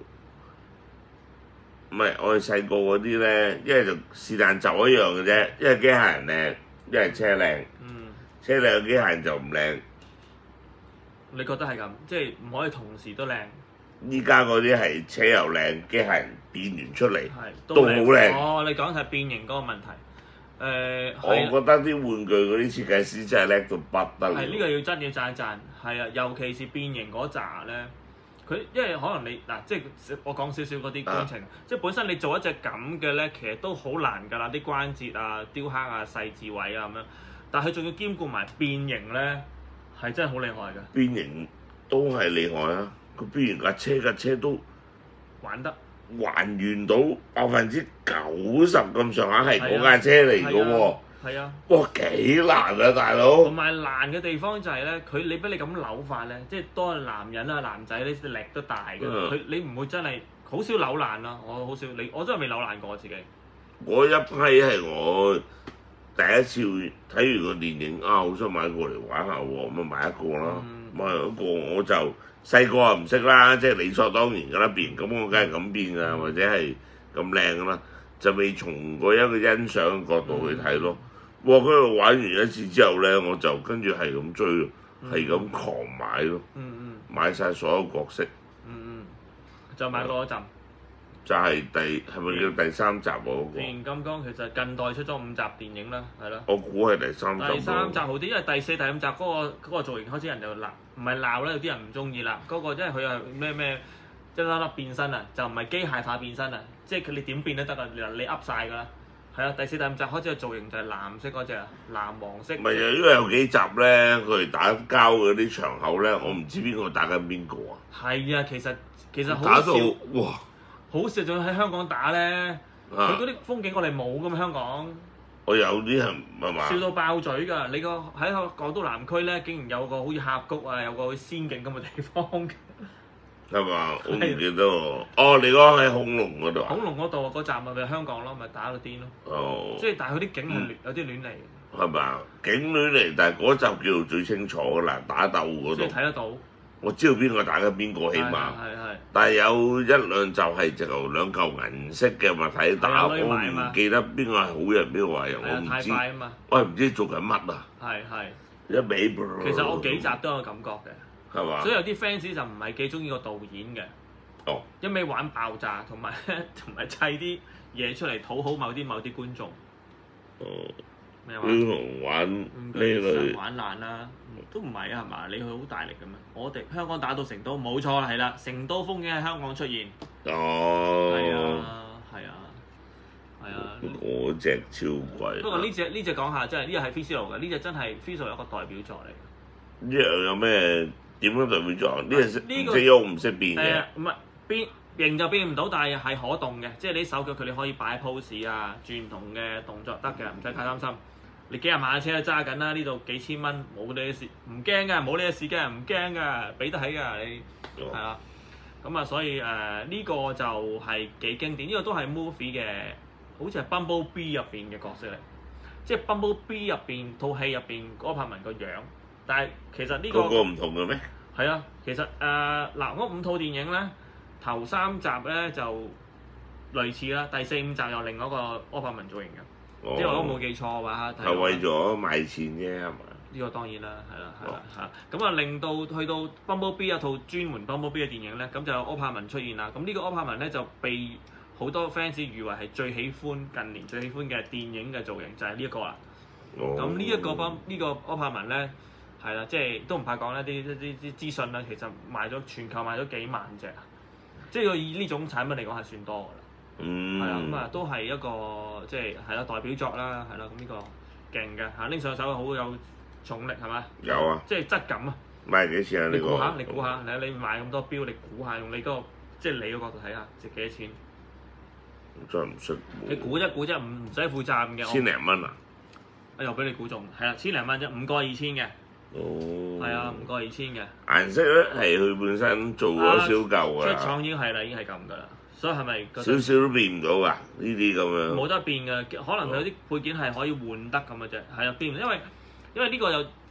唔係我哋細個嗰啲咧，一係就是但就一樣嘅啫，一係機械人靚，一係車靚。 嗯。 車靚機械人就唔靚。 你覺得係咁？即係唔可以同時都靚。 依家嗰啲係車又靚，機械人變完出嚟都好靚。 哦，你講係變形嗰個問題。誒、呃， 我覺得啲玩具嗰啲設計師真係叻到不得了。 係呢、呢個要真要讚一讚。係啊，尤其是變形嗰扎咧，佢因為可能你嗱，即係我講少少嗰啲工程，啊、即係本身你做一隻咁嘅咧，其實都好難㗎啦，啲關節啊、雕刻啊、細緻位啊咁樣。但係佢仲要兼顧埋變形咧，係真係好厲害嘅。 變形都係厲害啊！佢變形架車架車都玩得。 還原到百分之九十咁上下係嗰架車嚟嘅喎， 係啊， 哇幾難啊大佬！ 同埋難嘅地方就係咧，佢你俾你咁扭法咧，即係多男人啊男仔呢啲力都大嘅，佢、嗯、你唔會真係好少扭爛啦，我好少你我真係未扭爛過我自己。嗰一批係我第一次睇完個電影啊，好想買過嚟玩下喎，咁啊買一個啦，嗯、買一個我就。細個啊唔識啦，即係理所當然㗎啦，變咁我梗係咁變㗎，或者係咁靚㗎啦，就未從過一個欣賞嘅角度去睇咯。嗯、哇！嗰度玩完一次之後咧，我就跟住係咁追咯，係咁、嗯、狂買咯， 嗯嗯、 買晒所有角色。 嗯嗯，就買嗰陣。 就係第係咪叫第三集喎？嗰個變形金剛其實近代出咗五集電影啦，係咯。 我估係第三集。 第三集好啲，因為第四、第五集嗰、嗰個嗰個造型開始人就鬧，唔係鬧啦，有啲人唔中意啦。嗰、嗰個因為佢係咩咩一粒粒變身啊，就唔係機械化變身啊，即係佢你點變都得啊，你噏晒㗎啦。係啊，第四、第五集開始嘅造型就係藍色嗰隻啊，藍黃色。唔係啊，因為有幾集咧，佢哋打交嗰啲場口咧，我唔知邊個打緊邊個啊。係啊，其實其實好打到哇！ 好少仲喺香港打咧，佢嗰啲風景我哋冇㗎嘛香港。 我有啲人係嘛？ 笑到爆嘴㗎！你個喺個港島南區咧，竟然有個好似峽谷啊，有個好似仙境咁嘅地方嘅。 係嘛？我唔記得喎。哦，你講喺恐龍嗰度啊？ 恐龍嗰度嗰站咪咪香港咯，咪打到癲咯。 哦。即係但係佢啲景係有啲亂嚟。 係嘛？景亂嚟，但係嗰集叫做最清楚㗎啦，打鬥嗰度。 即係睇得到。 我知道邊個打緊邊個，起碼。係係。但係有一兩集係直頭兩嚿銀色嘅物體打，我唔記得邊個係好人，邊個壞人，我唔知。太快啊嘛！我係唔知做緊乜啊。係係。一味。 其實我幾集都有感覺嘅。 係嘛？ 所以有啲 fans 就唔係幾中意個導演嘅。 哦。 一味玩爆炸，同埋同埋砌啲嘢出嚟討好某啲某啲觀眾。 哦。 咩話？ 英雄玩呢類。 玩爛啦。都唔係啊，係嘛？你去好大力咁嘛？我哋香港打到成都，冇錯啦，係啦，成都風景喺香港出現。 哦。係啊，係啊，係啊。 嗰隻超貴。 不過呢隻呢隻講下，真係呢隻係 Fitzroy 嘅，呢隻真係 Fitzroy一個代表作嚟。 呢隻有咩點樣代表作？呢隻識唔識喐唔識變嘅？ 唔係變形就變唔到，但係係可動嘅，即係你手腳佢哋可以擺 pose 啊，轉唔同嘅動作得嘅，唔使太擔心。你幾廿萬嘅車都揸緊啦，呢度幾千蚊冇你嘅事，唔驚㗎，冇你嘅事嘅，唔驚㗎，俾得起㗎你，係啊，咁啊，所以誒呢、呃這個就係幾經典，呢、這個都係 movie 嘅，好似係 Bumblebee 入邊嘅角色嚟，即係 Bumblebee 入邊套戲入邊柯柏文個樣，但係其實呢、這個個唔同嘅咩？ 係啊，其實誒嗱嗰五套電影咧，頭三集咧就類似啦，第四五集又另外一個柯柏文造型嘅。即係我都冇記錯嘅話，係為咗賣錢啫，係嘛？ 呢個當然啦，係啦，係啦，嚇咁啊，令到去到 Bumblebee 一套專門 Bumblebee 嘅電影咧，咁就有柯柏文出現啦。咁呢個柯柏文咧就被好多 fans 譽為係最喜歡近年最喜歡嘅電影嘅造型，就係呢一個啦。咁呢一個幫呢個柯柏文咧係啦，即係都唔怕講啦，啲啲啲資訊啦，其實賣咗全球賣咗幾萬隻，即係以呢種產品嚟講係算多㗎啦。 嗯， 係啦，咁啊都係一個即係係啦代表作啦，係啦，咁呢個勁嘅嚇，拎上手好有重力係嘛？ 有啊， 即係質感啊！ 賣幾錢啊？ 你估下，你估下，你你買咁多錶，你估下用你嗰個即係你個角度睇下值幾多錢？ 我真係唔識。 你估一估啫，唔唔使負責任嘅。 千零蚊啊！ 啊又俾你估中，係啦，千零蚊啫，五個二千嘅。 哦。係啊，五個二千嘅。 顏色咧係佢本身做咗少舊㗎啦。 出廠已經係啦，已經係咁㗎啦。所以係咪少少都變唔到㗎？呢啲咁樣冇得變嘅，可能佢有啲配件係可以換得咁嘅啫。係啊，變唔到，因為因為呢個又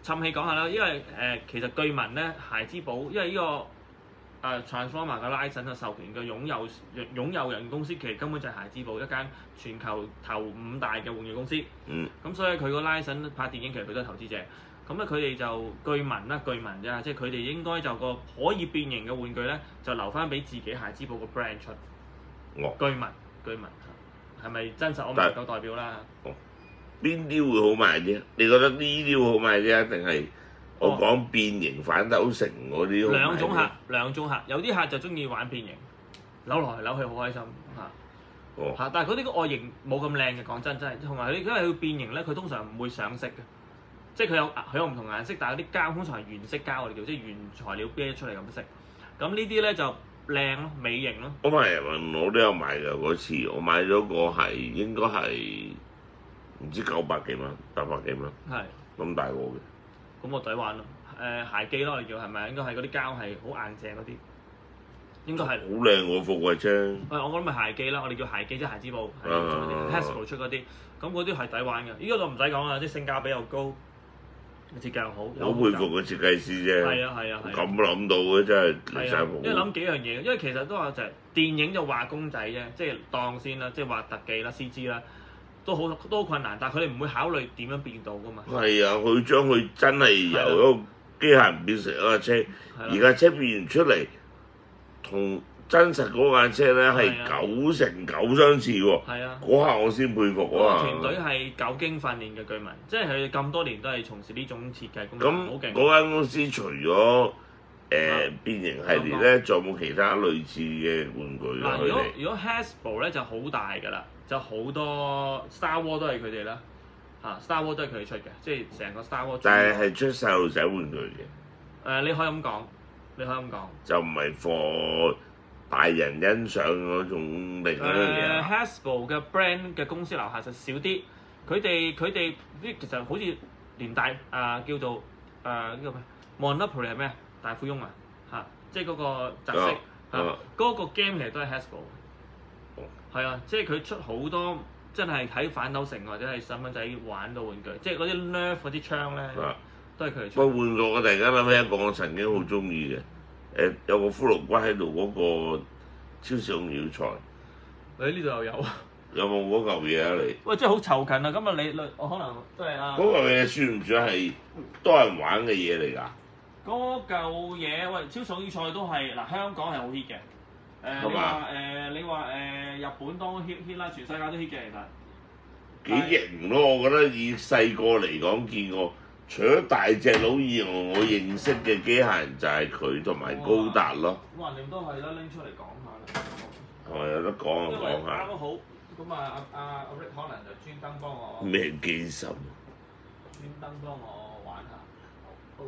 氹氣講下啦，因為誒、呃、其實據聞咧，孩之寶因為呢、這個誒、呃、Transformer 嘅 license 嘅授權嘅擁有擁有人公司，其實根本就係孩之寶一間全球頭五大嘅玩具公司。 嗯。 咁所以佢個 license 拍電影其實佢都係投資者。咁咧佢哋就據聞啦，據聞啫，即係佢哋應該就個可以變形嘅玩具咧，就留翻俾自己孩之寶個 brand 出。 哦。 據聞，據聞係咪真實？我唔能夠代表啦。 哦。邊啲會好賣啲？你覺得呢啲會好賣啲啊？定係我講變形反斗城嗰啲好賣啲？ 兩種客，兩種客，有啲客就中意玩變形，扭來扭去好開心嚇。 哦。 嚇！但係嗰啲個外形冇咁靚嘅，講真真係，同埋佢因為佢變形咧，佢通常唔會上色嘅。即係佢有佢有唔同顏色，但係啲膠通常係原色膠，我哋叫即係原材料啤出嚟咁色。咁呢啲咧就靚咯，美型咯。 我買我都有買㗎嗰次，我買咗個係應該係唔知九百幾蚊、八百幾蚊， 係咁大個嘅。 咁我抵玩咯。誒、呃、鞋機咯，我哋叫係咪？應該係嗰啲膠係好硬淨嗰啲，應該係。好靚喎副櫃啫。 誒，我覺得咪鞋機啦，我哋叫鞋機即係孩之寶，係 Hasbro 出嗰啲，咁嗰啲係抵玩嘅。呢個就唔使講啦，啲性價比又高。設計又好， 好佩服個設計師啫。 係啊係啊係。 咁諗到嘅真係離曬譜。 因為諗幾樣嘢，因為其實都話就係電影就畫公仔啫，即係當先啦，即係畫特技啦、C G 啦，都好都好困難，但係佢哋唔會考慮點樣變到噶嘛。 係啊，佢將佢真係由一個機械人變成一架車，而架車變完出嚟同真實嗰架車咧係九成九相似喎。係啊，嗰下我先佩服啊！ 團隊係久經訓練嘅據聞，即係佢咁多年都係從事呢種設計工作，好勁。 咁嗰間公司除咗誒變形系列咧，仲有冇其他類似嘅玩具啊？ 嗱，如果如果 Hasbro 咧就好大㗎啦，就好多 Star Wars 都係佢哋啦，嚇 Star Wars 都係佢哋出嘅，即係成個 Star Wars。 但係係出細路仔玩具嘅。 誒，你可以咁講，你可以咁講。就唔係 for大人欣賞嗰種另一樣嘢。 誒 Hasbro 嘅 brand 嘅公司樓下就少啲，佢哋佢哋啲其實好似連大啊、呃、叫做誒呢個咩 Monopoly 係咩大富翁啊嚇，即係嗰個特色嚇，嗰個 game 其實都係 Hasbro。係啊，即係佢出好多真係喺反斗城或者係細蚊仔玩到玩具，即係嗰啲 Nerf 嗰啲槍咧，都係佢哋出。 不過玩具我突然間諗起一個我曾經好中意嘅。誒有個骷髏骨喺度嗰個超時空要塞， 誒呢度又有， 有冇嗰嚿嘢啊你？ 喂，真係好囚近啊！咁啊，你我可能都係啊。 嗰嚿嘢算唔算係多人玩嘅嘢嚟㗎？ 嗰嚿嘢喂，超時空要塞都係嗱，香港係好 hit 嘅。誒你話誒你話誒日本當 hit hit 啦，全世界都 hit 嘅其實。 幾型咯！我覺得以細個嚟講見過。除咗大隻佬以外，我認識嘅機械人就係佢同埋高達咯。 咁橫掂都係啦，拎出嚟講下啦。 係咪有得講就講下。 啱都好，咁啊阿阿阿 Rick 可能就專登幫我。 咩機心？ 專登幫我玩下。O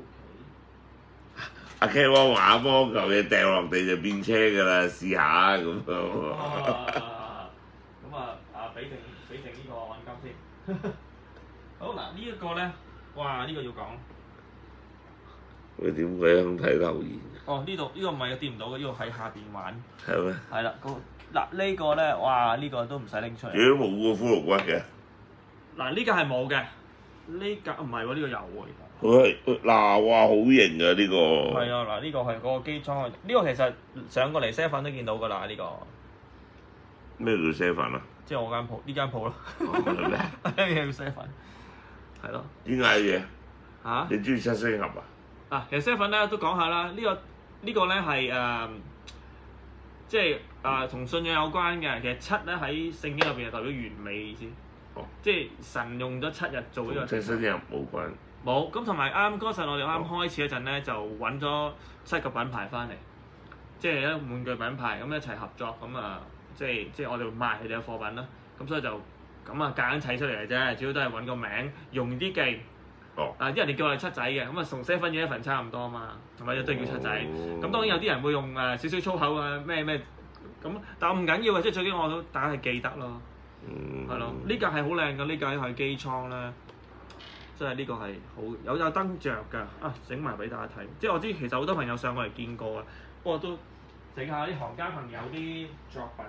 K。 阿 K 汪話幫嚿嘢掉落地就變車㗎啦，試下咁樣。 咁啊啊俾定俾定呢個按金先。好嗱，呢一個咧。哇！呢、這個要講， 佢點鬼樣睇留言？ 哦，呢度呢個唔係掂唔到嘅，呢、這個喺下邊玩。 係咩？ 係啦，嗱、這個、呢個咧，哇！呢、這個都唔使拎出嚟。 如果冇個骷髏骨嘅。 嗱呢個係冇嘅，呢個唔係喎，呢、這個有喎。 佢嗱哇好型啊呢個。 係啊，嗱呢個係嗰個機艙，呢、這個其實上過嚟 seven 都見到㗎啦，呢、這個。 咩叫 seven 啊？ 即係我間鋪，呢間鋪咯。 係咩？ 呢叫 seven。係咯， 點解嘅？ 嚇？ 你中意七星俠啊？ 啊，其實 seven 咧都講下啦，呢、這個呢、這個咧係誒，即係誒同信仰有關嘅。其實七咧喺聖經入邊係代表完美嘅意思。哦。即係神用咗七日做呢個。 七星俠冇關。 冇，咁同埋啱嗰陣我哋啱開始嗰陣咧，就揾咗七個品牌翻嚟，即係一玩具品牌咁一齊合作，咁啊，即係即係我哋賣佢哋嘅貨品啦。咁所以就。咁啊，夾硬砌出嚟嘅啫，主要都係揾個名，容易啲記。哦。啊，啲人哋叫我哋七仔嘅，咁啊同 seven 嘅一份差唔多啊嘛，係咪都係叫七仔？咁、哦、當然有啲人會用誒少少粗口啊，咩咩咁，但係唔緊要嘅，即係最緊要我都大家係記得咯。嗯。係咯，呢架係好靚嘅，呢架係機艙咧，即係呢個係好有有燈着㗎。啊，整埋俾大家睇，即係我知其實好多朋友上過嚟見過啊，不過都整下啲行家朋友啲作品，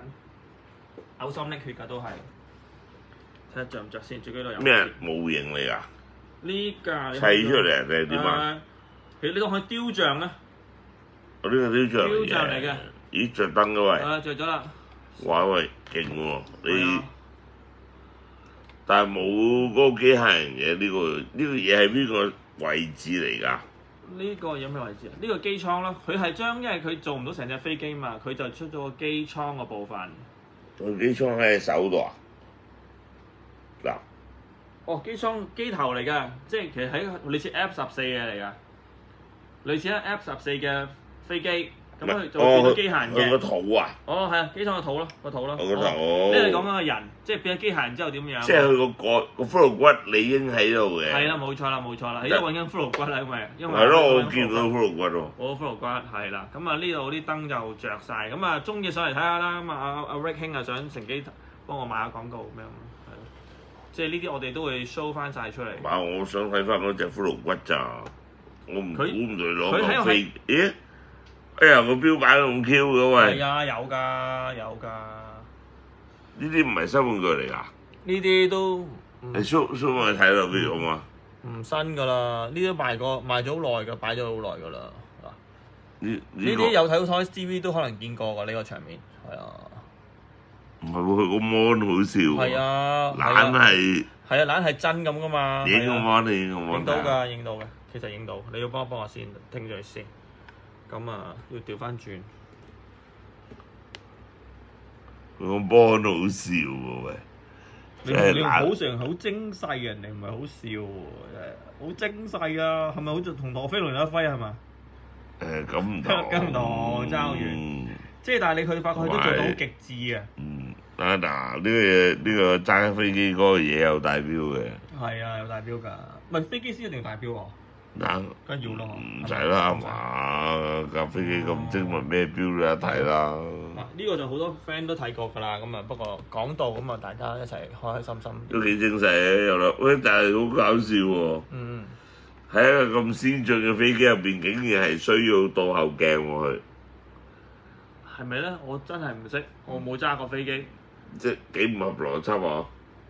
嘔心瀝血㗎都係。睇下着唔着先，最緊要有。 咩模型嚟㗎？ 呢架砌出嚟定係點啊？ 誒，你當佢雕像咧？ 我呢個雕像雕像嚟嘅。 咦，着燈嘅喂！ 啊，着咗啦！ 哇喂，勁喎！你但係冇嗰個機械人嘅呢個呢個嘢係邊個位置嚟㗎？ 呢個有咩位置啊？呢個機艙咯，佢係將因為佢做唔到成隻飛機嘛，佢就出咗個機艙個部分。 個機艙喺手度啊？嗱， 哦，機艙機頭嚟㗎，即係其實喺類似 F 十四嘅嚟㗎，類似喺 F 十四嘅飛機。咁佢就變咗機械人嘅。 佢個肚啊！ 哦，係啊，機艙個肚咯，個肚咯。 我個肚。 呢個你講緊個人，即係變咗機械人之後點樣？ 即係佢個個個骷髏骨理應喺度嘅。 係啦，冇錯啦，冇錯啦，喺度揾緊骷髏骨啦，因為因為。 係咯，我見到骷髏骨喎。 我骷髏骨係啦，咁啊呢度啲燈就着晒，咁啊中意上嚟睇下啦，咁啊阿阿 Rick 兄啊想乘機幫我買下廣告咁樣，係咯，即係呢啲我哋都會 show 翻晒出嚟。 哇！我想睇翻嗰隻骷髏骨咋，我唔估唔到攞個飛。咦？哎呀，個標擺咁 Q 嘅喂！ 係啊，有㗎，有㗎。 呢啲唔係新玩具嚟㗎？ 呢啲都你 show show 我睇落邊好嘛？ 唔新㗎啦，呢啲賣過賣咗好耐㗎，擺咗好耐㗎啦。 呢呢啲有睇到 Toy T V 都可能見過㗎呢個場面，係啊。 唔係喎，佢個 mon 好笑喎。 係啊， 懶係。 係啊，懶係真咁㗎嘛。 影個 mon 你影個 mon。 影到㗎，影到嘅，其實影到。你要幫我幫我先，聽咗先。咁啊，要調翻轉。 佢個 mon 好笑喎喂！ 你你好成好精細嘅，人哋唔係好笑喎，好精細啊！係咪好似同陀飛輪有得揮係嘛？ 誒咁唔同。 咁唔同，爭好遠。即係但係你佢發覺佢都做到好極致嘅。 嗯，啊嗱，呢個嘢呢個揸飛機嗰個嘢有帶標嘅。 係啊，有帶標㗎。唔係飛機師一定帶標喎。 嗱， 梗要咯， 唔使啦嘛，架飛機咁精密，咩標都有得睇啦。 呢個就好多 friend 都睇過㗎啦，咁啊不過講到咁啊，大家一齊開開心心。 都幾精細嘅，有啦，喂，但係好搞笑喎。 嗯。 喺一個咁先進嘅飛機入邊，竟然係需要倒後鏡喎佢。 係咪咧？我真係唔識，我冇揸過飛機。 即係幾唔合邏輯啊！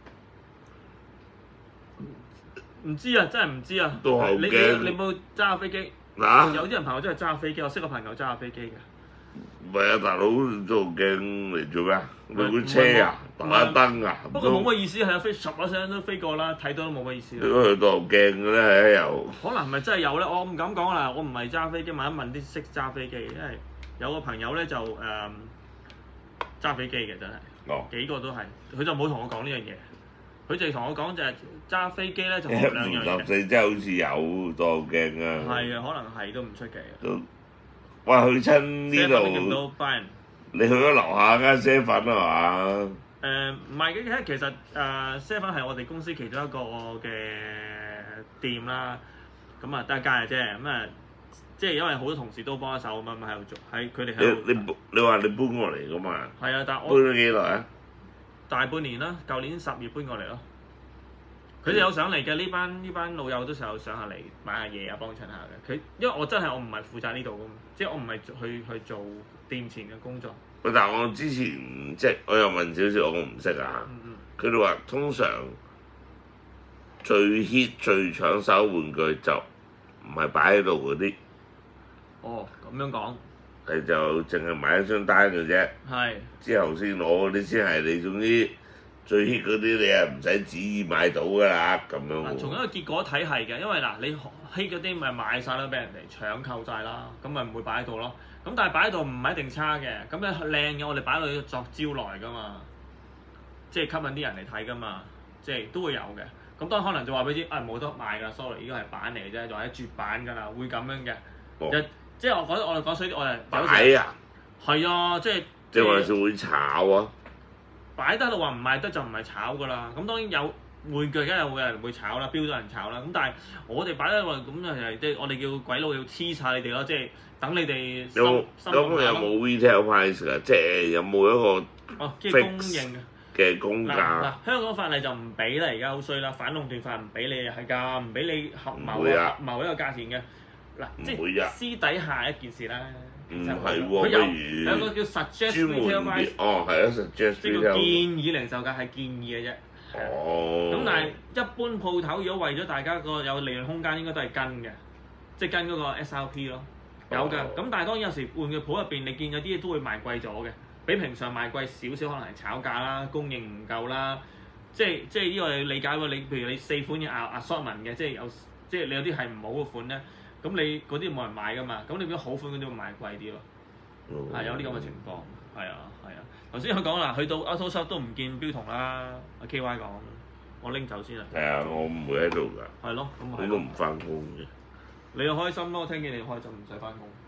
唔知啊，真係唔知啊！ 倒後鏡。 你你你冇揸過飛機？ 嗱。 有啲人朋友真係揸過飛機，我識個朋友揸過飛機嘅。 唔係啊，大佬做鏡嚟做咩？咪管車啊，打燈啊。 不過冇乜意思，係啊，飛十一聲都飛過啦，睇到都冇乜意思。 如果佢倒後鏡嘅咧，又可能係咪真係有咧？我唔敢講啦，我唔係揸飛機，問一問啲識揸飛機，因為有個朋友咧就誒揸飛機嘅真係， 哦， 幾個都係，佢就冇同我講呢樣嘢，佢就同我講就係揸飛機咧就學兩樣嘢。 十四真係好似有倒後鏡啊！ 係啊，可能係都唔出奇。 都哇！去親呢度，你去咗樓下間啡粉係嘛？ 誒唔係嘅，其實誒啡粉係我哋公司其中一個嘅店啦。咁啊得一間嘅啫，咁啊即係因為好多同事都幫一手咁啊喺度做，喺佢哋喺度。 你你你話你搬過嚟㗎嘛？ 係啊，但係我搬咗幾耐啊？ 大半年啦，舊年十月搬過嚟咯。佢哋有上嚟嘅，呢班呢班老友都成日上下嚟買下嘢啊，幫襯下嘅。佢因為我真係我唔係負責呢度㗎嘛，即係我唔係去去做店前嘅工作。 但係我之前即係我又問少少，我唔識啊。佢哋話通常最 hit 最搶手玩具就唔係擺喺度嗰啲。 哦，咁樣講。 係就淨係買一張單嘅啫。係。之後先攞嗰啲先係你，總之。最 hit 嗰啲你係唔使旨意買到㗎啦，咁樣喎。 從一個結果睇係嘅，因為嗱你 hit 嗰啲咪買晒啦，俾人哋搶購晒啦，咁咪唔會擺喺度咯。咁但係擺喺度唔係一定差嘅，咁咧靚嘅我哋擺落去作招來㗎嘛，即係吸引啲人嚟睇㗎嘛，即係都會有嘅。咁當然可能就話俾你知，啊冇得賣㗎 ，sorry，呢個係版嚟嘅啫，仲係絕版㗎啦，會咁樣嘅。哦、即係我覺得我哋講衰啲，我哋擺啊， 係啊，即係即係還是會炒啊。 擺得喺度話唔賣得就唔係炒㗎啦，咁當然有玩具梗係會有人會炒啦，標咗人炒啦。咁但係我哋擺得話咁就係即係我哋叫鬼佬要黐晒你哋咯，即係等你哋心心動下咯。咁有冇 retail price 㗎？即係有冇一個哦，即係供應嘅公價？ 嗱嗱，香港法例就唔俾啦，而家好衰啦，反壟斷法唔俾你係㗎，唔俾你合謀啊謀一個價錢嘅。嗱，即係私底下一件事啦。 唔係喎，不如如有個叫 suggest retail price， 哦係啊 suggest retail， 即係個建議零售價係建議嘅啫， 哦。 咁但係一般鋪頭如果為咗大家個有利潤空間，應該都係跟嘅，即係跟嗰個 S R P 咯，有嘅。咁、哦、但係當然有時玩具鋪入邊，你見有啲嘢都會賣貴咗嘅，比平常賣貴少少，可能係炒價啦、供應唔夠啦。即係即係呢個你理解喎。你譬如你四款嘅 assortment 嘅，即係有即係你有啲係唔好嘅款咧，咁你嗰啲冇人買噶嘛，咁你變咗好款嗰啲會賣貴啲咯。係、哦、有啲咁嘅情況，係啊係啊。頭先佢講啦，去到 Auto Shop 都唔見標童啦。阿 K Y 講，我拎走先啦。 係啊，我唔會喺度㗎。 係咯，咁我都唔翻工嘅。 你又開心咯，我聽見你開心，唔使翻工。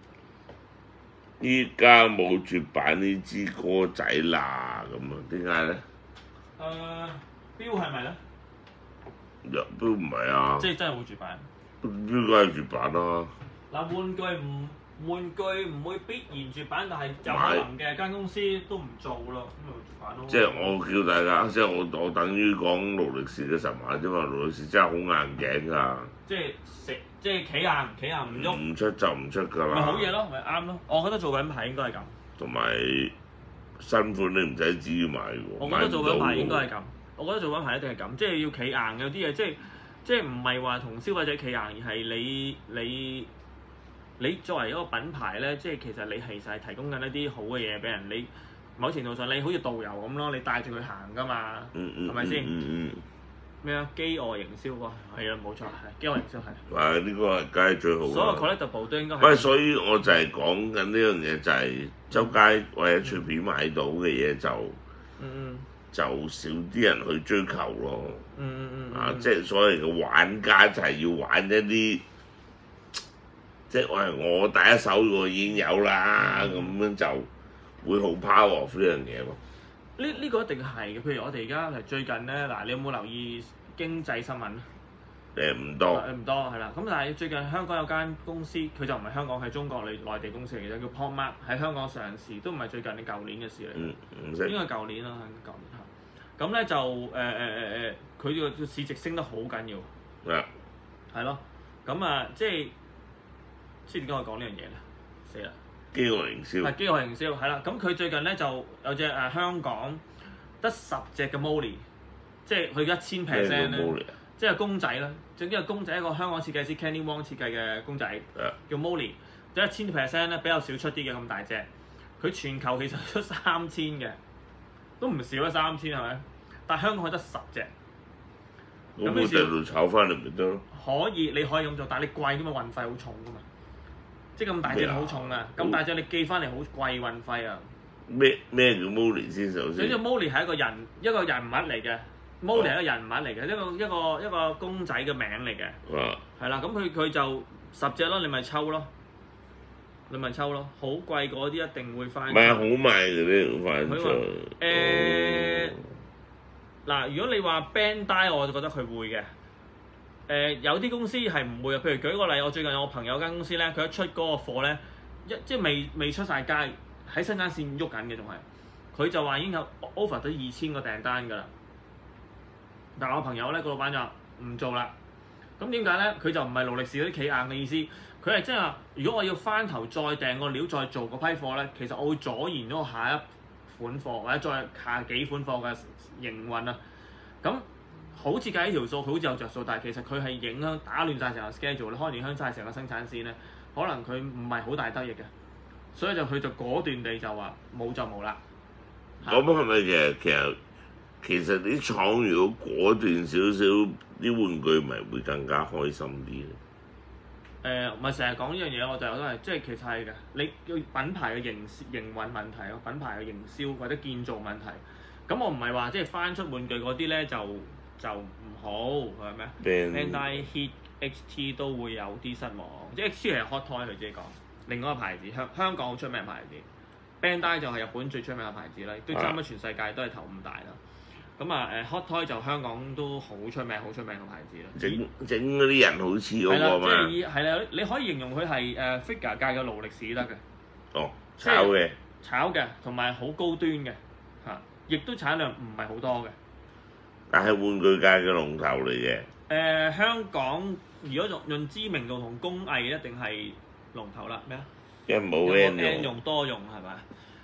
依家冇絕版呢支歌仔啦，咁啊點解咧？ 誒、uh, 標係咪咧？ 又都唔係啊！ 即係真係會絕版。 應該係絕版啦。 嗱，玩具唔玩具唔會必然絕版，但係有可能嘅間公司都唔做咯，咁咪絕版咯。即係我叫大家，即係我我等於講勞力士嘅神話啫嘛，勞力士真係好硬頸㗎。即係食即係企硬企硬唔喐。 唔出就唔出㗎啦。 咪好嘢咯，咪啱咯。我覺得做品牌應該係咁。 同埋新款你唔使指意買喎。 我覺得做品牌應該係咁。我覺得做品牌一定係咁，即係要企硬，有啲嘢即係即係唔係話同消費者企硬，而係你你你作為一個品牌咧，即係其實你其實係提供緊一啲好嘅嘢俾人。你某程度上你好似導遊咁咯，你帶住佢行㗎嘛，係咪先？咩啊？飢餓營銷喎，係啊，冇錯，係飢餓營銷係。 哇！呢個係梗係最好。 所有 collectible 都應該係。 喂，所以我就係講緊呢樣嘢，就係周街或者隨便買到嘅嘢就嗯嗯。就少啲人去追求咯， 嗯嗯嗯， 啊，即係所謂嘅玩家就係要玩一啲，即係我我第一手我已經有啦，咁、嗯、樣就會好 power 呢樣嘢咯。 呢呢、呢個一定係嘅，譬如我哋而家係最近咧，嗱，你有冇留意經濟新聞？ 誒唔多， 唔多係啦。咁但係最近香港有間公司，佢就唔係香港，係中國內內地公司嚟嘅，叫 PopMart 喺香港上市，都唔係最近，你舊年嘅事嚟。 嗯，唔識。 應該係舊年啦，係舊年嚇。咁咧就誒誒誒誒，佢、呃、個市值升得好緊要。係、yeah. 係咯。咁啊，即係即係點解我講呢樣嘢咧？死啦！ 飢餓營銷。係飢餓營銷，係啦。咁佢最近咧就有隻誒、呃、香港得十隻嘅 Molly， 即係佢一千 percent 咧。即係公仔啦，總之係公仔，一個香港設計師 Kenny Wong 設計嘅公仔，yeah. 叫 Molly，有一千 percent 咧，比較少出啲嘅咁大隻。佢全球其實出三千嘅，都唔少啊，三千係咪？但係香港佢得十隻。咁你喺度炒翻嚟咪得咯？ 可以，你可以咁做，但係你貴㗎嘛，運費好重㗎嘛。即係咁大隻好重啊！咁大隻你寄翻嚟好貴運費啊！ 咩咩叫 Molly 先首先？ 總之 Molly 係一個人一個人物嚟嘅。Molly 係一個人物嚟嘅，一個一個一個公仔嘅名嚟嘅，係啦、啊。咁佢佢就十隻咯，你咪抽咯，你咪抽咯。好貴嗰啲一定會翻。唔係好賣嘅呢，翻出。誒嗱，如果你話 Bandai， 我就覺得佢會嘅。誒、呃、有啲公司係唔會嘅，譬如舉個例，我最近有個朋友間公司咧，佢一出嗰個貨咧，一即係未未出晒街，喺生產線喐緊嘅仲係，佢就話已經有 over 咗二千個訂單㗎啦。但係我朋友咧，個老闆就唔做啦。咁點解咧？佢就唔係勞力士嗰啲企硬嘅意思，佢係即係話，如果我要翻頭再訂個料再做嗰批貨咧，其實我會阻延咗我下一款貨或者再下幾款貨嘅營運啊。咁好似計呢條數，佢好似有着數，但係其實佢係影響打亂晒成個 schedule 咧，可能影響晒成個生產線咧，可能佢唔係好大得益嘅，所以就佢就果斷地就話冇就冇啦。 咁係咪嘅？其實其實啲廠如果果斷少少，啲玩具咪會更加開心啲咧。 誒，唔係成日講呢樣嘢，我就都係即係其實係嘅。你要品牌嘅營營運問題咯，品牌嘅營銷或者建造問題。咁我唔係話即係翻出玩具嗰啲咧就就唔好係咩 ？Bandai Hit X T 都會有啲失望，即係 X T 係 Hot Toy 佢自己講，另外一個牌子香香港好出名嘅牌子。Bandai 就係日本最出名嘅牌子啦，都差唔多全世界都係頭五大啦。咁啊誒 Hot Toy 就香港都好出名，好出名嘅牌子啦。整整嗰啲人好似嗰個嘛。係啦，即係以係啦，你可以形容佢係誒 figure 界嘅勞力士得嘅。 哦，炒嘅。 炒嘅，同埋好高端嘅嚇，亦都產量唔係好多嘅。 但係玩具界嘅龍頭嚟嘅。誒、 呃，香港如果用用知名度同工藝，一定係龍頭啦。咩啊？ 因為冇 N 用。 N 用多用係咪？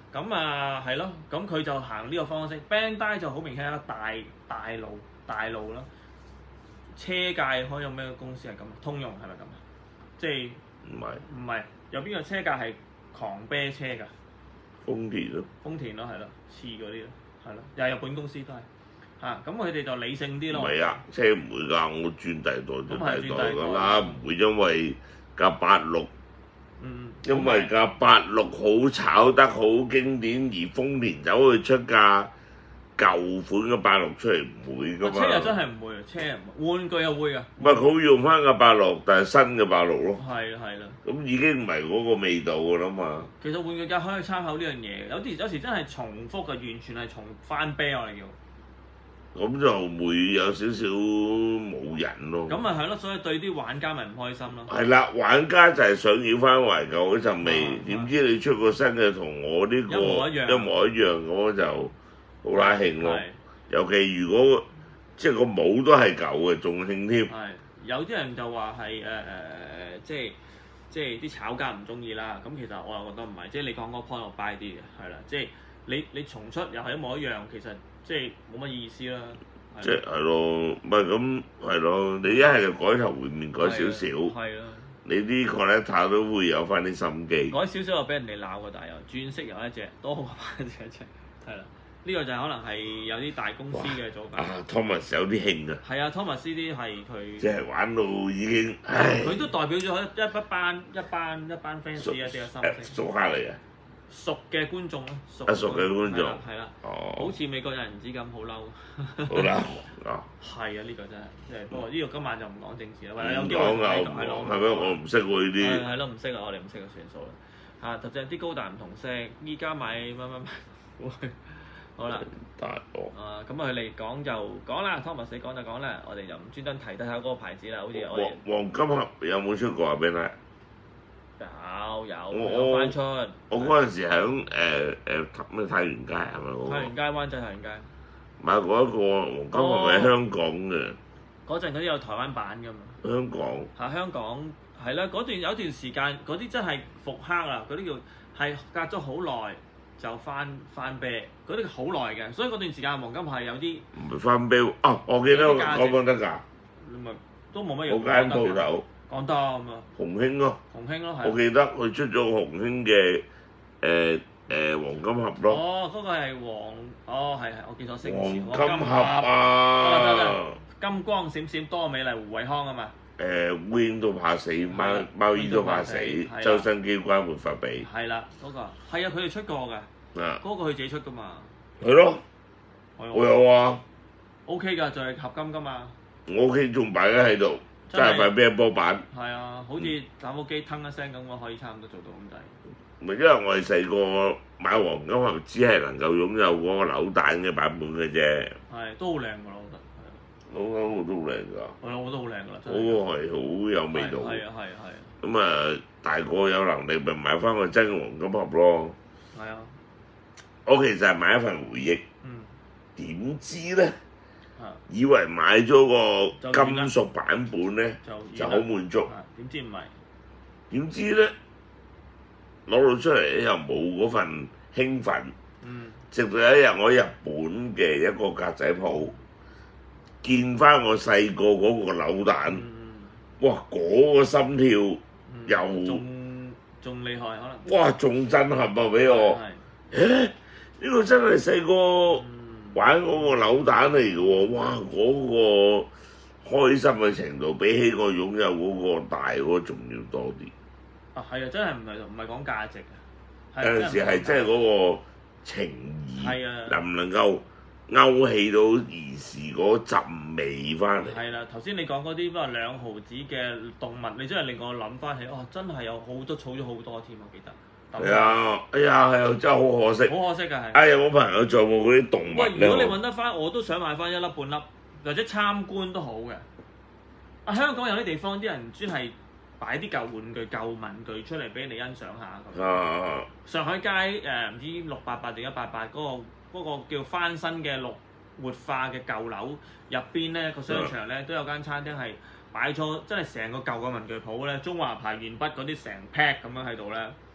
咁啊係咯，咁佢就行呢個方式。Bandai 就好明顯係一個大大路大路啦。車界可以有咩公司係咁？通用係咪咁啊？即係唔係唔係有邊個車界係狂啤車㗎？ 豐田咯， 豐田咯，係咯，似嗰啲咯，係咯，又係日本公司都係嚇，咁佢哋就理性啲咯。 唔係啊，車唔會㗎，我轉第代就第代㗎啦，唔會因為架八六， 嗯， 因為架八六好炒得好經典，而豐田走去出架舊款嘅八六出嚟，唔會㗎嘛。 車又真係唔會，車又唔會，玩具又會㗎。 唔係佢用翻架八六，但係新嘅八六咯。 係啦係啦。 咁已經唔係嗰個味道㗎啦嘛。 其實玩具界可以參考呢樣嘢，有啲有時真係重複嘅，完全係重翻啤我哋叫。 咁就會有少少冇癮咯。 咁咪係咯，所以對啲玩家咪唔開心咯。 係啦，玩家就係想要翻懷舊嗰陣味， 啊點知你出個新嘅同我呢個一模一樣一模一樣咁就好拉興咯係。 尤其如果即係個帽都係舊嘅，仲興添。 係有啲人就話係誒誒誒，即係即係啲炒家唔中意啦。咁其實我又覺得唔係，即係你講嗰 point 我 buy 啲嘅，係啦，即係你你重出又係一模一樣，其實即係冇乜意思啦。 即係係咯，唔係咁係咯。你一係就改頭換面改少少， 係咯， 你啲 collector 都會有翻啲心機。 改少少又俾人哋鬧嘅，但係又轉色又一隻，多過一隻一隻，係啦。呢個就係可能係有啲大公司嘅做法。 啊 Thomas 有啲興啊！ 係啊 ，Thomas 呢啲係佢。 即係玩到已經，唉！ 佢都代表咗一一班一班一班 fans 一啲嘅心聲。 熟客嚟嘅。 熟嘅觀眾咯，熟啊熟嘅觀眾係啦， 哦， 好似美國人唔知咁好嬲。 好啦，啊， 係啊，呢個真係，即係不過呢個今晚就唔講政治啦，或者有唔機會講啊， 係唔咯， 講係咩？我唔識喎呢啲。 係咯，唔識啊，我哋唔識就算數啦。嚇，特別啲高達唔同色，依家買乜乜乜，好啦。 大鑊。 啊，咁佢嚟講就講啦，Thomas 你講就講啦，我哋就唔專登提低下嗰個牌子啦，好似我哋黃黃金盒有冇出過啊？俾你。 有有我有翻出。 我嗰陣時喺誒誒咩太原街係咪嗰個？ 太原街灣仔太原街。 買過一個黃金盒喺香港嘅。 嗰陣嗰啲有台灣版㗎嘛？ 香港。 嚇香港係啦，嗰段有段時間嗰啲真係復刻啊！嗰啲叫係隔咗好耐就翻翻啤，嗰啲好耐嘅，所以嗰段時間黃金係有啲唔係翻啤啊！我記得講講得㗎。 咪都冇乜嘢。 嗰間鋪頭。 講得咁啊。 紅興咯。 紅興咯，係。 我記得佢出咗紅興嘅誒誒黃金盒咯。 哦，嗰個係黃，哦係係，我記錯姓氏。 黃金盒啊！ 金光閃閃多美麗胡偉康啊嘛。 誒烏蠅都怕死，貓貓耳都怕死，周身機關沒法比。 係啦，嗰個係啊，佢哋出過㗎。 啊！ 嗰個佢自己出㗎嘛。 係咯。我有啊。 O K 㗎，就係合金㗎嘛。 我屋企仲擺緊喺度，真係塊啤波板。 係啊，好似打火機吞一聲咁，我可以差唔多做到咁滯。 唔係因為我係細個買黃金盒，只係能夠擁有嗰個扭蛋嘅版本嘅啫。 係，都好靚㗎啦，我覺得。 扭蛋我都好靚㗎。 係啊，我覺得好靚㗎啦。 嗰個係好有味道。 係啊係啊係啊。 咁啊，大個有能力咪買翻個真黃金盒咯。 係啊。 我其實係買一份回憶。 嗯。 點知咧？以為買咗個金屬版本咧，就好滿足。 點知唔係？ 點知咧攞到出嚟咧又冇嗰份興奮。 嗯。直到有一日我喺日本嘅一個格仔鋪見翻我細個嗰個扭蛋，哇！嗰個心跳又仲仲厲害可能。 哇！仲震撼啊！俾我。誒，呢個真係細個玩嗰個扭蛋嚟嘅喎，哇！嗰個開心嘅程度比起我擁有嗰個大嗰個仲要多啲。 啊，係啊，真係唔係唔係講價值啊。 有陣時係真係嗰個情誼，能唔能夠勾起到兒時嗰陣味翻嚟？ 係啦，頭先你講嗰啲乜兩毫子嘅動物，你真係令我諗翻起，哦，真係有好多儲咗好多添，我記得。 係啊，哎呀，係啊，真係好可惜。 好可惜㗎係。 哎呀，我朋友仲有冇嗰啲動物？ 喂，如果你揾得翻，我都想買翻一粒半粒，或者參觀都好嘅。啊，香港有啲地方啲人專係擺啲舊玩具、舊文具出嚟俾你欣賞下咁。 啊！ 上海街誒唔知六八八定一八八嗰個嗰個叫翻新嘅綠活化嘅舊樓入邊咧，個商場咧都有間餐廳係擺咗真係成個舊嘅文具鋪咧，中華牌鉛筆嗰啲成 pack 咁樣喺度咧。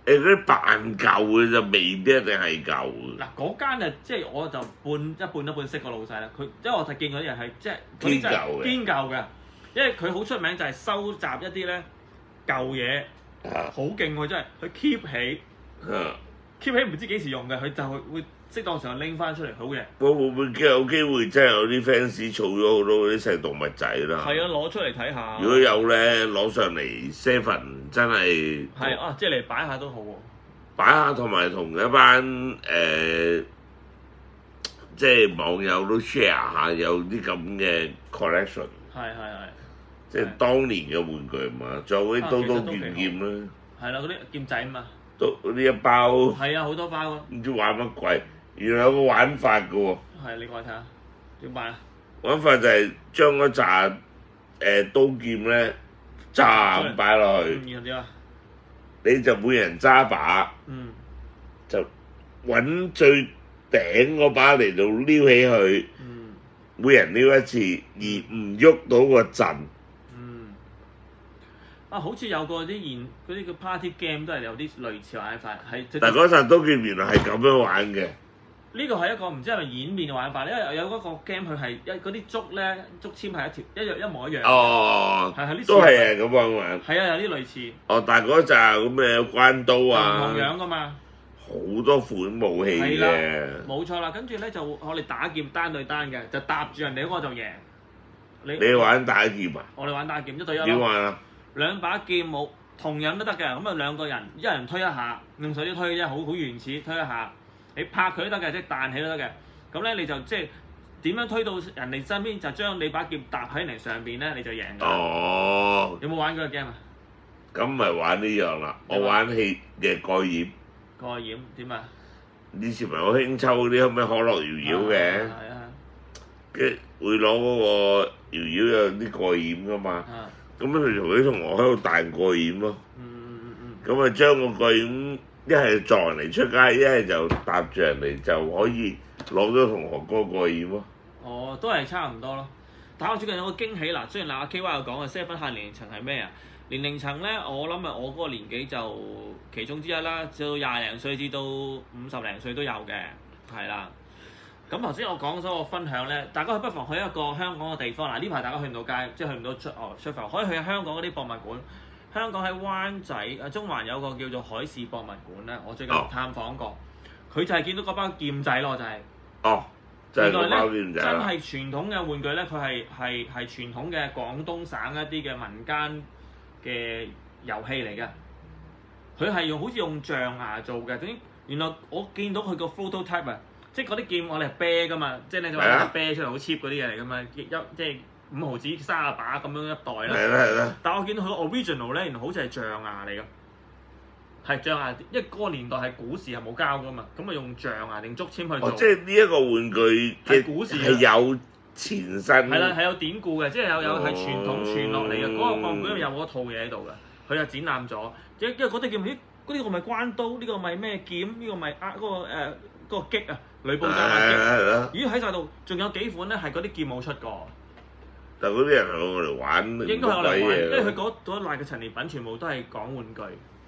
誒嗰啲扮舊嘅就未必一定係舊嘅。 嗱嗰間啊，即係我就半一半一半識個老細啦。佢因為我就見嗰啲人係即係嗰啲真係堅舊嘅堅舊嘅，因為佢好出名就係收集一啲咧舊嘢， 啊好勁喎！真係佢 keep 起啊！ keep 起唔知幾時用嘅，佢就係會適當時候拎翻出嚟，好嘅。 我會唔會有機會真係有啲 fans 儲咗好多嗰啲細動物仔啦？ 係啊，攞出嚟睇下。 如果有咧，攞上嚟 seven 真係係啊，即係嚟擺下都好喎。 擺下，同埋同一班誒、呃，即係網友都 share 下有啲咁嘅 collection。 係係係。 即係當年嘅玩具嘛，仲有嗰啲刀刀劍劍啦。 係啦，嗰啲劍仔啊嘛。 刀嗰啲一包。 係啊，好多包啊。 唔知玩乜鬼，原來有個玩法嘅喎。 係，你過嚟睇下點辦啊？ 玩法就係將嗰紮誒刀劍咧炸咁擺落去， 嗯，然後點啊？ 你就每人揸把， 嗯， 就揾最頂嗰把嚟到撩起佢， 嗯， 每人撩一次，而唔喐到個陣。 嗯。啊，好似有個啲現嗰啲叫 party game 都係有啲類似玩法，係。 但係嗰紮刀劍原來係咁樣玩嘅。 呢個係一個唔知係咪演變嘅玩法，因為有嗰個 game 佢係一嗰啲竹咧，竹籤係一條一樣一模一樣。 哦， 係係呢都係誒咁樣玩。 係啊，有啲類似。 哦，但係嗰紮咁嘅關刀啊， 唔同樣噶嘛。 好多款武器嘅。 冇錯啦，跟住咧就我哋打劍單對單嘅，就搭住人哋嗰個就贏。你你玩打劍啊？ 我哋玩打劍一對一咯。 點玩啊？ 兩把劍冇同樣都得嘅，咁啊兩個人一人推一下，用手指推啫，好好原始推一下。你拍佢都得嘅，即係彈起都得嘅。咁咧你就即係點樣推到人哋身邊，就將你把劍搭喺人哋上邊咧，你就贏㗎。 哦。 有冇玩過個 game 啊？ 咁咪玩呢樣啦，我玩戲嘅蓋掩。 蓋掩點啊？ 以前咪好興抽嗰啲咩可樂搖搖嘅， 係啊。 跟住會攞嗰個搖搖有啲蓋掩噶嘛。 啊。 咁樣佢同啲同學喺度彈蓋掩咯。 嗯嗯嗯嗯。 咁啊將個蓋掩一係撞人嚟出街，一係就搭住人嚟就可以攞咗同學嗰個蓋掩咯。 哦，都係差唔多咯。但我最近有個驚喜嗱，雖然嗱阿 K Y 有講嘅 set 分下年齡層係咩啊？年齡層咧，我諗啊，我嗰個年紀就其中之一啦，至到廿零歲至到五十零歲都有嘅，係啦。咁頭先我講咗我分享咧，大家不妨去一個香港嘅地方嗱，呢排大家去唔到街，即係去唔到出哦出埠，可以去下香港嗰啲博物館。香港喺灣仔啊，中環有個叫做海事博物館咧，我最近探訪過，佢、哦、就係見到嗰包劍仔咯，就係、是。 哦，就係嗰包劍仔真係傳統嘅玩具咧，佢係係係傳統嘅廣東省一啲嘅民間嘅遊戲嚟嘅。佢係用好似用象牙做嘅，總之原來我見到佢個 prototype 啊，即係嗰啲劍我哋係啤噶嘛，即係你就話啤出嚟好 cheap 嗰啲嘢嚟噶嘛，一即係。五毫子三十把咁樣一袋啦， 係啦係啦。 但係我見到佢個 original 咧，原來好似係象牙嚟㗎，係象牙，因為嗰個年代係古時係冇膠㗎嘛，咁啊用象牙定竹籤去做。 哦，即係呢一個玩具嘅古時係有前身。 係啦，係有典故嘅，即係有有係傳統傳落嚟嘅。嗰、哦、個博物館有嗰套嘢喺度嘅，佢就展覽咗。因因為嗰啲劍，咦？嗰啲個咪關刀，呢、呢個咪咩劍？呢、呢個咪啊嗰個誒嗰個擊啊，呂布揸把擊。咦喺晒度，仲有幾款咧係嗰啲劍冇出過。 但嗰啲人係我嚟玩， 應該係我嚟玩，因為佢嗰嗰一欄嘅陳列品全部都係講玩具。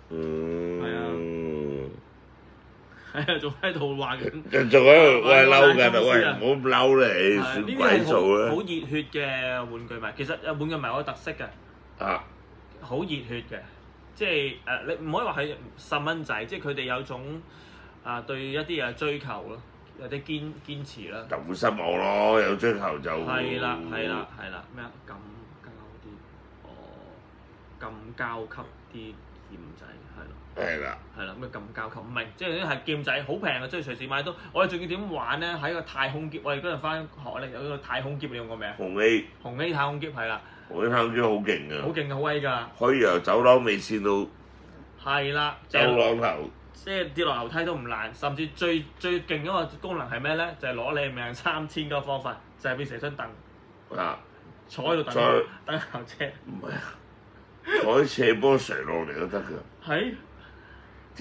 嗯。 係啊。係啊，仲喺度玩緊。 仲喺度喂嬲緊啊！喂，唔好咁嬲咧，算鬼數啦。 好熱血嘅玩具迷，其實啊玩具迷有特色嘅。 啊。 好熱血嘅，即係誒你唔可以話係細蚊仔，即係佢哋有種啊對一啲嘢追求咯。有啲堅堅持啦， 就會失望咯。有追求就係啦，係啦，係啦，咩啊？咁交啲哦，咁交級啲劍仔係咯， 係啦， 係啦，咩咁交級？唔明，即係啲係劍仔好平嘅，即係隨時買到。我哋仲要點玩咧？喺個太空劫，我哋嗰陣翻學咧有個太空劫，你用過未啊？ 紅 A， 紅 A 太空劫係啦， 紅 A 太空劫好勁㗎， 好勁好威㗎， 可以由走廊尾線到係啦， 走廊頭。 即係跌落樓梯都唔爛，甚至最最勁嗰個功能係咩咧？就係、是、攞你命三千個方法，就係、是、變成張凳， 啊， 坐喺度等坐等校車。 唔係啊，坐喺斜坡上落嚟都得㗎。 係， 即係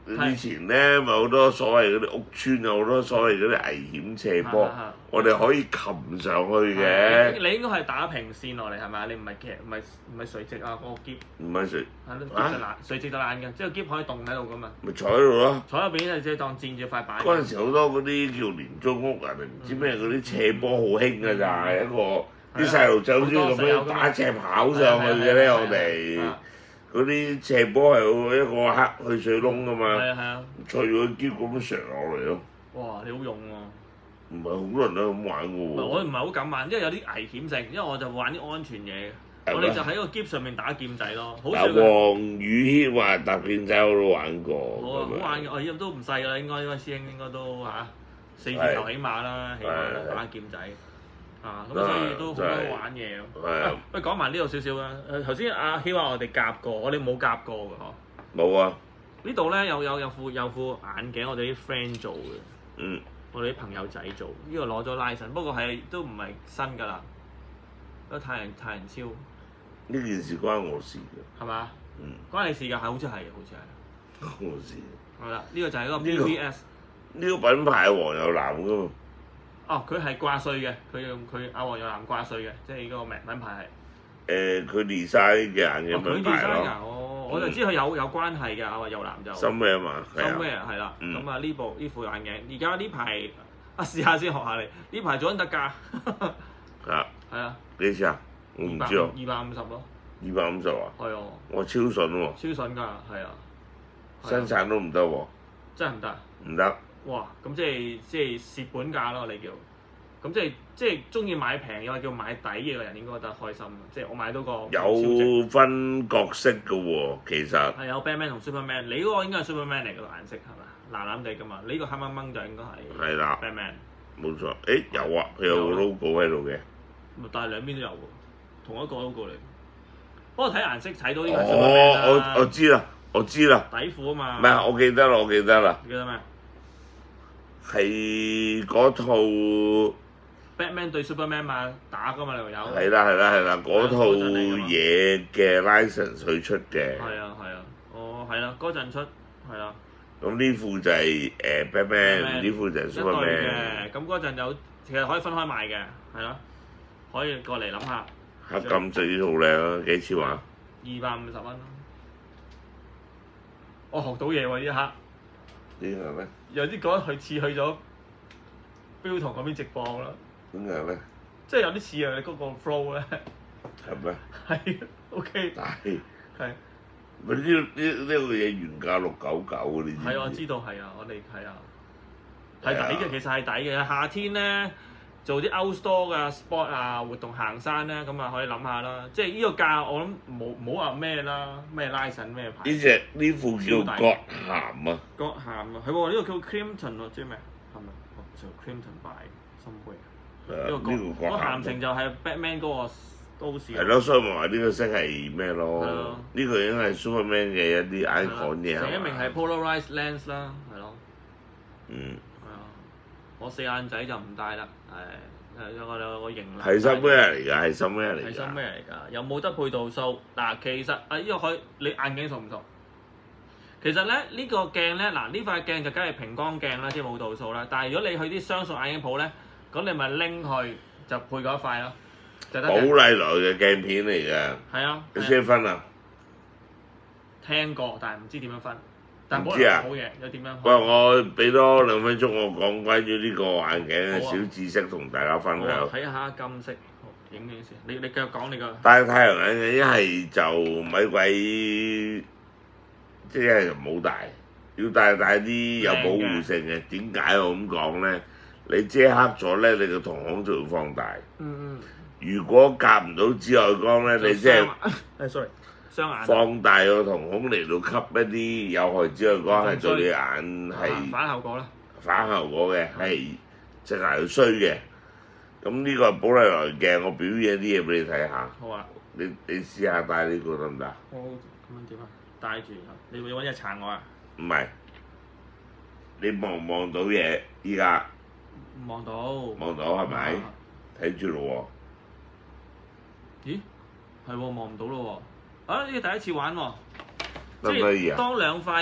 以前咧咪好多所謂嗰啲屋村有好多所謂嗰啲危險斜坡，我哋可以擒上去嘅。 你應該係打平線落嚟係咪？你唔係騎唔係唔係垂直啊？嗰個篋唔係垂係咯，篋就爛，垂直就爛嘅，即係個篋可以棟喺度噶嘛。 咪坐喺度咯。 坐喺邊就即係當墊住塊板。 嗰陣時好多嗰啲叫廉租屋啊，定唔知咩嗰啲斜坡好興㗎咋，一個啲細路仔好中意咁樣打斜跑上去嘅咧，我哋。嗰啲斜坡係一個黑去水窿噶嘛， 係啊係啊， 坐住個篋咁樣上落嚟咯。 哇！你好勇喎！ 唔係好多人都咁玩嘅喎。 唔係我唔係好敢玩，因為有啲危險性，因為我就玩啲安全嘢。我哋就喺個篋上面打劍仔咯。好少。 黃宇軒話搭劍仔我都玩過。 好啊，好玩嘅，我依家都唔細㗎啦，應該應該師兄應該都嚇四字頭起碼啦，起碼打劍仔。啊，咁所以都好多玩嘢咯。係啊，喂，講埋呢度少少啦。誒，頭先阿希話我哋夾過，我哋冇夾過㗎嗬。 冇啊！ 呢度咧有有有副有副眼鏡，我哋啲 friend 做嘅。 嗯。 我哋啲朋友仔做，呢個攞咗 license，不過係都唔係新㗎啦。嗰太陽太陽超。 呢件事關我事嘅。 係嘛？ 嗯。 關你事㗎，係好似係，好似係。 關我事。 係啦，呢個就係嗰個 B V S。 呢個品牌係黃有藍㗎嘛？ 哦，佢係掛稅嘅，佢用佢阿黃有藍掛稅嘅，即係呢個名品牌係。誒，佢 design 嘅眼鏡品牌咯。 哦，我就知佢有有關係嘅，阿黃有藍就。 Somewhere 嘛。 Somewhere 係啦，咁啊呢部呢副眼鏡，而家呢排啊試下先學下你，呢排做緊特價。 啊。 係啊。 幾錢啊？我唔知喎。 二百五十咯。 二百五十啊？ 係啊。我超筍喎。 超筍㗎，係啊。 生產都唔得喎。 真係唔得。 唔得。 哇！咁即係即係蝕本價咯，你叫咁即係即係中意買平又話叫買抵嘅人應該覺得開心，即係我買到個有分角色嘅喎，其實係有 Batman 同 Superman， 你嗰個應該係 Superman 嚟嘅顏色係咪？藍藍地㗎嘛，你呢個黑掹掹就應該係係啦 Batman。冇錯，誒有啊，佢有個 logo 喺度嘅。 但係兩邊都有喎，同一個 logo 嚟。不過睇顏色睇到呢個係 Superman 啦。我我知啦，我知啦。 底褲啊嘛。 唔係，我記得啦，我記得啦。 記得咩？ 係嗰套 Batman 對 Superman 嘛，打㗎嘛，你有。 係啦係啦係啦，嗰套嘢嘅 license 佢出嘅。 係啊係啊，哦係啦，嗰陣出係啦。 咁呢副就係誒 Batman， 呢副就係 Superman 嘅。咁嗰陣有其實可以分開賣嘅，係咯，可以過嚟諗下。 黑金色呢套靚啊，幾錢話？ 二百五十蚊咯。我學到嘢喎呢一刻。 點解咧？ 有啲覺得佢似去咗標同嗰邊直播啦。 點解咧？ 即係有啲似啊！你嗰個 flow 咧。 係咩？ 係 OK。 但係係。 咪呢呢呢個嘢原價六九九啊！你知唔知？ 係我知道係啊，我哋係啊，係抵嘅，其實係抵嘅。夏天咧做啲 outdoor 嘅 sport 啊活動行山咧，咁啊可以諗下啦。即係呢個價我諗冇冇話咩啦，咩拉神咩牌。 呢隻呢副叫葛咸啊。 葛咸啊，係喎，呢個叫 Clinton 喎，知咩？係咪？哦，就 Clinton by somewhere。呢個葛葛咸城就係 Batman 嗰個都市。係咯，所以咪話呢個色係咩咯？呢個應該係 Superman 嘅一啲 icon 嘢。 第一名係 polarized lens 啦，係咯。 嗯。 係啊，我四眼仔就唔戴啦，係係有個有個型。 係心咩嚟㗎？係心咩嚟㗎？ 係心咩嚟㗎？有冇得配度數？嗱，其實啊，呢個可以你眼鏡熟唔熟？其實咧，呢個鏡咧，嗱呢塊鏡就梗係平光鏡啦，即係冇度數啦。但係如果你去啲雙數眼鏡鋪咧，咁你咪拎去就配嗰一塊咯。寶麗來嘅鏡片嚟㗎。係啊。 你識分啊？ 聽過，但係唔知點樣分。但唔知啊？ 好嘢，有點樣？ 喂，我俾多兩分鐘，我講關於呢個眼鏡嘅小知識同大家分享。 睇下金色，影影先。你你繼續講你個。 戴太陽眼鏡一係就咪鬼，即係一係就唔好戴，要戴戴啲有保護性嘅。點解我咁講咧？你遮黑咗咧，你個瞳孔就會放大。 嗯嗯。 如果隔唔到紫外光咧，你即係誒，sorry，雙眼放大個瞳孔嚟到吸一啲有害紫外光，係對你眼係反效果啦。 反效果嘅係直頭衰嘅。咁呢個係寶麗來鏡，我表演啲嘢俾你睇下。 好啊。 你你試下戴呢個得唔得？ 我咁樣點啊？戴住，你會揾隻撐我啊？ 唔係，你望唔望到嘢？依家望到。 望到係咪？睇住咯喎。 咦？係喎，望唔到咯喎！啊，呢個第一次玩喎，即係當兩塊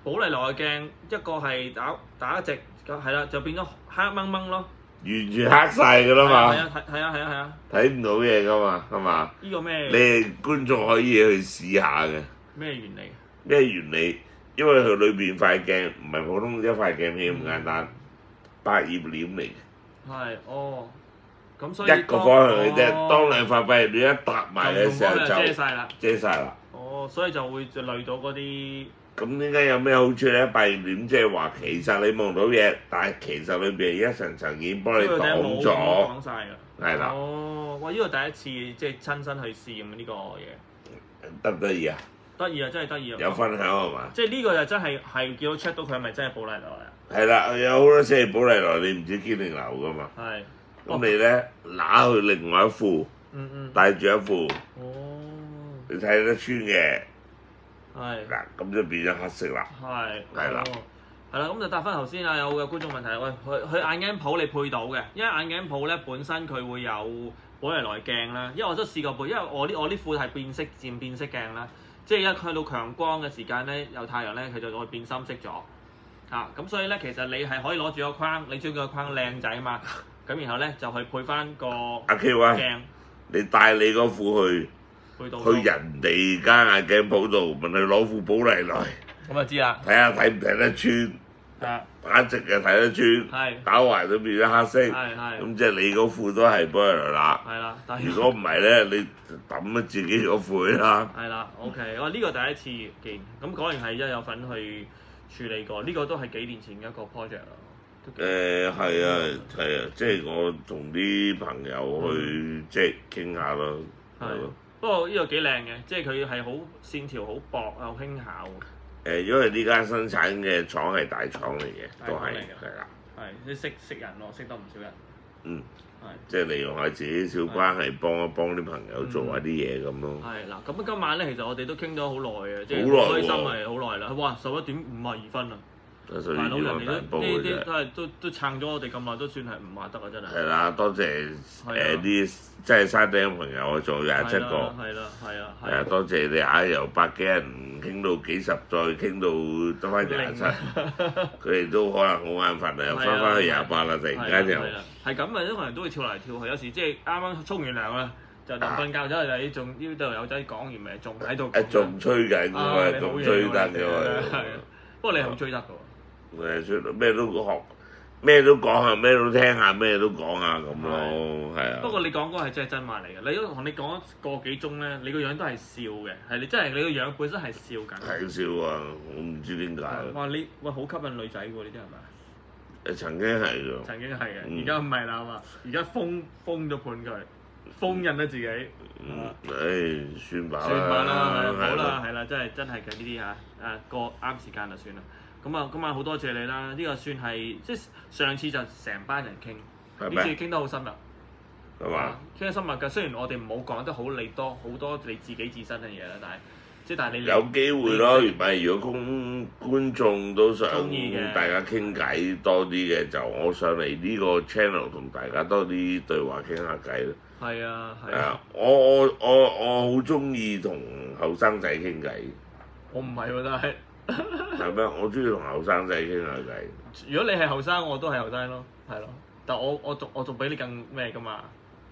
寶麗來嘅鏡，一個係打打直，係啦，就變咗黑掹掹咯。 完全黑晒㗎啦嘛， 係啊係啊係啊係啊， 睇唔到嘢㗎嘛，係嘛？ 呢個咩？ 你哋觀眾可以去試下嘅。 咩原理？ 咩原理？因為佢裏邊塊鏡唔係普通一塊鏡片咁簡單，百葉簾嚟嘅。 係哦，咁所以一個方向嘅啫。 哦、 當兩塊百葉簾一搭埋嘅時候就遮晒啦， 遮晒啦。 哦，所以就會就累到嗰啲。 咁點解有咩好處咧？百葉簾即係話其實你望到嘢，但係其實裏邊一層層已經幫你擋咗。 擋曬㗎。 係啦。 哦，哇！呢個第一次即係親身去試咁呢個嘢。 得唔得意啊？ 得意啊！真係得意啊！ 有分享係嘛？ 即係呢個就真係係叫到 check 到佢係咪真係寶麗來啊？ 係啦，有好多時係寶麗來，你唔知堅定流㗎嘛。 係。 咁你咧揦去另外一副， 嗯嗯， 帶住一副， 哦， 你睇得穿嘅， 係嗱咁就變咗黑色啦。 係。 係啦。 係啦，咁就答翻頭先啊，有嘅觀眾問題，喂，佢佢眼鏡鋪你配到嘅，因為眼鏡鋪咧本身佢會有寶麗來鏡啦，因為我都試過配，因為我呢我呢副係變色漸變色鏡啦，即係一去到強光嘅時間咧，有太陽咧，佢就會變深色咗，嚇咁所以咧其實你係可以攞住個框，你中意個框靚仔嘛，咁然後咧就去配翻個阿 K 話鏡， 你帶你嗰副去配到去人哋間眼鏡鋪度問佢攞副寶麗來， 咁就知啦， 睇下睇唔睇得穿。 係打直嘅睇得穿，打橫都變咗黑色，咁即係你嗰副都係寶麗來啦。 係啦， 如果唔係咧，你抌咗自己嗰副啦。 係啦 ，OK，我呢個第一次見，咁果然係一有份去處理過，呢、這個都係幾年前嘅一個 project 咯。 誒係啊係啊，即係我同啲朋友去、嗯、即係傾下咯。係咯。 不過呢個幾靚嘅，即係佢係好線條好薄啊，好輕巧。 誒，因為呢間生產嘅廠係大廠嚟嘅，都係係啦。 係，你識識人喎，識得唔少人。 嗯。 係。 即係利用下自己小關係，幫一幫啲朋友做下啲嘢咁咯。 係嗱，咁今晚咧，其實我哋都傾咗好耐嘅，即係好開心係好耐啦。哇，十一點五十二分啊！大佬人哋都呢啲都係都都撐咗我哋咁耐，都算係唔話得啊！真係。係啦，多謝誒啲即係山頂嘅朋友啊，做廿七個。 係啦，係啊， 係啊，多謝你啊！由百幾人傾到幾十，再傾到得翻廿七，佢哋都可能好眼瞓啊，又翻返去廿八啦，突然間又。 係咁啊！啲人都會跳嚟跳去，有時即係啱啱沖完涼啦，就臨瞓覺，之後就仲呢度有仔講完咪仲喺度。 誒，仲吹緊㗎嘛，仲吹得㗎嘛。 不過你係好追得㗎喎。 誒，咩都學，咩都講下，咩都聽下，咩都講下咁咯，係啊。 不過你講嗰個係真係真話嚟嘅，你同你講個幾鐘咧，你個樣都係笑嘅，係你真係你個樣本身係笑緊。 係笑啊！我唔知點解。 哇！你喂好吸引女仔喎，呢啲係咪？ 誒，曾經係㗎。 曾經係嘅，而家唔係啦嘛，而家封封咗盤佢，封印咗自己。 嗯，誒，算吧啦。 算吧啦，好啦，係啦，真係真係嘅呢啲嚇，誒過啱時間就算啦。咁啊，今晚好多謝你啦！呢、這個算係即係上次就成班人傾，呢次傾得好深入， 係嘛？ 傾得深入㗎。雖然我哋唔好講得好你多好多你自己自身嘅嘢啦，但係即係但係你有機會咯。唔係如果觀觀眾都想大家傾偈多啲嘅，就我上嚟呢個 channel 同大家多啲對話傾下偈咯。 係啊，係啊！我我我我好中意同後生仔傾偈。 我唔係喎，但係。 係咩？我中意同後生仔傾下偈。 如果你係後生，我都係後生咯，係咯。但我我仲我仲比你更咩㗎嘛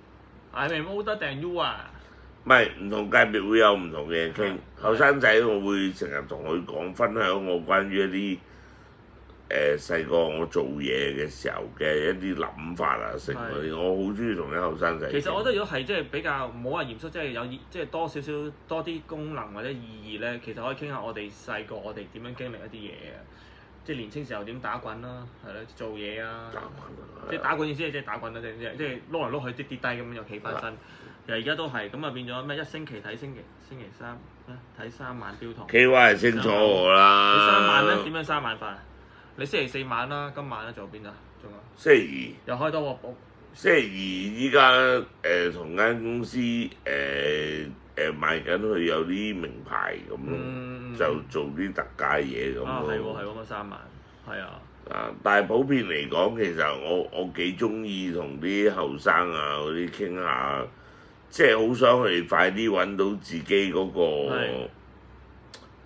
？I am older than you 啊！ 唔係唔同界別會有唔同嘅嘢傾。後生仔我會成日同佢講分享我關於一啲誒細個我做嘢嘅時候嘅一啲諗法啊，成嗰啲，我好中意同啲後生仔。 其實我覺得如果係即係比較唔好話嚴肅，即係有即係多少少多啲功能或者意義咧，其實可以傾下我哋細個我哋點樣經歷一啲嘢啊，即係年青時候點打滾啦，係咯，做嘢啊，即係打滾意思係即係打滾啦，即係即係碌嚟碌去跌跌低咁樣又企翻身。其實而家都係咁啊，變咗咩？一星期睇星期星期三啊，睇三晚標堂。 K Y 係清楚我啦。 你三晚咧點樣三晚法啊？你星期四晚啦，今晚咧仲有邊啊？仲有星期二又開多個寶。 星期二依家誒同間公司誒誒賣緊佢有啲名牌咁咯，嗯、就做啲特價嘢咁咯。 啊，係喎係喎，咁三萬，係啊。 啊，但係普遍嚟講，其實我我幾中意同啲後生啊嗰啲傾下，即係好想佢哋快啲揾到自己嗰、嗰個。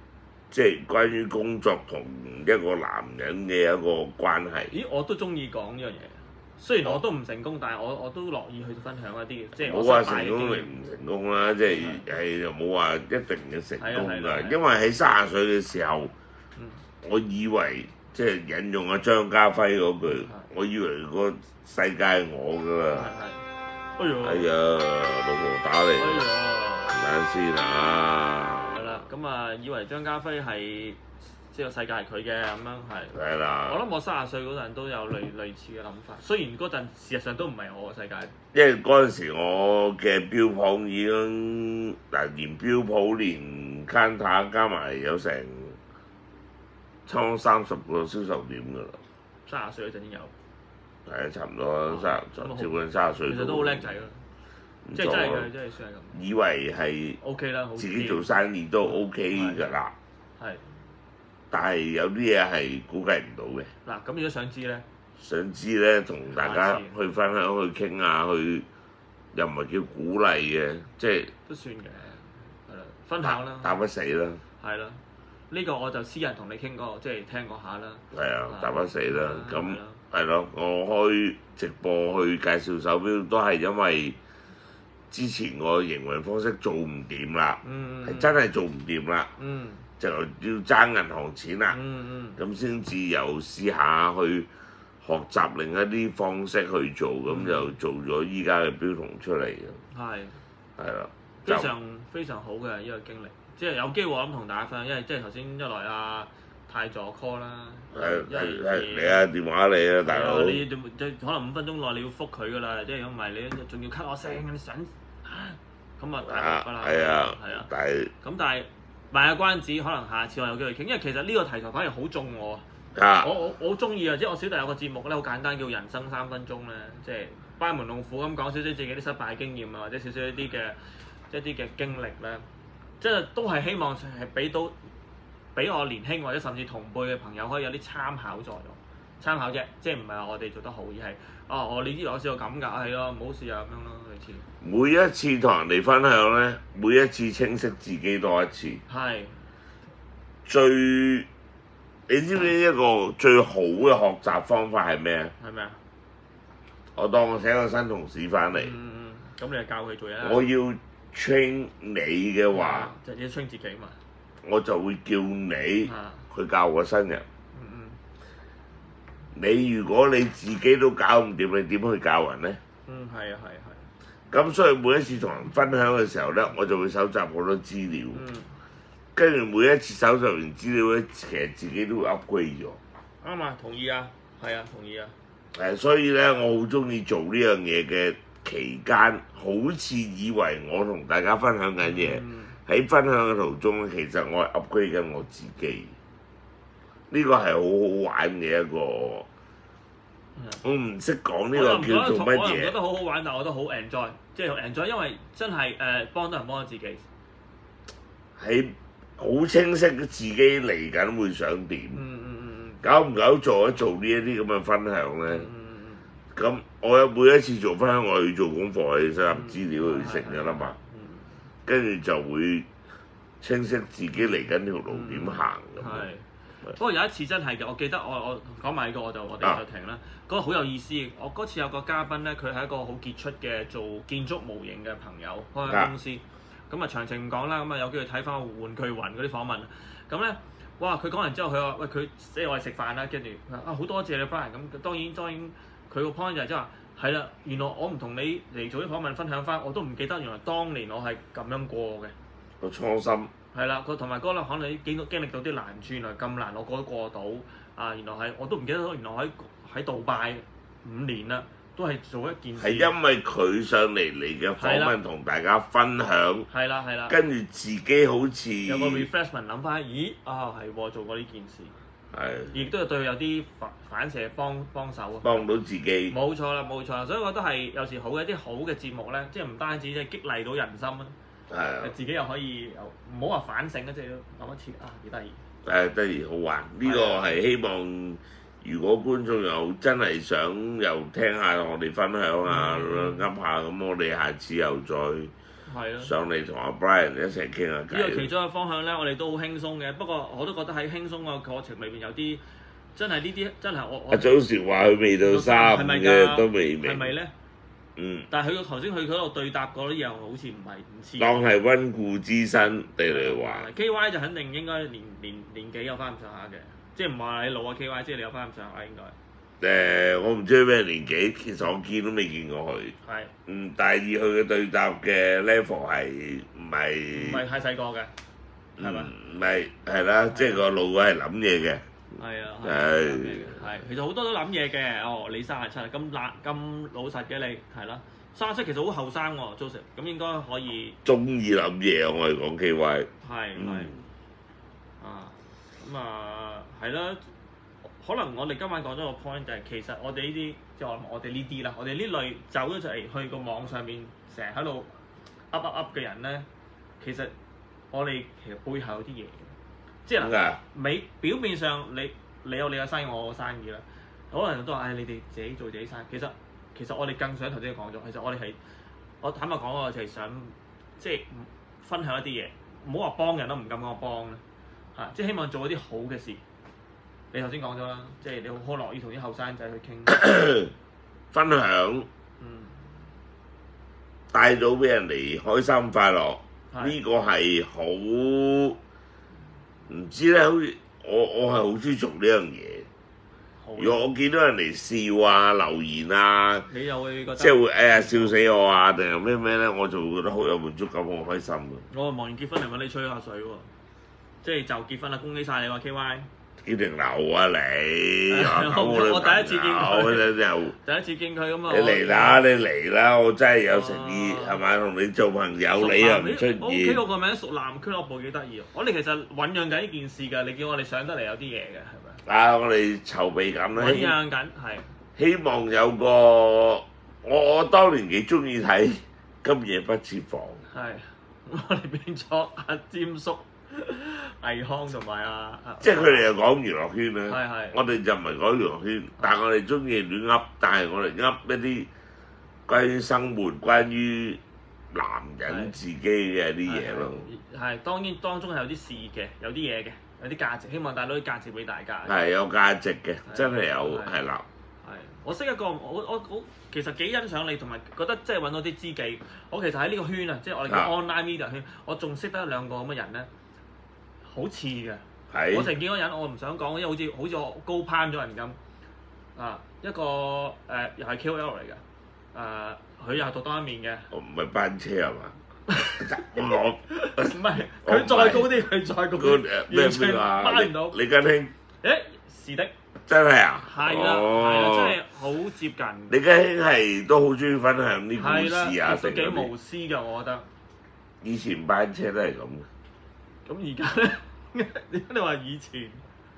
即係關於工作同一個男人嘅一個關係。 咦，我都中意講呢樣嘢。雖然我都唔成功，但係我我都樂意去分享一啲即係我冇話失敗嘅成功定經驗。 唔成功啦，即係係又冇話一定嘅成功係啊係啊係啊㗎。因為喺三十歲嘅時候， 嗯我以為即係引用阿張家輝嗰句，我以為個世界係我㗎係啦。 係。哎呦！ 哎呀，老婆打嚟， 哎等呀！ 陣先啊！ 係啦，咁啊，以為張家輝係即係個世界係佢嘅咁樣係。 係啦， 我諗我三十歲嗰陣都有類類似嘅諗法，雖然嗰陣事實上都唔係我嘅世界。 因為嗰陣時我嘅標普已經嗱，連標普連 Kantar 加埋有成差唔多三十個銷售點㗎啦。 三十歲嗰陣已經有， 係啊，差唔多三十，接近三十歲。 其實都好叻仔啦，即係真係嘅，真係算係咁。 以為係 O K 啦，好自己做生意都 O K 㗎啦， 係但係有啲嘢係估計唔到嘅。 嗱，咁如果想知咧， 想知咧，同大家去分享、去傾下、去又唔係叫鼓勵嘅，即係都算嘅，係啦，分享啦， 打不死啦， 係啦，呢個我就私人同你傾過，即係聽過下啦。 係啊，打不死啦。咁係啦係咯，我開直播去介紹手錶都係因為之前個營運方式做唔掂啦， 嗯係真係做唔掂啦， 嗯就要爭銀行錢啦， 嗯嗯咁先至又試下去學習另一啲方式去做，咁就做咗依家嘅標童出嚟嘅， 嗯，係係啦， 非常非常好嘅呢個經歷，即係有機會我諗同大家分享，因為即係頭先一來啊太座 call 啦， 係一來係係你啊電話你啊大佬， 你即係可能五分鐘內你要覆佢噶啦，即係如果唔係你仲要 cut 我聲，你想咁啊大鑊㗎啦， 係啊係啊， 但係咁但係賣個關子，可能下次我有機會傾，因為其實呢個題材反而好中我。 啊我我我好中意啊！即係我小弟有個節目咧，好簡單，叫人生三分鐘咧，即係班門弄斧咁講少少自己啲失敗經驗啊，或者少少一啲嘅一啲嘅經歷咧，即係都係希望係俾到俾我年輕或者甚至同輩嘅朋友可以有啲參考作用，參考啫，即係唔係話我哋做得好，而係哦我你知我試過咁㗎，係咯，唔好試啊咁樣咯，類似。 每一次同人哋分享咧，每一次清晰自己多一次， 係最你知唔知一個最好嘅學習方法係咩啊？ 係咪啊？ 我當我請個新同事翻嚟， 嗯嗯嗯，咁你就教佢做嘢啦。 我要 train 你嘅話， 就要 train 自己嘛。 我就會叫你啊， 去教個新人。 嗯嗯你如果你自己都搞唔掂，你點去教人呢？ 嗯，係啊係啊係啊。 咁所以每一次同人分享嘅時候呢，我就會搜集好多資料， 嗯。 跟住每一次搜集完資料咧，其實自己都會 upgrade 咗。 啱啊，同意啊，係啊，同意啊。 誒，所以咧，我好中意做呢樣嘢嘅期間，好似以為我同大家分享緊嘢，喺、嗯、分享嘅途中咧，其實我係 upgrade 緊我自己。呢、這個係好好玩嘅一個， 嗯、 我唔識講呢個叫做乜嘢。 我又覺得好好玩，但係我覺得好 enjoy，即係 enjoy，因為真係誒、呃、幫到人幫到自己。 喺好清晰自己嚟緊會想點， 嗯嗯嗯嗯， 久唔久做一做呢一啲咁嘅分享咧， 嗯嗯咁、嗯、我有每一次做分享，我去做功課，去收集資料去成㗎啦嘛，跟住、嗯、就會清晰自己嚟緊條路點行咁。 係、嗯，不過有一次真係嘅，我記得我我講埋呢個我就我哋就停啦。嗰、啊、個好有意思，我嗰次有個嘉賓咧，佢係一個好傑出嘅做建築模型嘅朋友，開間公司。啊咁啊，詳情唔講啦，咁啊有機會睇翻《玩具雲》嗰啲訪問。咁咧，哇！佢講完之後，佢話：喂，佢即係我哋食飯啦，跟住啊好多謝你 Brian。咁當然當然，佢個 point 就係即係話係啦，原來我唔同你嚟做啲訪問分享翻，我都唔記得原來當年我係咁樣過嘅。 個初心係啦，佢同埋嗰個可能你經經歷到啲難處，原來咁難我過都過到。啊，原來係我都唔記得咗，原來喺喺杜拜五年啦。都係做一件事，係因為佢上嚟嚟嘅訪問同大家分享， 係啦係啦， 跟住自己好似有個 refreshment 諗翻，咦啊係喎，做過呢件事，係，亦都係對佢有啲反反射幫幫手啊，幫到自己，冇錯啦冇錯啦，所以我覺得係有時好嘅一啲好嘅節目咧，即係唔單止即係激勵到人心啊，係，自己又可以唔好話反省啊，即係諗一次啊幾得意，誒得意好玩，呢個係希望。如果觀眾又真係想又聽下我哋分享啊，噏下咁，我哋下次又再係咯。 上嚟同阿 Brian 一齊傾下偈。 呢個其中一個方向咧，我哋都好輕鬆嘅。不過我都覺得喺輕鬆個過程裏邊有啲真係呢啲真係我我。 阿祖時話佢未到三嘅都未明。 係咪咧？ 嗯。 但係佢頭先佢嗰度對答嗰啲又好似唔係唔似。 當係溫故知新地嚟話。 K Y 就肯定應該年年年紀有翻咁上下嘅，即係唔話你老啊 K Y，即係你有翻咁上下應該。 誒，我唔知佢咩年紀，其實我見都未見過佢。 係。 嗯，但係以佢嘅對答嘅 level 係唔係？ 唔係太細個嘅，係咪？ 唔係，係啦，即係個腦係諗嘢嘅。 係啊。 係。 係，其實好多都諗嘢嘅。哦，你三十七，咁懶咁老實嘅你，係啦。三十七其實好後生喎 ，Joseph，咁應該可以。 中意諗嘢，我係講 K Y。 係係。啊，咁啊，係啦。可能我哋今晚講咗個 point 就係其實我哋呢啲即係我哋呢啲啦，我哋呢類走咗出嚟去個網上面成日喺度噏噏噏嘅人咧，其實我哋其實背後有啲嘢嘅，即係嗱，美表面上你你有你嘅生意，我嘅生意啦，可能都話誒你哋自己做自己生意，其實其實我哋更想頭先講咗，其實我哋係我坦白講我就係想即係分享一啲嘢，唔好話幫人都唔敢講幫啦嚇，即係希望做一啲好嘅事。你頭先講咗啦，即係你好可樂意同啲後生仔去傾分享，嗯，帶到俾人哋開心快樂，呢個係好唔知咧，好似我我係好中意做呢樣嘢。如果我見到人哋笑啊、留言啊， 你又會覺得即係會哎呀笑死我啊，定係咩咩咧，我就會覺得好有滿足感，好開心嘅。 我忙完結婚嚟揾你吹下水喎，即係就結婚啦，恭喜晒你喎 K Y。 叫定流啊你！ 我我第一次見佢， 第一次見佢咁啊！ 你嚟啦，你嚟啦！我真係有誠意，係咪同你做朋友？你又唔出現。 O K，我個名熟男俱樂部幾得意，我哋其實醖釀緊呢件事㗎。你叫我哋上得嚟有啲嘢嘅，係咪？ 啊！我哋籌備緊啦。 醖釀緊係。 希望有個我我當年幾中意睇《今夜不設防》。 係，我哋變咗阿詹叔。倪匡同埋啊， 即係佢哋又講娛樂圈啦， 係係， 我哋就唔係講娛樂圈，但係我哋中意亂噏，但係我哋噏一啲關於生活、關於男人自己嘅啲嘢咯。 係當然當中係有啲事嘅，有啲嘢嘅，有啲價值，希望帶到啲價值俾大家。 係有價值嘅，真係有係啦。 係，我識一個我我我其實幾欣賞你，同埋覺得即係揾到啲知己。我其實喺呢個圈啊，即係我哋叫 online media 圈，我仲識得兩個咁嘅人咧。好似嘅，我成見嗰人，我唔想講，因為好似好似我高攀咗人咁。啊，一個誒、呃、又係 K O L 嚟嘅，誒佢又獨當一面嘅。 我唔係班車係嘛？我唔係，佢再高啲，佢再高啲，完全攀唔到。 李根興， 誒是的， 真係啊！ 係啦，係啦，真係好接近。 李根興係都好中意分享啲故事啊， 都幾無私㗎，我覺得。 以前班車都係咁嘅。 咁而家咧？點解你話以前？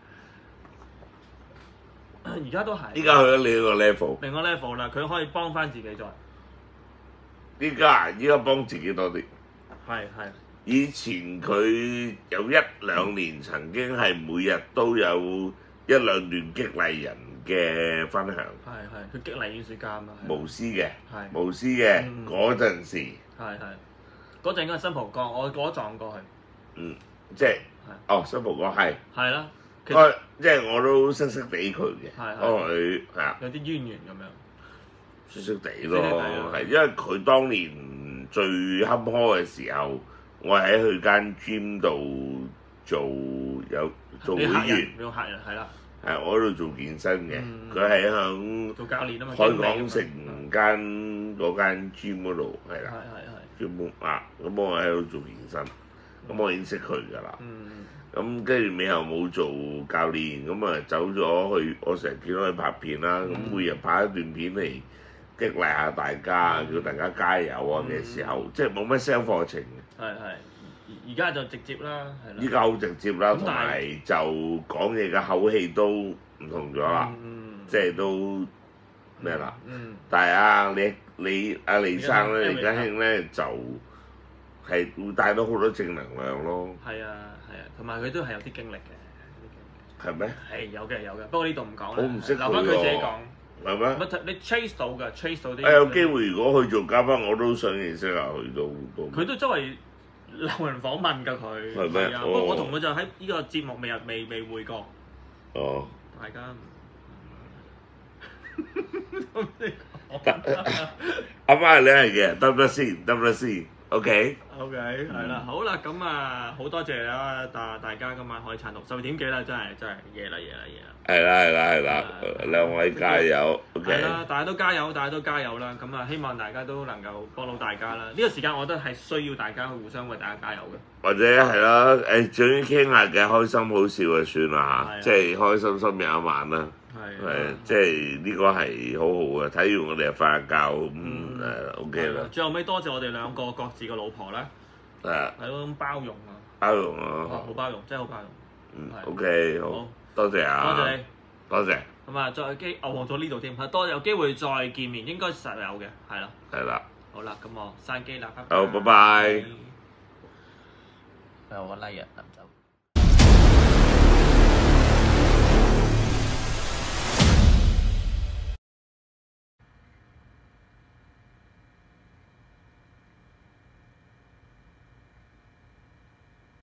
而家都係。依家去咗另一個 level。 另一個 level 啦，佢可以幫翻自己再。 依家依家幫自己多啲。 係係。 以前佢有一兩年曾經係每日都有一兩段激勵人嘅分享。 係係，佢激勵演說家嘛。 無私嘅。 係。 無私嘅嗰陣時。 係係。嗰陣應該係新蒲崗，我嗰撞過去。 嗯。即係，哦，新蒲崗係， 係啦， 我即係我都識識地佢嘅，我佢係啊， 有啲淵源咁樣， 識識地咯，係因為佢當年最坎坷嘅時候，我喺佢間 gym 度做有做會員， 有客人係啦， 係我喺度做健身嘅，佢係響做教練啊嘛， 海港城間嗰間 gym 嗰度係啦， 係係係， 咁啊咁我喺度做健身。咁我已經識佢㗎啦，咁跟住尾後冇做教練，咁啊走咗去，我成日見到佢拍片啦，咁、嗯、每日拍一段片嚟激勵下大家，叫、嗯、大家加油啊嘅時候，嗯、即係冇乜 sell 課程嘅。係係， 而家就直接啦，係啦。 依家好直接啦，同埋就講嘢嘅口氣都唔同咗啦，嗯、即係都咩啦？嗯、但係啊，你你阿李生咧，李家興咧就。係會帶到好多正能量咯。係啊，係啊，同埋佢都係有啲經歷嘅，有啲經歷。係咩？係有嘅有嘅，不過呢度唔講啦。我唔識佢喎。留翻佢自己講。 係咩？ 唔係你 chase 到㗎，chase 到啲。 誒有機會，如果去做嘉賓，我都想認識下佢都都。 佢都周圍留人訪問㗎佢。 係咩？ 啊，不過我同佢就喺呢個節目未入未未會過。 哦。 大家。 阿媽你係嘅，得唔得先？得唔得先 ？OK。 OK，係啦，好啦，咁啊，好多謝啦，大大家今晚可以撐到十二點幾啦，真係真係夜啦夜啦夜啦。 係啦係啦係啦，兩位加油 OK。 係啦，大家都加油，大家都加油啦。咁啊，希望大家都能夠幫到大家啦。呢個時間我覺得係需要大家互相為大家加油嘅。 或者係啦，誒，總之傾下嘅開心好笑就算啦嚇，即係開心心有一晚啦。係，係，即係呢個係好好嘅。睇完我哋就瞓下覺，咁誒 OK 啦。 最後尾多謝我哋兩個各自嘅老婆啦， 係啊， 係嗰種包容啊， 包容啊， 好包容，真係好包容。 嗯 OK 好，多謝啊， 多謝你， 多謝。 咁啊，再機我望咗呢度添，多有機會再見面，應該實有嘅，係啦。 係啦。 好啦，咁我閂機啦，拜拜。 好，拜拜。 有個 like 啊，臨走。